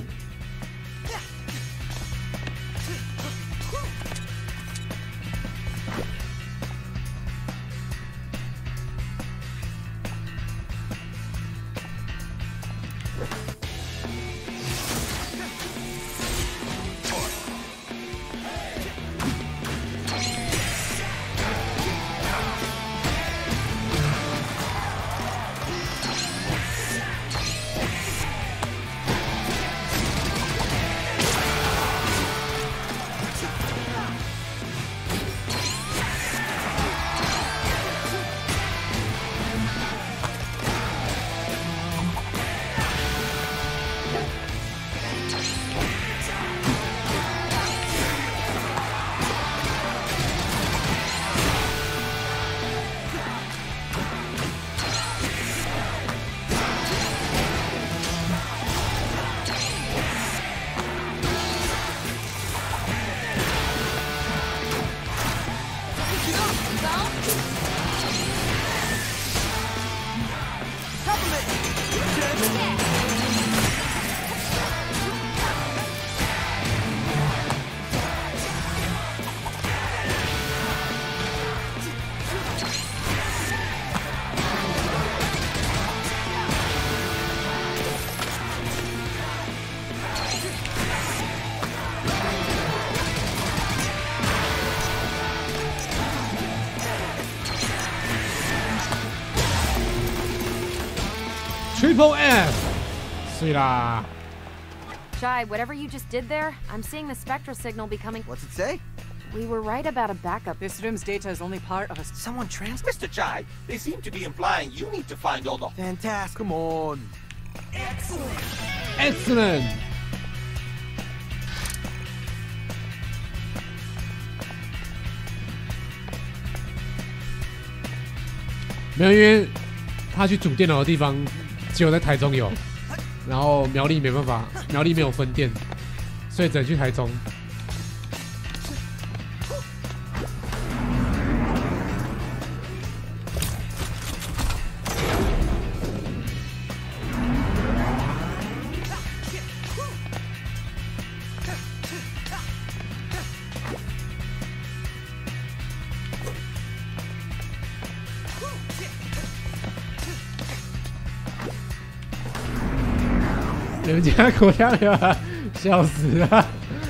Triple F， 碎啦！ Jai, whatever you just did there, I'm seeing the Spectra signal becoming. What's it say? We were right about a backup. This room's data is only part of a. Someone trans. Mister Jai, they seem to be implying you need to find all the. Fantastic. Come on. Excellent. Excellent. 没有，因为他去组电脑的地方只有在台中有，然后苗栗没办法，苗栗没有分店，所以只能去台中。你们家国家没有啊？笑死了！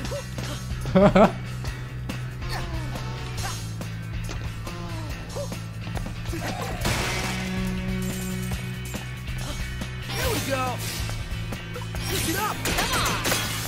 Here we go. Pick it up. Come on.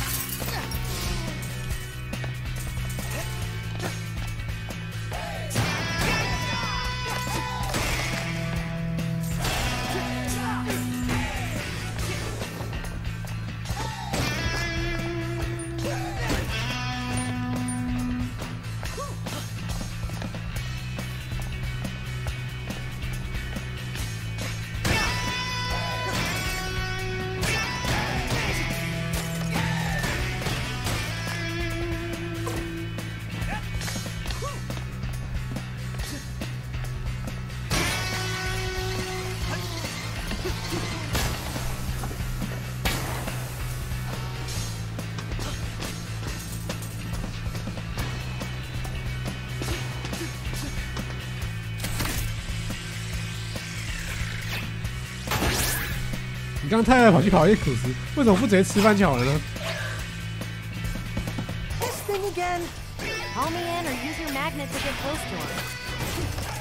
你刚太太跑去跑一苦食，为什么不直接吃饭就好了呢 This thing again. Call me in or use your magnet to get close to him.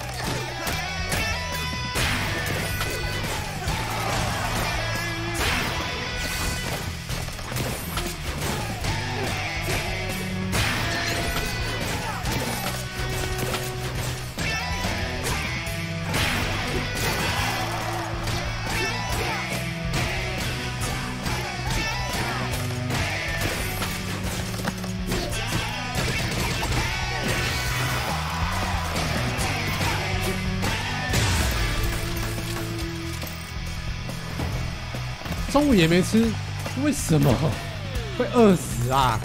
-中午也没吃，为什么会饿死啊？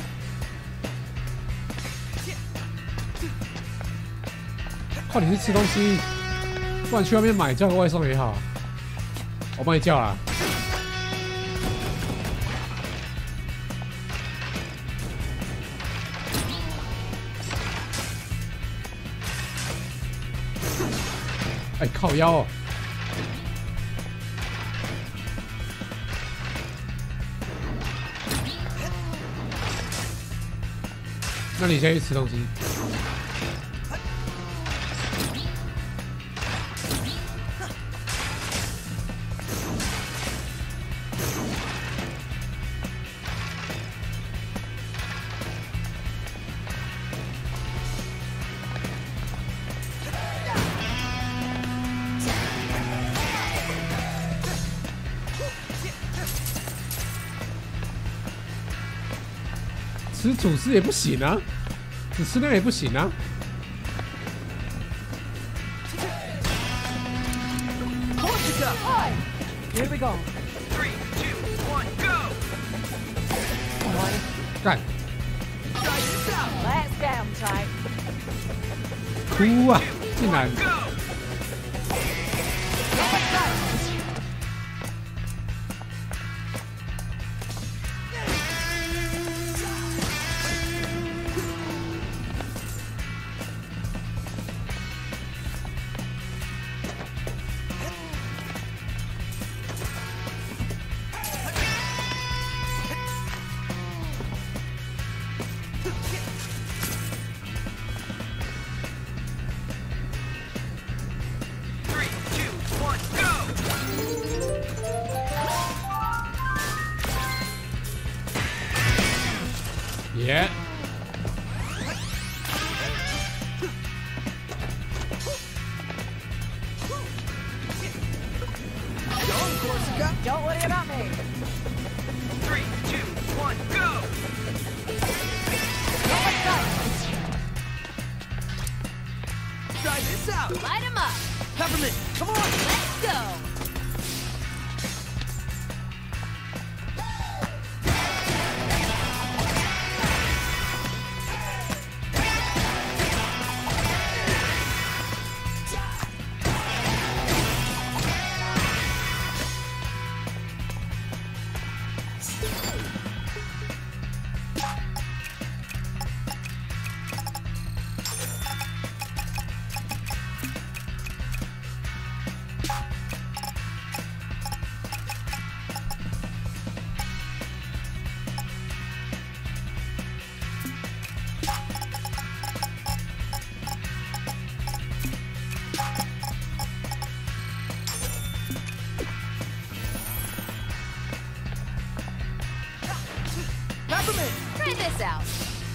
快点去吃东西，不然去外面买叫个外送也好。我帮你叫啦。哎，靠腰哦！ 那你先去吃东西。吃主食也不行啊，只吃那个也不行啊。 Here we go. Three, two, one, go. 干！ Last down, Jai. 哭啊！竟然！ you got? Don't worry about me. Three, two, one, go! Try this out. Light 'em up. Peppermint, come on. Let's go. Peppermint! Try this out.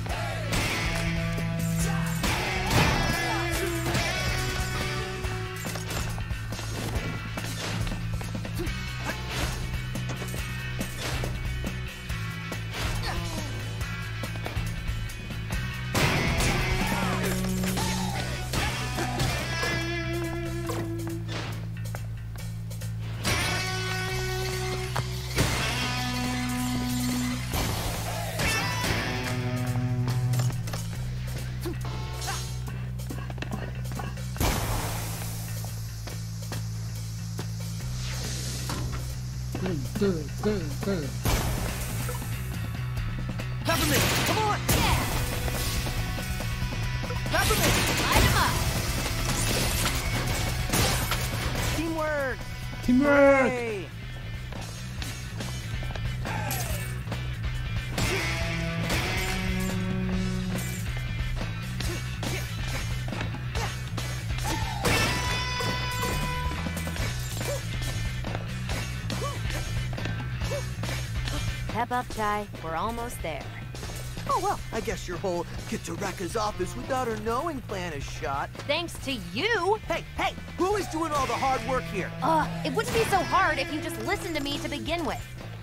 Peppermint, come on! Yeah. Peppermint! Light 'em up. Teamwork! Teamwork! Hey. Pep up, Ty. We're almost there. Oh, well, I guess your whole get to Rekka's office without her knowing plan is shot. Thanks to you. Hey, hey, who is doing all the hard work here? Ugh, it wouldn't be so hard if you just listened to me to begin with.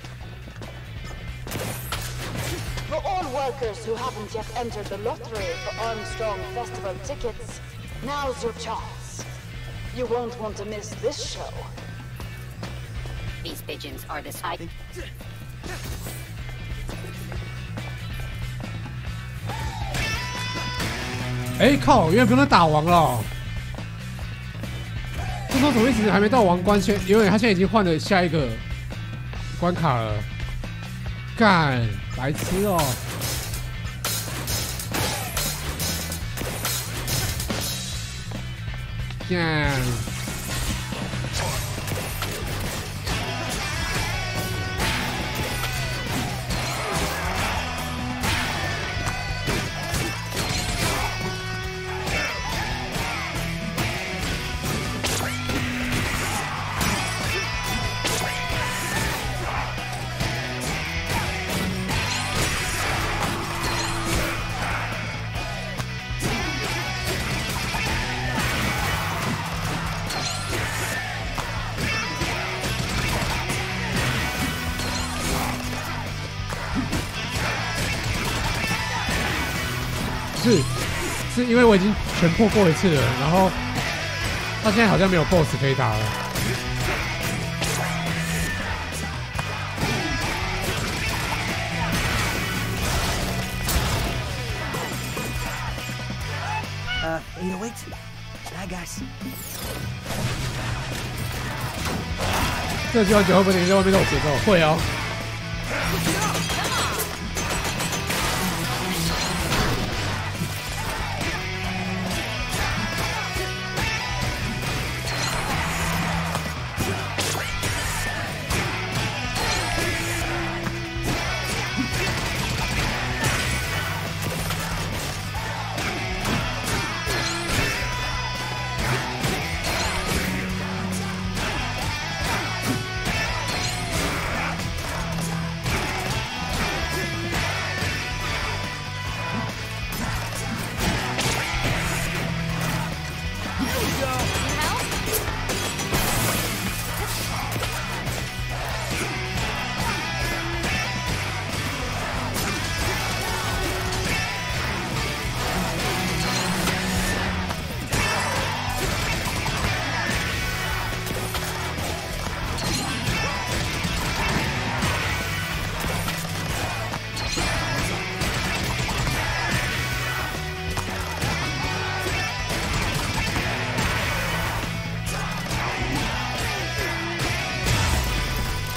For all workers who haven't yet entered the lottery for Armstrong Festival tickets, now's your chance. You won't want to miss this show. These pigeons are the side. 哎靠！原来不用再打王了哦。这时候怎么一直还没到王关先？因为他现在已经换了下一个关卡了。干，白痴哦！干。是，是因为我已经全破过一次了，然后到现在好像没有 B O S S 可以打了。 Uh, eight oh eight. Bad guys. 这句话九后不能在外面露节奏，会哦。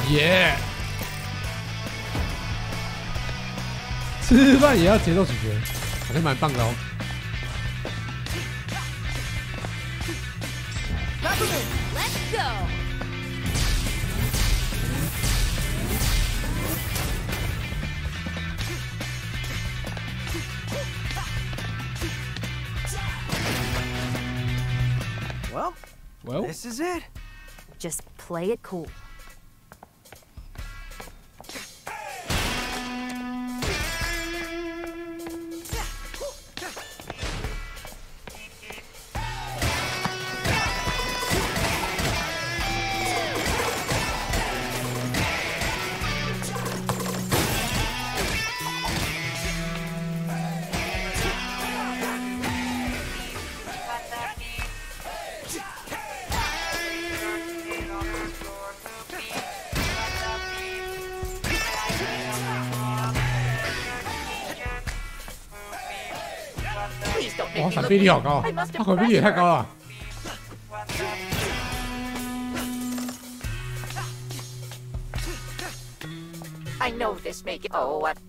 耶！吃饭也要节奏咀嚼，好像蛮棒的哦。 Let's go. Well, well, this is it. Just play it cool. Please don't make 哇， me 闪 look 避力好 weak. 高啊 I！must 他回避力也太高了啊。 I know this make it. Oh, what?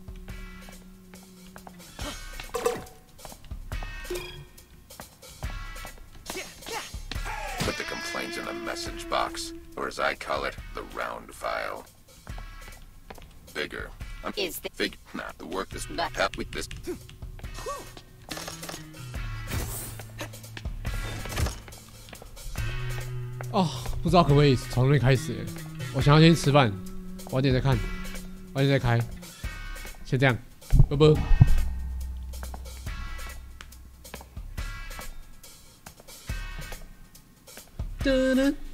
Put the complaints in the message box, or as I call it, the round file. Bigger. I'm Is the fig. Nah, the work is But- help with this. 哦，不知道可不可以从那边开始？我想要先吃饭，晚点再看，晚点再开。先这样，拜拜。噔噔